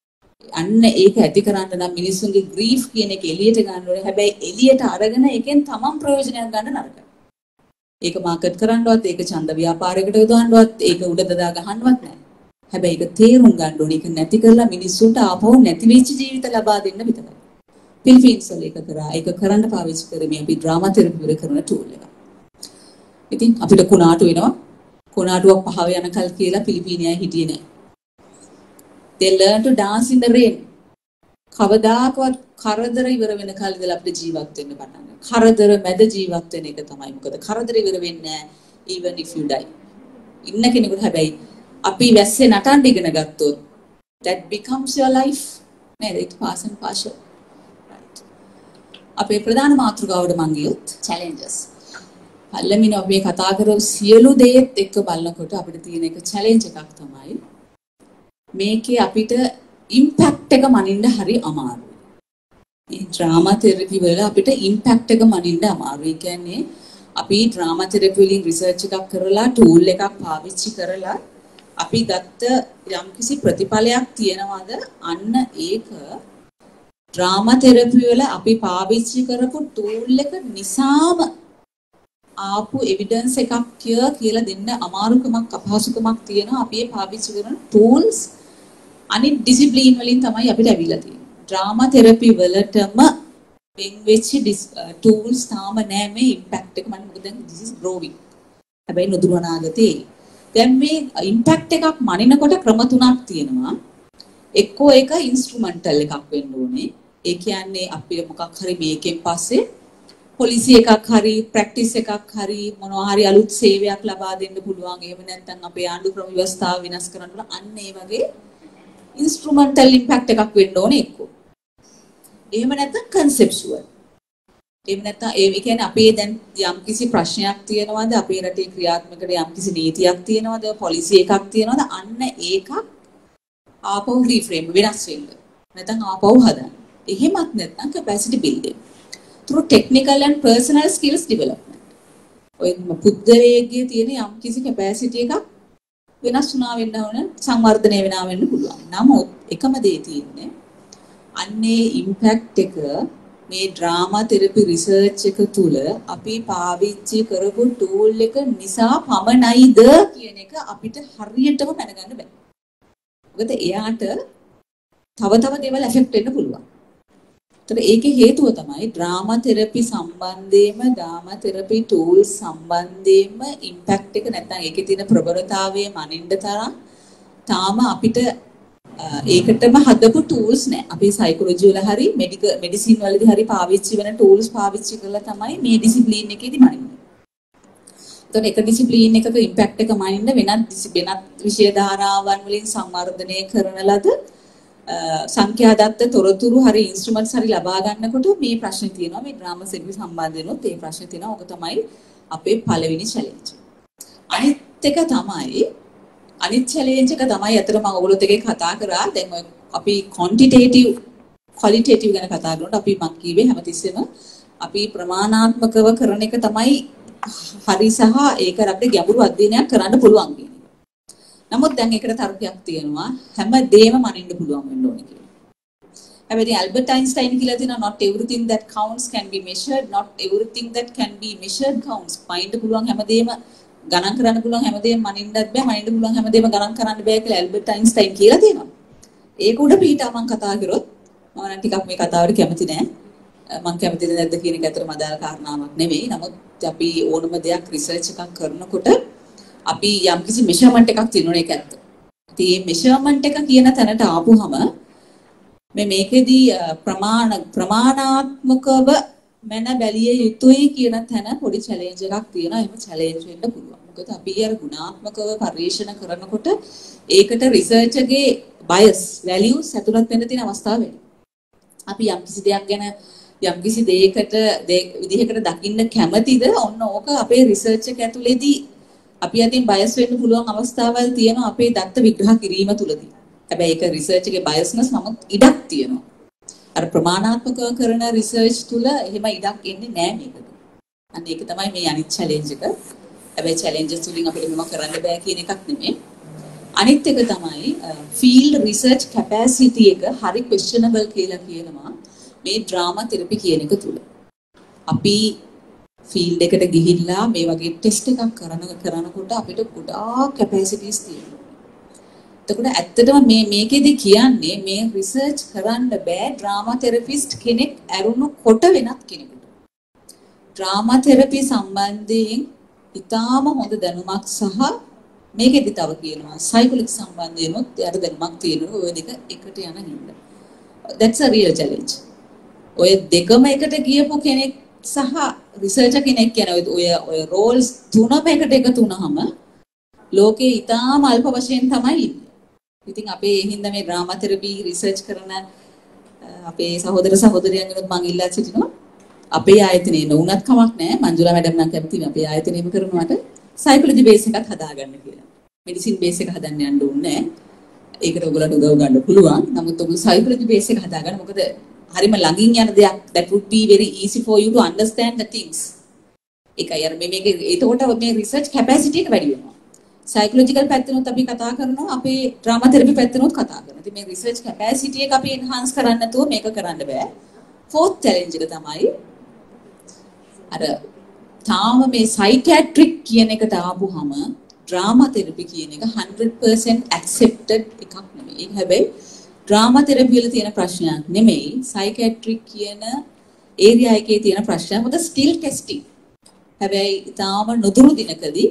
අන්න ඒක ඇති කරන්න නම් මිනිස්සුන්ගේ ග්‍රීෆ් කියන එක එළියට ගන්න ඕනේ. හැබැයි එළියට අරගෙන එකෙන් තමන් ප්‍රයෝජනයක් ගන්න නරකයි. ඒක මාකට් කරන්නවත්, ඒක ඡන්ද ව්‍යාපාරයකට යොදවන්නවත්, ඒක උඩ දදා ගහන්නවත් නැහැ. හැබැයි ඒක තේරුම් ගන්න ඕනේ. ඒක නැති කරලා මිනිස්සුන්ට ආපහු නැති වෙච්ච ජීවිත ලබා දෙන්න විතරයි. පිලිපීන්ස් වල ඒක කරා. ඒක කරන්න පාවිච්චි කරමින් අපි ඩ්‍රාමා තෙරපි වල කරන ටූල් එක. ඉතින් අපිට කුණාටු වෙනවා. කුණාටුවක් පහව යනකල් කියලා පිලිපීනියයි හිටියේ නැහැ. They learn to dance in the rain. කවදාකවත් කරදර ඉවර වෙනකල් ඉඳලා අපිට ජීවත් වෙන්න පටන් ගන්නවා. කරදර මැද ජීවත් වෙන එක තමයි. මොකද කරදර ඉවර වෙන්නේ නැහැ even if you die. ඉන්න කෙනෙකුට හැබැයි අපි වැස්සේ නටන්න ඉගෙන ගත්තොත් that becomes your life. නේද? it pass and partial. Right. අපේ ප්‍රධාන මාතෘකාවට මං ගියොත් challenges. පළවෙනිව අපි කතා කරමු සියලු දේත් එක්ක බලනකොට අපිට තියෙන එක challenge එකක් තමයි මේකේ අපිට ඉම්පැක්ට් එක මනින්න හරි අමාරුයි. මේ ඩ්‍රාමා තෙරපි වල අපිට ඉම්පැක්ට් එක මනින්න අමාරුයි. ඒ කියන්නේ අපි ඩ්‍රාමා තෙරපි වලින් රිසර්ච් එකක් කරලා ටූල් එකක් පාවිච්චි කරලා අපි ගත්ත යම්කිසි ප්‍රතිඵලයක් තියනවාද අන්න ඒක ඩ්‍රාමා තෙරපි වල අපි පාවිච්චි කරපු ටූල් එක නිසාම ආපු එවිඩන්ස් එකක් කියලා දෙන්න අමාරුකමක් අපහසුකමක් තියෙනවා. අපි ඒ පාවිච්චි කරන ටූල්ස් අනිත් ඩිසිප්ලින් වලින් තමයි අපිට ඇවිල්ලා තියෙන්නේ. ඩ්‍රාමා තෙරපි වලටම වෙන් වෙච්ච ටූල්ස් තාම නෑ මේ ඉම්පැක්ට් එක. මම මොකද දැන් this is growing. හැබැයි නොදුර අනාගතේ දැන් මේ ඉම්පැක්ට් එකක් මනිනකොට ක්‍රම තුනක් තියෙනවා. එක්කෝ ඒක ඉන්ස්ට්‍රුමන්ටල් එකක් වෙන්න ඕනේ. ඒ කියන්නේ අපි මොකක් හරි මේකෙන් පස්සේ පොලිසි එකක් හරි ප්‍රැක්ටිස් එකක් හරි මොනවා හරි අලුත් සේවයක් ලබා දෙන්න පුළුවන්. එහෙම නැත්නම් අපේ ආණ්ඩු ක්‍රම ව්‍යවස්ථාව විනාශ කරන්න පුළුවන්. අන්න ඒ වගේ ඉන්ස්ට්‍රුමන්ටල් ඉම්පැක්ට් එකක් වෙන්න ඕනේ එක්කෝ. එහෙම නැත්නම් කන්සෙප්චුවල්. එහෙම නැත්නම් ඒ කියන්නේ අපේ දැන් යම්කිසි ප්‍රශ්නයක් තියෙනවද අපේ රටේ ක්‍රියාත්මකද යම්කිසි නීතියක් තියෙනවද පොලිසි එකක් තියෙනවද අන්න ඒක ආපහු රීෆ්‍රේම් වෙනස් වෙන්න. නැත්නම් ආපහු හදන්න. එහෙමත් නැත්නම් capacity building through technical and personal skills development. ඔය පුද්ගලයෙක්ගේ තියෙන යම්කිසි capacity එකක් වෙනස් වුණා වෙන්න ඕන සංවර්ධනය වෙනවා වෙන්න පුළුවන්. නමුත් එකම දේ තියෙන්නේ අන්නේ ඉම්පැක්ට් එක මේ ඩ්‍රාමා තෙරපි රිසර්ච් එක තුල අපි පාවිච්චි කරපු ටූල් එක නිසා පමණයිද කියන එක අපිට හරියටම දැනගන්න බෑ. මොකද එයාට තව තව දේවල් ඇෆෙක්ට් වෙන්න පුළුවන්. ඒතර ඒකේ හේතුව තමයි ඩ්‍රාමා තෙරපි සම්බන්ධයෙන්ම ඩ්‍රාමා තෙරපි ටූල්ස් සම්බන්ධයෙන්ම ඉම්පැක්ට් එක නැත්නම් ඒකේ තියෙන ප්‍රබලතාවය මනින්න තරම් තාම අපිට ඒකටම හදපු ටූල්ස් නැහැ. අපි සයිකොලොජි වල හරි මෙඩිකල් මෙඩිසින් වලදී හරි පාවිච්චි වෙන ටූල්ස් පාවිච්චි කරලා තමයි මේ ඩිසිප්ලින් එකේදී මනින්නේ. එතකොට එක ඩිසිප්ලින් එකක ඉම්පැක්ට් එක මනින්න වෙනත් වෙනත් විෂය ධාරාවන් වලින් සංවර්ධනය කරන ලද සංඛ්‍යාදත්ත තොරතුරු හරි ඉන්ස්ට්‍රුමන්ට්ස් හරි ලබා ගන්නකොට මේ ප්‍රශ්නේ තියෙනවා. මේ ඩ්‍රාමා සෙරපි සම්බන්ධවෙනොත් මේ ප්‍රශ්නේ තියෙනවා. ඔක තමයි අපේ පළවෙනි චැලෙන්ජ්. අනිත් එක තමයි අනිත් චැලෙන්ජ් එක තමයි අතර මම ඔයගොල්ලොත් එක්ක කතා කරා. දැන් ඔය අපි ක්වොන්ටිටේටිව් ක්වලිටේටිව් ගැන කතා කරනකොට අපි මක් කීවේ හැමතිස්සෙම අපි ප්‍රමාණාත්මකව කරන එක තමයි හරි සහ ඒක අපිට ගැඹුරු අධ්‍යයනයක් කරන්න පුළුවන් කියන එක. නමුත් දැන් ඒකට තර්කයක් තියෙනවා හැම දෙයක්ම මනින්න පුළුවන් වෙන්න ඕනේ කියලා. හැබැයි ඇල්බර්ට් අයින්ස්ටයින් කියලා තියෙනවා not everything that counts can be measured, not everything that can be measured counts. මනින්න පුළුවන් හැම දෙයක්ම ගණන් කරන්න පුළුවන් හැමදේම මනින්නත් බෑ මනින්න පුළුවන් හැමදේම ගණන් කරන්න බෑ කියලා ඇල්බර්ට් අයින්ස්ටයින් කියලා තියෙනවා. ඒක උඩ පිටා මම කතා කරොත් මම නම් ටිකක් මේ කතාවට කැමති නෑ. මම කැමතිද නැද්ද කියන එක අතරම අදාළ කාරණාවක් නෙවෙයි. නමුත් අපි ඕනම දෙයක් රිසර්ච් එකක් කරනකොට අපි යම්කිසි මෙෂර්මන්ට් එකක් තියෙනවා ඒක ඇත්ත. ඉතින් මේ මෙෂර්මන්ට් එක කියන තැනට ආපුවම මේ මේකෙදී ප්‍රමාණ ප්‍රමාණාත්මකව මන බැලිය යුතුයි කියන තැන පොඩි චැලෙන්ජ් එකක් තියෙනවා. එහෙම චැලෙන්ජ් වෙන්න පුළුවන්. මොකද අපි අර ගුණාත්මකව පරිශන කරනකොට ඒකට රිසර්ච් එකේ බයස් වැලියුස් ඇතුළත් වෙන්න තියෙන අවස්ථා වෙනවා. අපි යම්කිසි දෙයක් ගැන යම්කිසි දෙයකට විදිහකට දකින්න කැමතිද? ඔන්න ඕක අපේ රිසර්ච් එක ඇතුළේදී අපි අතින් බයස් වෙන්න පුළුවන් අවස්ථාවල් තියෙනවා අපේ දත්ත විග්‍රහ කිරීම තුළදී. හැබැයි ඒක රිසර්ච් එකේ බයස්නස් නමුත් ඉඩක් තියෙනවා. අර ප්‍රමාණාත්මකව කරන රිසර්ච් තුල එහෙම ඉඩක් එන්නේ නැහැ මේකට. අන්න ඒක තමයි මේ අනිත් චැලෙන්ජ් එක. හැබැයි චැලෙන්ජස් තුලින් අපිට මොනව කරන්න බෑ කියන එකක් නෙමෙයි. අනිත් එක තමයි ෆීල්ඩ් රිසර්ච් කැපැසිටි එක හරි ක්වෙස්චනබල් කියලා කියනවා මේ ඩ්‍රාමා තෙරපි කියන එක තුල. අපි ෆීල්ඩ් එකට ගිහිල්ලා මේ වගේ ටෙස්ට් එකක් කරන කරනකොට අපිට ගොඩාක් කැපැසිටිස් තියෙනවා. එතකොට ඇත්තටම මේ මේකෙදි කියන්නේ මේ රිසර්ච් කරන්න බෑ ඩ්‍රාමා තෙරපිස්ට් කෙනෙක් ඇරුණකොට වෙනත් කෙනෙකුට. ඩ්‍රාමා තෙරපි සම්බන්ධයෙන් ඉතාම හොඳ දැනුමක් සහ මේකෙදි තව කියනවා සයිකොලොජි සම්බන්ධයෙන්ොත් යාට දැනුමක් තියෙනවා ඔය දෙක එකට යන හින්දා. That's a real challenge. ඔය දෙකම එකට ගියපු කෙනෙක් සහ රිසර්චර් කෙනෙක් කියන ඔය ඔය රෝල්ස් තුනම එකට එකතු වුනහම ලෝකේ ඉතාම අල්ප වශයෙන් තමයි ඉන්නේ. ඉතින් අපේ හින්දා මේ ඩ්‍රාමා තෙරපි රිසර්ච් කරන අපේ සහෝදර සහෝදරියන්ගෙනුත් මම ඉල්ලා සිටිනවා අපේ ආයතනයේ නොඋනත් කමක් නැහැ මංජුලා මැඩම් නම් කැමතියි අපේ ආයතනයේම කරනවාට සයිකොලොජි බේස් එකක් හදාගන්න කියලා. මෙඩිසින් බේස් එක හදන්න යන්න ඕනේ නැහැ. ඒකට ඔයගොල්ලන්ට උදව් ගන්න පුළුවන්. නමුත් ඔයගොල්ලෝ සයිකොලොජි බේස් එක හදාගන්න. මොකද හරිම ළඟින් යන දෙයක් that would be very easy for you to understand the things. ඒකයි අර මේ මේක ඒතකොට මේ රිසර්ච් කැපැසිටි එක වැඩි වෙනවා. සයිකොලොජිකල් පැත්තනොත් අපි කතා කරනවා අපේ ඩ්‍රාමා තෙරපි පැත්තනොත් කතා කරනවා. ඉතින් මේ රිසර්ච් කැපැසිටි එක අපි එන්හාන්ස් කරන්න නැතුව මේක කරන්න බෑ. ෆෝර්ත් චැලෙන්ජ් එක තමයි අර තාම මේ සයිකියාට්‍රික් කියන එකට ආපුහම ඩ්‍රාමා තෙරපි කියන එක one hundred percent accepted එකක් නෙමෙයි. ඒක හැබැයි ඩ්‍රාමා තෙරපි වල තියෙන ප්‍රශ්නයක් නෙමෙයි. සයිකියාට්‍රික් කියන ඒරියා එකේ තියෙන ප්‍රශ්නයක්. මොකද ස්කිල් ටෙස්ටිං. හැබැයි තාම නොදුරු දිනකදී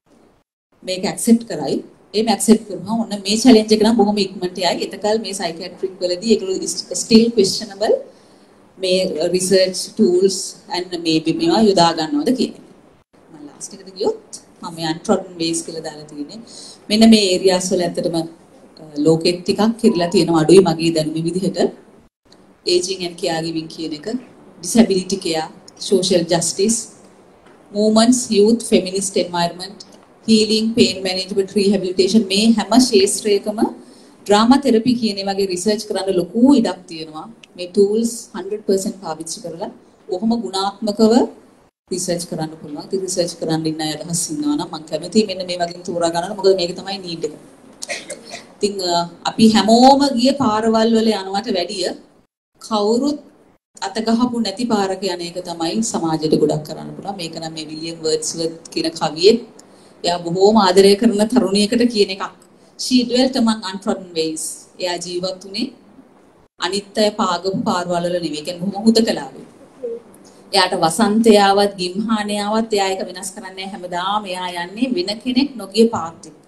මේක ඇක්සෙප්ට් කරයි. එහෙම ඇක්සෙප්ට් කරනවා ඔන්න මේ චැලෙන්ජ් එක නම් බොහොම ඉක්මනට යයි. එතකල් මේ සයිකියාට්‍රික් වලදී ඒගොල්ලෝ ස්ටිල් ක්වෙස්චනබල් මේ රිසර්ච් ටූල්ස් and මේබි මේවා යොදා ගන්නවද කියන එක. මම ලාස්ට් එකට ගියොත් මම මේ අන්ට්‍රොඩන් බේස් කියලා දාලා තියෙන්නේ. මෙන්න මේ ඒරියාස් වල ඇත්තටම ලෝකෙත් ටිකක් කිරලා තියෙනවා අඩුයි මගේ දැනුම විදිහට. ඒජිං and caregiving කියන එක, disability care, social justice, movements, youth, feminist environment, healing, pain management, rehabilitation මේ හැම ශාස්ත්‍රයකම ඩ්‍රාමා තෙරපි කියන වගේ රිසර්ච් කරන්න ලොකු ඉඩක් තියෙනවා. මේ tools one hundred percent පාවිච්චි කරලා කොහොම ගුණාත්මකව රිසර්ච් කරන්න පුළුවන්. ඉතින් රිසර්ච් කරන්න ඉන්න අය අදහස් ඉන්නවා නම් මම කැමතියි මෙන්න මේ වගේ තෝරා ගන්න. මොකද මේක තමයි need එක. ඉතින් අපි හැමෝම ගිය පාරවල් වල යනවට වැඩිය කවුරුත් අත ගහපු නැති පාරක යන එක තමයි සමාජයට ගොඩක් කරන්න පුළුවන්. මේක නම් මේ විලියම් වර්ඩ්ස්වර්ත් කියන කවියේ එයා බොහෝම ආදරය කරන තරුණියකට කියන එකක්. She dwelt among untrodden ways. එයා ජීවත් වුණේ අනිත් අය පාගපු පාරවල් වල නෙවෙයි. කියන්නේ බොහොම හුදකලාවේ. එයාට වසන්තයාවත් ගිම්හානයාවත් එයා එක වෙනස් කරන්නේ හැමදාම එයා යන්නේ වෙන කෙනෙක් නොගිය පාත් එක්ක.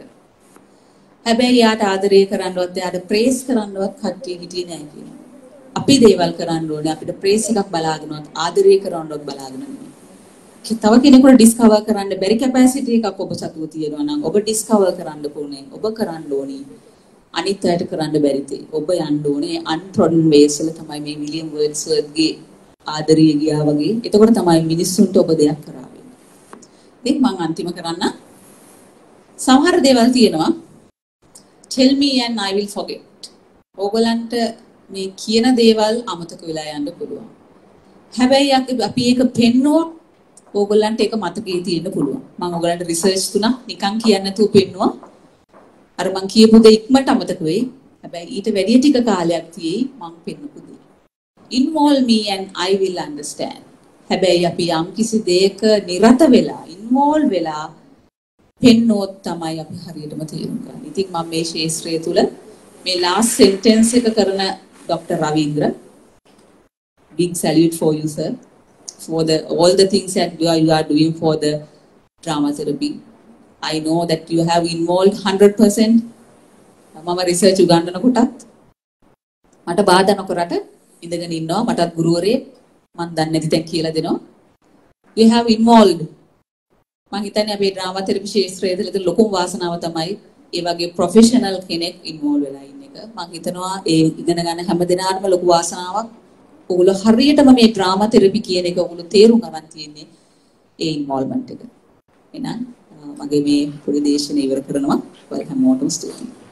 හැබැයි එයාට ආදරය කරන්නවත් එයාට ප්‍රේස් කරන්නවත් කට්ටිය හිටියේ නැහැ කියනවා. අපි දේවල් කරන්න ඕනේ අපිට ප්‍රේස් එකක් බලාගෙනවත් ආදරය කරන්නවත් බලාගෙන නෙවෙයි. තව කෙනෙකුට ඩිස්කවර් කරන්න බැරි කැපැසිටි එකක් ඔබ සතුව තියෙනවා නම් ඔබ ඩිස්කවර් කරන්න ඕනේ. ඔබ කරන්න ඕනේ. අනිත් අයට කරන්න බැරි තේ. ඔබ යන්න ඕනේ අන්ට්‍රොඩන් වේස් වල තමයි මේ විලියම් වර්ඩ්ස්වර්ත්ගේ ආදරය ගියා වගේ. එතකොට තමයි මිනිස්සුන්ට ඔබ දෙයක් කරා වෙන්නේ. ඉතින් මම අන්තිම කරන්න සමහර දේවල් තියෙනවා. Tell me and I will forget. ඕගලන්ට මේ කියන දේවල් අමතක වෙලා යන්න පුළුවන්. හැබැයි අපි ඒක පෙන්නුවොත් ඕගලන්ට ඒක මතකයේ තියෙන්න පුළුවන්. මම ඕගලන්ට රිසර්ච් තුනක් නිකන් කියන්න නැතුව පෙන්නුවා. අර මං කියපු දේ ඉක්මනට අමතක වෙයි. හැබැයි ඊට වැඩි ටික කාලයක් තියෙයි මං පෙන්නපු දේ. Involve me and I will understand. හැබැයි අපි යම් කිසි දෙයක නිරත වෙලා ඉන්වෝල්ව් වෙලා පෙන්නොත් තමයි අපි හරියටම තේරුම් ගන්න. ඉතින් මම මේ ශාස්ත්‍රය තුල මේ last sentence එක කරන Doctor Ravindra, big salute for you sir for the all the things that you are, you are doing for the drama therapy. I know that you have involved one hundred percent. මම research උගන්වන කොටත් මට බාධා නොකරට ඉඳගෙන ඉන්නවා. මටත් ගුරුවරයෙක් මම දන්නේ නැති තැන් කියලා දෙනවා. You have involved. මම හිතන්නේ අපේ ඩ්‍රාමා තෙරපි ශාස්ත්‍රයේ තියෙන ලොකුම වාසනාව තමයි ඒ වගේ ප්‍රොෆෙෂනල් කෙනෙක් ඉන්වෝල්ව් වෙලා ඉන්න එක. මම හිතනවා ඒ ඉගෙන ගන්න හැම දිනාටම ලොකු වාසනාවක්. ඔයගොල්ලෝ හරියටම මේ ඩ්‍රාමා තෙරපි කියන එක ඔයගොල්ලෝ තේරුම් ගන්න තියෙන්නේ ඒ ඉන්වෝල්ව්මන්ට් එක. එහෙනම් මගේ මේ පොඩි දේශන ඉවර කරනවා. ඔයාලා හැමෝටම ස්තුතියි.